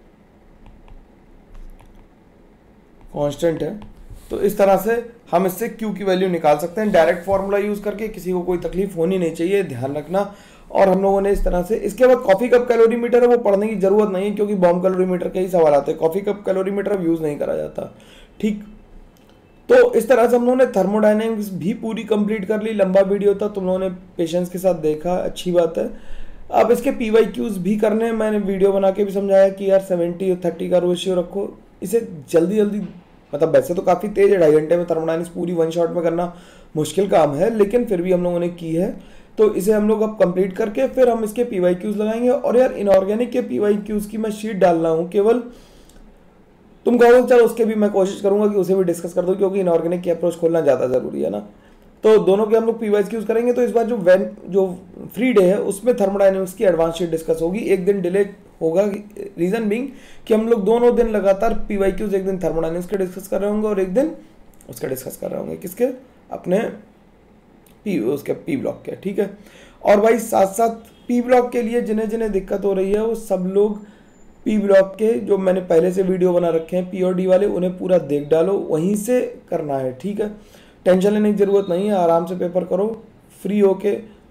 कांस्टेंट है। तो इस तरह से हम इससे Q की वैल्यू निकाल सकते हैं डायरेक्ट फॉर्मूला यूज करके। किसी को कोई तकलीफ होनी नहीं चाहिए, ध्यान रखना। और हम लोगों ने इस तरह से, इसके बाद कॉफी कप कैलोरीमीटर है वो पढ़ने की जरूरत नहीं है क्योंकि बॉम्ब कैलोरीमीटर के ही सवाल आते हैं। कॉफी कप कैलोरीमीटर अब यूज नहीं करा जाता, ठीक। तो इस तरह से हम लोगों ने थर्मोडायनेमिक्स भी पूरी कंप्लीट कर ली। लंबा वीडियो था, तुम लोगों ने पेशेंस के साथ देखा, अच्छी बात है। अब इसके पी वाई क्यूज भी करने, मैंने वीडियो बना के भी समझाया कि यार सेवेंटी और थर्टी का रेशियो रखो। इसे जल्दी जल्दी, मतलब वैसे तो काफ़ी तेज है, ढाई घंटे में थर्मोडायनेमिक्स पूरी वन शॉट में करना मुश्किल काम है, लेकिन फिर भी हम लोगों ने की है। तो इसे हम लोग अब कंप्लीट करके फिर हम इसके पी वाई क्यूज लगाएंगे। और यार इनऑर्गेनिक के पी वाई क्यूज की मैं शीट डाल रहा हूँ केवल, तुम कहोगे चलो उसके भी मैं कोशिश करूंगा कि उसे भी डिस्कस कर दूँ क्योंकि इनऑर्गेनिक की अप्रोच खोलना ज़्यादा ज़रूरी है ना। तो दोनों के हम लोग पी वाई क्यूज करेंगे। तो इस बार जो वेन जो फ्री डे है उसमें थर्मोडायनेमिक्स की एडवांस शीट डिस्कस होगी। एक दिन डिले होगा, रीजन बीइंग कि हम लोग दोनों दिन लगातार पी वाई क्यूज, एक दिन थर्मोडायनेमिक्स के डिस्कस कर रहे होंगे और एक दिन उसके डिस्कस कर रहे होंगे। किसके? अपने पी उसके पी ब्लॉक के, ठीक है। और भाई साथ साथ पी ब्लॉक के लिए जिन्हें जिन्हें दिक्कत हो रही है वो सब लोग पी ब्लॉक के जो मैंने पहले से वीडियो बना रखे हैं पी और डी वाले, उन्हें पूरा देख डालो, वहीं से करना है, ठीक है। टेंशन लेने की जरूरत नहीं है, आराम से पेपर करो, फ्री होके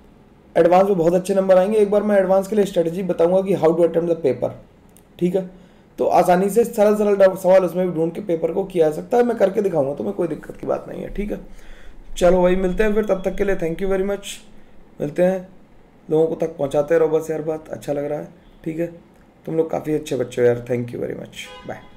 एडवांस में बहुत अच्छे नंबर आएंगे। एक बार मैं एडवांस के लिए स्ट्रेटजी बताऊंगा कि how to attempt the paper, ठीक है। तो आसानी से सरल सरल सवाल उसमें भी ढूंढ के पेपर को किया जा सकता है, मैं करके दिखाऊंगा, तो मैं कोई दिक्कत की बात नहीं है, ठीक है। चलो भाई मिलते हैं फिर, तब तक के लिए थैंक यू वेरी मच। मिलते हैं, लोगों को तक पहुंचाते रहो बस यार, बात अच्छा लग रहा है, ठीक है। तुम लोग काफ़ी अच्छे बच्चे हो यार, thank you very much, bye.